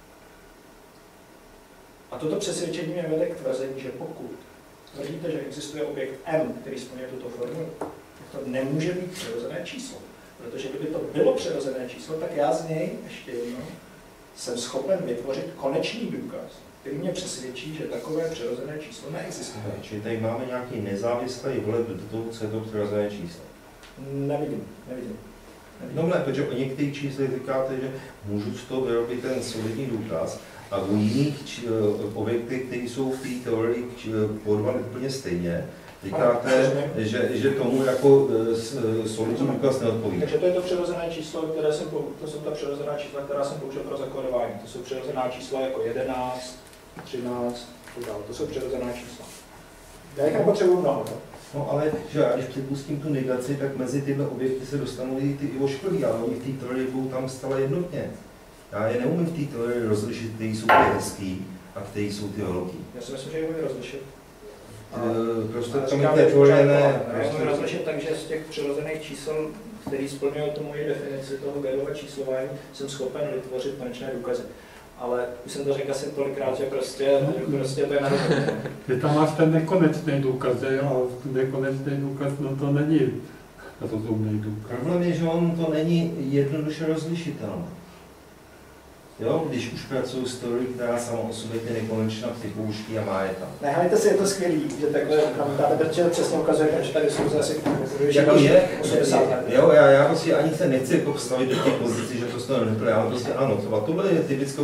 C: A toto přesvědčení mě vede k tvrzení, že pokud tvrdíte, že existuje objekt m, který splňuje tuto formulu, tak to nemůže být přirozené číslo. Protože kdyby to bylo přirozené číslo, tak já z něj, ještě jednou, jsem schopen vytvořit konečný důkaz, který mě přesvědčí, že takové přirozené číslo neexistuje.
D: Čili tady máme nějaký nezávislý vhled do toho, co je to přirozené číslo.
C: Nevidím.
D: No ne, protože o některých číslech říkáte, že můžu z toho vyrobit ten solidní důkaz, a u jiných objektech, které jsou v té teorii porvané úplně stejně, říkáte, že tomu jako solidní důkaz neodpovídá.
C: Takže to je to přirozené číslo, které to jsou ta přirozená čísla, která jsem použil pro zakódování. To jsou přirozená čísla jako 11, 13, to jsou přirozená čísla. Já jich nepotřebuji mnoho.
D: No ale že já, když připustím tu negaci, tak mezi tyhle objekty se dostanou i ty ošklí, ale oni v té teorii budou tam stále jednotně. Já je neumím v té teorii rozlišit, který jsou ty hezký a který jsou ty velký.
C: Já si myslím, že je umím rozlišit.
D: Prostě tam je teorie ne.
C: Já umím rozlišit tak, že z těch přirozených čísel, který splňují tu moji definici toho Gödelova číslování, jsem schopen vytvořit konečné důkazy. Ale už jsem to řekl asi tolikrát, že prostě to je narozené.
B: Ty tam máš ten nekonečný důkaz, že jo? A nekonečný důkaz, no to není rozumný důkaz.
D: Problém je, že on to není jednoduše rozlišitelné. Jo, když už pracuju s teorií, která sama o sobě ty nekonečná připouští a má je tam.
C: Nehajte si, je to skvělý, že takhle namítáte, protože přesně ukazuje, že tady jsou asi
D: jako je, 80 let. Jo, já prostě ani se nechci jako vstavit do těch pozicí, že to stojí neplé, ale prostě ano, třeba tohle je typický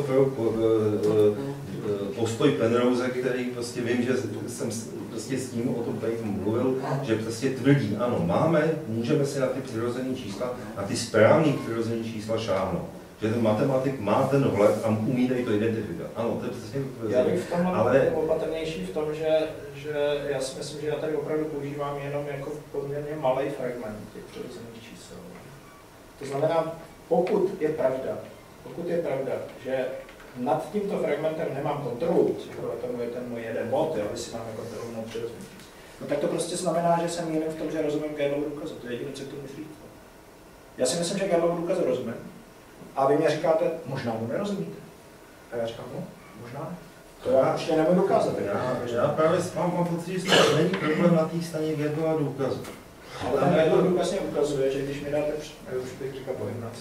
D: postoj Penrose, který prostě vím, že jsem prostě s tím o tom tady mluvil, že prostě tvrdí, ano, můžeme si na ty přirozené čísla, na ty správné přirozené čísla šáhnout. Že ten matematik má ten vhled a umí to identifikovat. Ano, to je přesně to.
C: Já bych v tom opatrnější v tom, že já si myslím, že já tady opravdu používám jenom jako poměrně malý fragment těch přirozených čísel. To znamená, pokud je pravda, že nad tímto fragmentem nemám kontrolu, to je ten můj jeden bod, jestli máme kontrolu nad přirozeným číslem, no tak to prostě znamená, že jsem jiný v tom, že rozumím Gödelovu důkazu. To je jediné, co k tomu říct. Já si myslím, že Gödelovu důkazu rozumím. A vy mě říkáte, možná mu nerozumíte. A já říkám, no, možná. To já určitě nemůžu dokázat.
D: Já právě mám pocit, že to není problém na té straně Gödelova důkazu.
C: Ale ten Gödelov důkaz mě ukazuje, že když mi dáte, já už bych říkal po 11.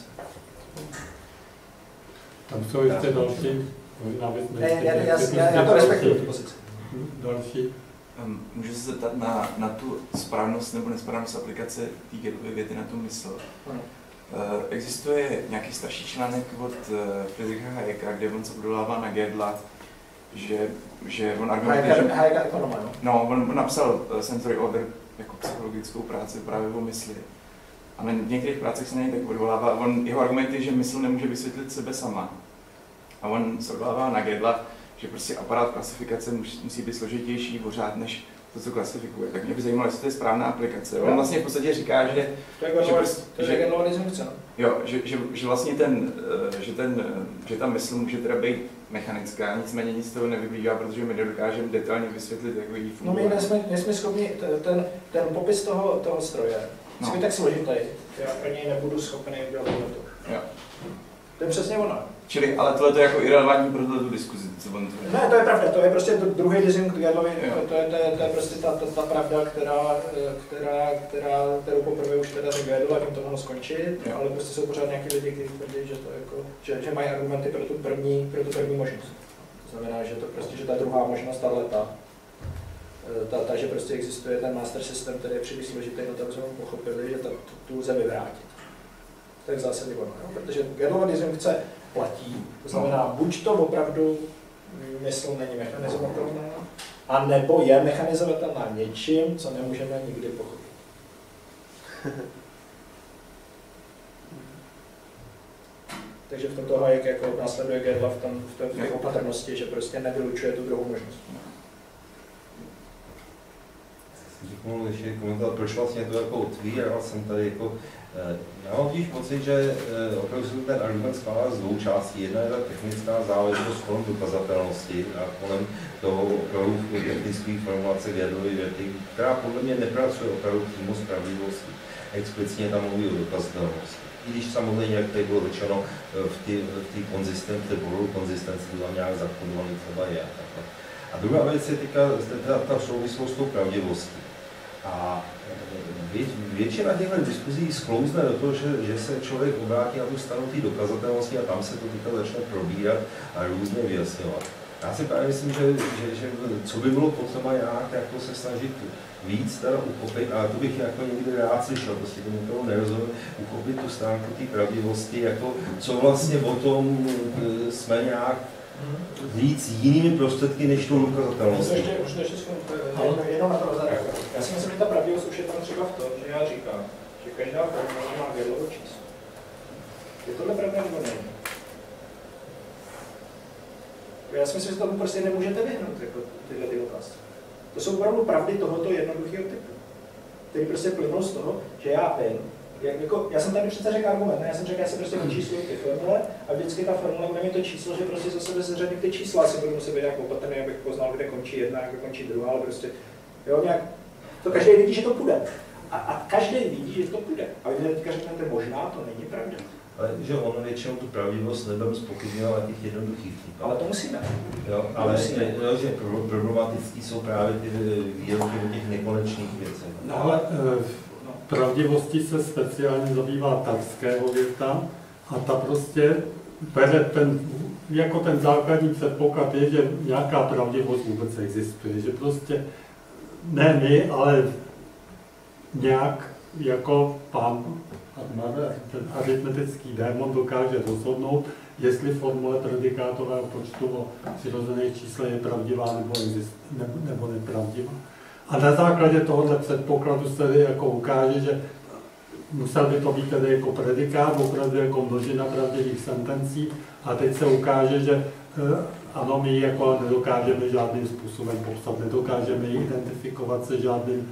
B: Tam jsou ještě další, možná
C: já to respektuju, tu pozici.
B: Další.
H: Můžu se zeptat na tu správnost nebo nesprávnost aplikace té Gödelovy věty na tu mysl. Existuje nějaký starší článek od Friedricha Hayeka, kde on se odvolává na Gödela, že on argumentuje, že...
C: Hayeka ekonoma, no?
H: No, on napsal Sensory Order jako psychologickou práci právě o mysli. A na některých prácech se na něj tak odvolává. Jeho argument je, že mysl nemůže vysvětlit sebe sama. A on se odvolává na Gödela, že prostě aparát klasifikace musí být složitější pořád, než to, co klasifikuje. Tak mě by zajímalo, jestli to je správná aplikace. On vlastně v podstatě říká, že...
C: To je Gödelova disjunkce, no?
H: Jo, že vlastně že ta mysl může teda být mechanická, nicméně nic z toho nevyplývá, protože my nedokážeme detailně vysvětlit, jak jí funguje.
C: No my nejsme schopni, ten popis toho stroje, je tak složitý, já pro něj nebudu schopný udělat to.
H: Jo.
C: To je přesně ono.
H: Čili, ale tohle je jako irelevantní pro tu diskuzi, co on to je.
C: Ne, to je pravda, to je prostě druhý disjunkt Gödelovy, to je prostě ta pravda, kterou poprvé už teda řekl Gödel, a tím to mohlo skončit, ale prostě jsou pořád nějaký lidi, kteří tvrdí, že to jako, že mají argumenty pro tu první možnost. To znamená, že to prostě, že ta druhá možnost, ta, že prostě existuje ten master systém, který je příliš složitý, no tam jsme pochopili, že tu lze vyvrátit. To je v zásadě ono, protože Gödelova disjunkce platí, to znamená, buď to opravdu mysl není mechanizovatelná, a nebo je mechanizovatelná něčím, co nemůžeme nikdy pochopit. Takže v tomto Hayek jako následuje Gödela v té opatrnosti, že prostě nevylučuje tu druhou možnost.
D: mohl ještě komentovat, proč vlastně to jako otvíral jsem tady jako, já mám totiž pocit, že opravdu se ten argument skládá z dvou částí. Jedna je ta technická záležitost kolem dokazatelnosti a kolem toho opravdu technických formulace Gödelové věty, která podle mě nepracuje opravdu přímo s pravdivostí. Explicitně tam mluví o dokazatelnosti. I když samozřejmě, jak tady bylo řečeno, v té konzistenci to tam nějak zakodovaný třeba je. A druhá věc je ta souvislost s tou pravdivostí. A většina těchto diskuzí sklouzne do toho, že se člověk obrátí na tu stranu té dokazatelnosti a tam se to teďka začne probírat a různě vyjasňovat. Já si právě myslím, že co by bylo potřeba nějak jako se snažit víc teda uchopit, ale to bych jako někdy rád slyšel, prostě tomu toho nerozumím, uchopit tu stránku té pravdivosti, jako co vlastně o tom jsme nějak víc jinými prostředky než tou dokazatelností.
C: Už to ještě jenom na to zareagovat. Já si myslím, že ta pravdivost už je tam třeba v tom, že já říkám, že každá formula má Gödelovo číslo. Je tohle pravda nebo není? Já si myslím, že tomu prostě nemůžete vyhnout, jako tyhle ty otázky. To jsou opravdu pravdy tohoto jednoduchého typu, který prostě plynou z toho, že já vím, já jsem tady přece řekl argument, ne? Já jsem řekl, já se prostě vyčísluju ty formule a vždycky ta formule bude mít to číslo, že prostě za sebe seřadím ty čísla, asi budu muset být nějak opatrný, abych poznal, kde končí jedna, kde končí druhá, ale prostě, jo, nějak, to každý vidí, že to půjde. A každý vidí, že to půjde. A vy mě teďka řeknete, možná to není pravda.
D: Ale že on většinou tu pravdivost nebyl zpochybňoval na těch jednoduchých případech.
C: Ale to musíme.
D: Jo, ale že problematický jsou právě ty výroky o těch nekonečných věcech.
B: No, ale pravdivostí se speciálně zabývá Tarského věta a ta prostě bere jako ten základní předpoklad je, že nějaká pravdivost vůbec existuje, že prostě ne my, ale nějak jako pan ten aritmetický démon dokáže rozhodnout, jestli formule predikátového počtu o přirozených číslech je pravdivá nebo nepravdivá. A na základě tohoto předpokladu se tedy jako ukáže, že musel by to být tedy jako predikát, opravdu jako množina pravdivých sentencí, a teď se ukáže, že ano, my ji jako nedokážeme žádným způsobem popsat, nedokážeme ji identifikovat se žádným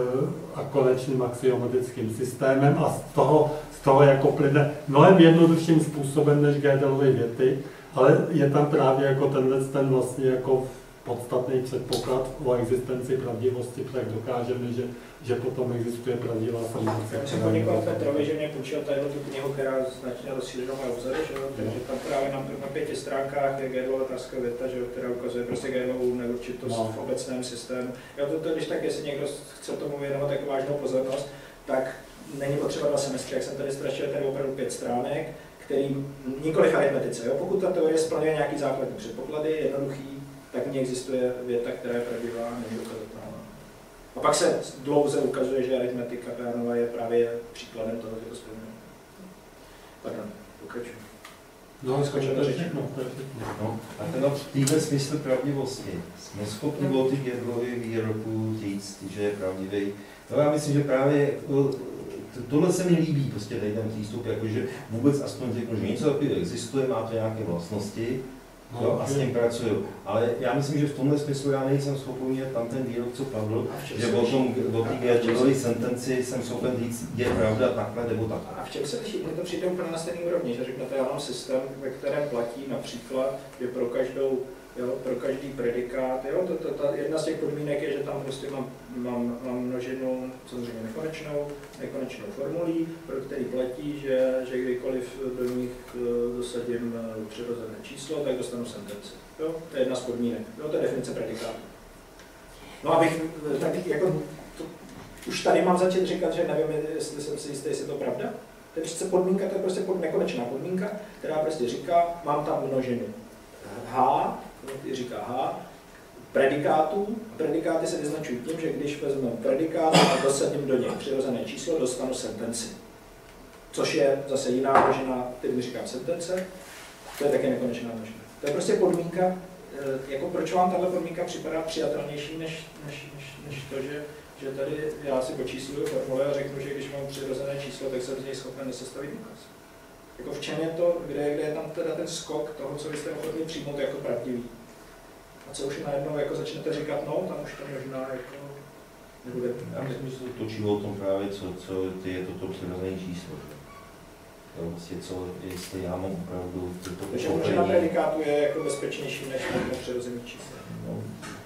B: a konečným axiomatickým systémem a z toho jako plyne mnohem jednodušším způsobem než Gödelovy věty, ale je tam právě jako ten vlastně jako podstatný předpoklad o existenci pravdivosti, tak dokážeme, že potom existuje pravdivá formulace.
C: Já jsem poděkoval Petrovi, že mě půjčil tady tu knihu, která značně rozšířila moje obzory, takže tam právě na 5 stránkách je Gödelova Tarská věta, která ukazuje prostě Gödelovu neurčitost v obecném systému. Když tak, jestli někdo chce tomu věnovat jako vážnou pozornost, tak není potřeba 2 semestry, jak jsem tady strašil, tady opravdu 5 stránek, který nikoliv aritmetice. Jo? Pokud ta teorie splňuje nějaký základní předpoklady, jednoduchý, tak v ní existuje věta, která je pravdivá a není dokazatelná. A pak se dlouze ukazuje, že aritmetika Pejanova je právě příkladem toho, že to splňuje. Pardon, pokračuji.
B: No, skočíme všechno.
D: No, a teda v téhle smyslu pravdivosti jsme schopni o těch Gödelových výroků říct, že je pravdivý. No, já myslím, že právě tohle se mi líbí, prostě tady ten přístup, jakože vůbec aspoň řeknu, že něco takového existuje, má to nějaké vlastnosti, jo, a s tím pracuju. Ale já myslím, že v tomhle smyslu já nejsem schopný tam ten výrok, co padl, že o té Gödelové sentenci jsem schopen říct, je pravda takhle nebo takhle.
C: A v čem se liší? Mně to přijde úplně na stejný úrovni, že řeknete, já mám systém, ve kterém platí například, že pro každý predikát, ta jedna z těch podmínek je, že tam prostě mám množinu, samozřejmě nekonečnou formulí, pro který platí, že kdykoliv do nich dosadím přirozené číslo, tak dostanu sentenci. Jo? To je jedna z podmínek. Jo? To je definice predikátu. No abych, tak jako, už tady mám začít říkat, že nevím, jestli jsem si jistý, jestli je to pravda. To je přece podmínka, to je prostě nekonečná podmínka, která prostě říká, mám tam množinu H, říká H, predikátů. Predikáty se vyznačují tím, že když vezmu predikát a dosadím do něj přirozené číslo, dostanu sentenci. Což je zase jiná množina, který říkám sentence, to je také nekonečná množina. To je prostě podmínka, jako proč vám tahle podmínka připadá přijatelnější, než to, že tady já si počísluju formule a řeknu, že když mám přirozené číslo, tak jsem z něj schopen sestavit důkaz. Jako v čem je to, kde je tam teda ten skok toho, co vy jste ochotni přijmout jako pravdivý. A co už najednou jako začnete říkat, no, tam už to možná jako
D: Já myslím, že se to točí o tom právě, co je toto přirozené číslo. Jo, vlastně jestli já mám opravdu toto
C: Takže možná na predikátu je jako bezpečnější než na přirozený číslo.
D: No.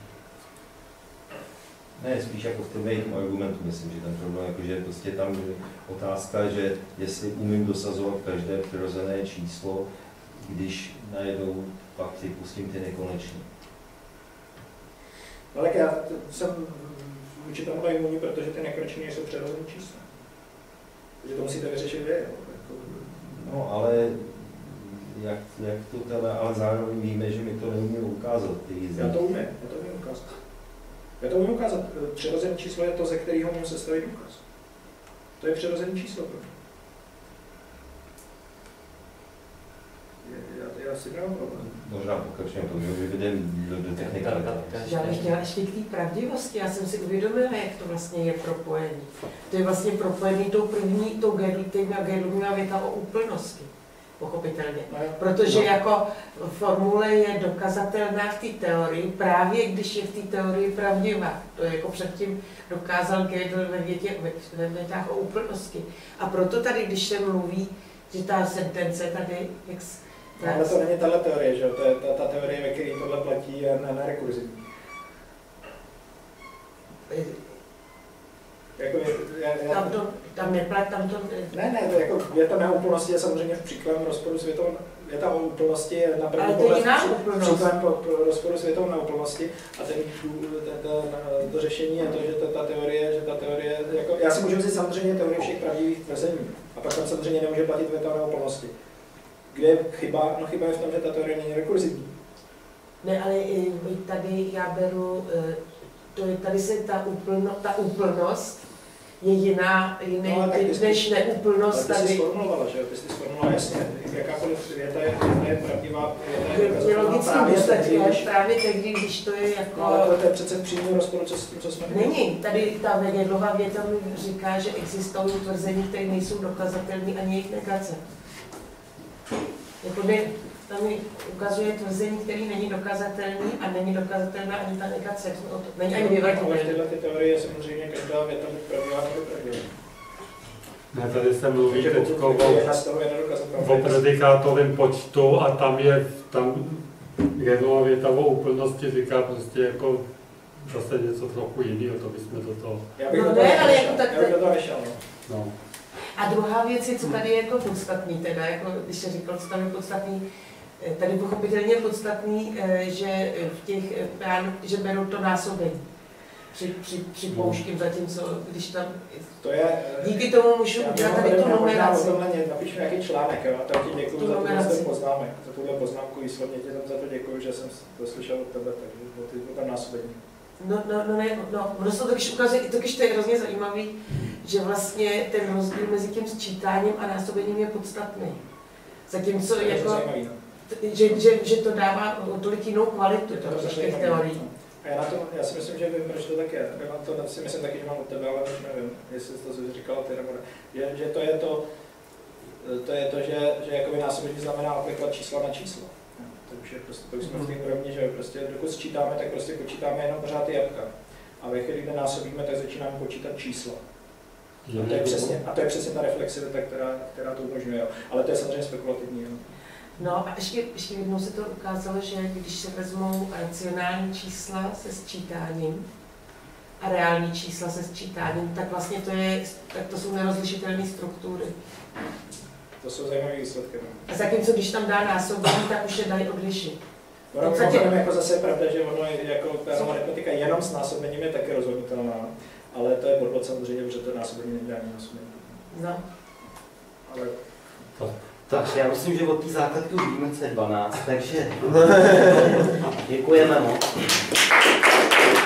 D: Ne, spíš jako v tom jejich argumentu, myslím, že ten problém, jakože prostě tam je otázka, že jestli umím dosazovat každé přirozené číslo, když najednou pak si pustím ty nekonečný.
C: Ale tak já jsem vůči tomu imunní, protože ty nekonečné jsou přirozené čísla. Takže to musíte vyřešit vy.
D: No, ale jak to teda, ale zároveň víme, že my to neumíme ukázat.
C: Já to umím ukázat. Přirozené číslo je to, ze kterého můžu sestavit důkaz. To je přirozené číslo pro mě. Já si nemám problém.
D: Možná pokračujeme to, že vyjdeme do techniky.
E: Já bych chtěla ještě k té pravdivosti. Já jsem si uvědomila, jak to vlastně je propojení. To je vlastně propojení tou Gödelům věta o úplnosti. Pochopitelně. Protože jako formule je dokazatelná v té teorii, právě když je v té teorii pravdivá. To je jako předtím dokázal Gödel ve větách o úplnosti. A proto tady, když se mluví, že ta sentence tady,
C: ale to není tahle teorie, že jo? To je ta teorie, ve které tohle platí, je nerekurzivní. Jako
E: tam neplatí, tam to...
C: Ne, to jako věta neúplnosti je samozřejmě v příkladném rozporu s větou, věta o úplnosti je na první
E: pohled
C: příkladem rozporu s větou neúplnosti a to řešení je to, že ta teorie jako, já si můžu vzít samozřejmě teorii všech pravdivých tvrzení a pak tam samozřejmě nemůže platit věta o neúplnosti. Kde je chyba? No chyba je v tom, že ta teorie není rekurzivní.
E: Ne, ale tady já beru, tady se ta úplnost je jiná než neúplnost.
C: Ale ty jsi sformulovala, že jo? Ty jsi sformulovala jasně, jakákoliv věta je pravdivá.
E: Je logicky právě tehdy, když to je jako...
C: No, ale to je přece v přímém rozporu, co jsme...
E: Není. Tady ta Gödelova věta mi říká, že existují tvrzení, které nejsou dokazatelné ani jejich negace. Tam mi ukazuje tvrzení, které není dokazatelný a není dokazatelná ani ta negace. Není ani vyvratitelné.
C: Ale v této teorii je samozřejmě každá věta pravdivá nebo pravdivá.
B: Ne, tady se mluví teď o predikátovém počtu a tam Gödelova věta o úplnosti říká prostě jako zase něco trochu jiného, to bychom do toho...
E: No ne, ale jako tak...
C: Já bych do toho nešel,
B: no.
E: A druhá věc je, co tady je jako podstatný, teda, jako když se říkal, co tam je podstatný, tady pochopitelně podstatný, že v těch že berou to násobení. Připouštím, zatímco když tam...
C: To je,
E: díky tomu můžu udělat tady tu numeraci.
C: Napíšu nějaký článek, jo, a tak ti děkuju za tuhle poznámek, za tuhle poznámku, výslovně ti tam za to děkuju, že jsem to slyšel od tebe, takže o tam násobení.
E: Ono se to ukazuje, to je hrozně zajímavý, že vlastně ten rozdíl mezi tím sčítáním a násobením je podstatný. Zatímco jako, že to dává o tolik jinou kvalitu těch teorií.
C: A já si myslím, že vím, proč to tak je. To si myslím taky, že mám od tebe, ale už nevím, jestli jsi to říkala ty nebo ne. Že to je to, že jakoby násobení znamená aplikovat čísla na číslo. To už je prostě, to už jsme v té úrovni, že prostě dokud sčítáme, tak prostě počítáme jenom pořád ty jabka. A ve chvíli, kdy násobíme, tak začínáme počítat čísla. A to je přesně ta reflexivita, která to umožňuje. Ale to je samozřejmě spekulativní. Jo.
E: No a ještě jednou se to ukázalo, že když se vezmou racionální čísla se sčítáním a reální čísla se sčítáním, tak vlastně to jsou nerozlišitelné struktury.
C: To jsou zajímavé výsledky.
E: A zatímco když tam dá násobení, tak už je dají odlišit.
C: Ono jako zase je pravda, že ono je jako ta aritmetika jenom s násobením je taky rozhodnutelná, ale to je podvod samozřejmě, protože to násobení není ani násobení.
E: No.
C: Ale...
A: Tak já myslím, že od té základky už víme C12, takže děkujeme moc.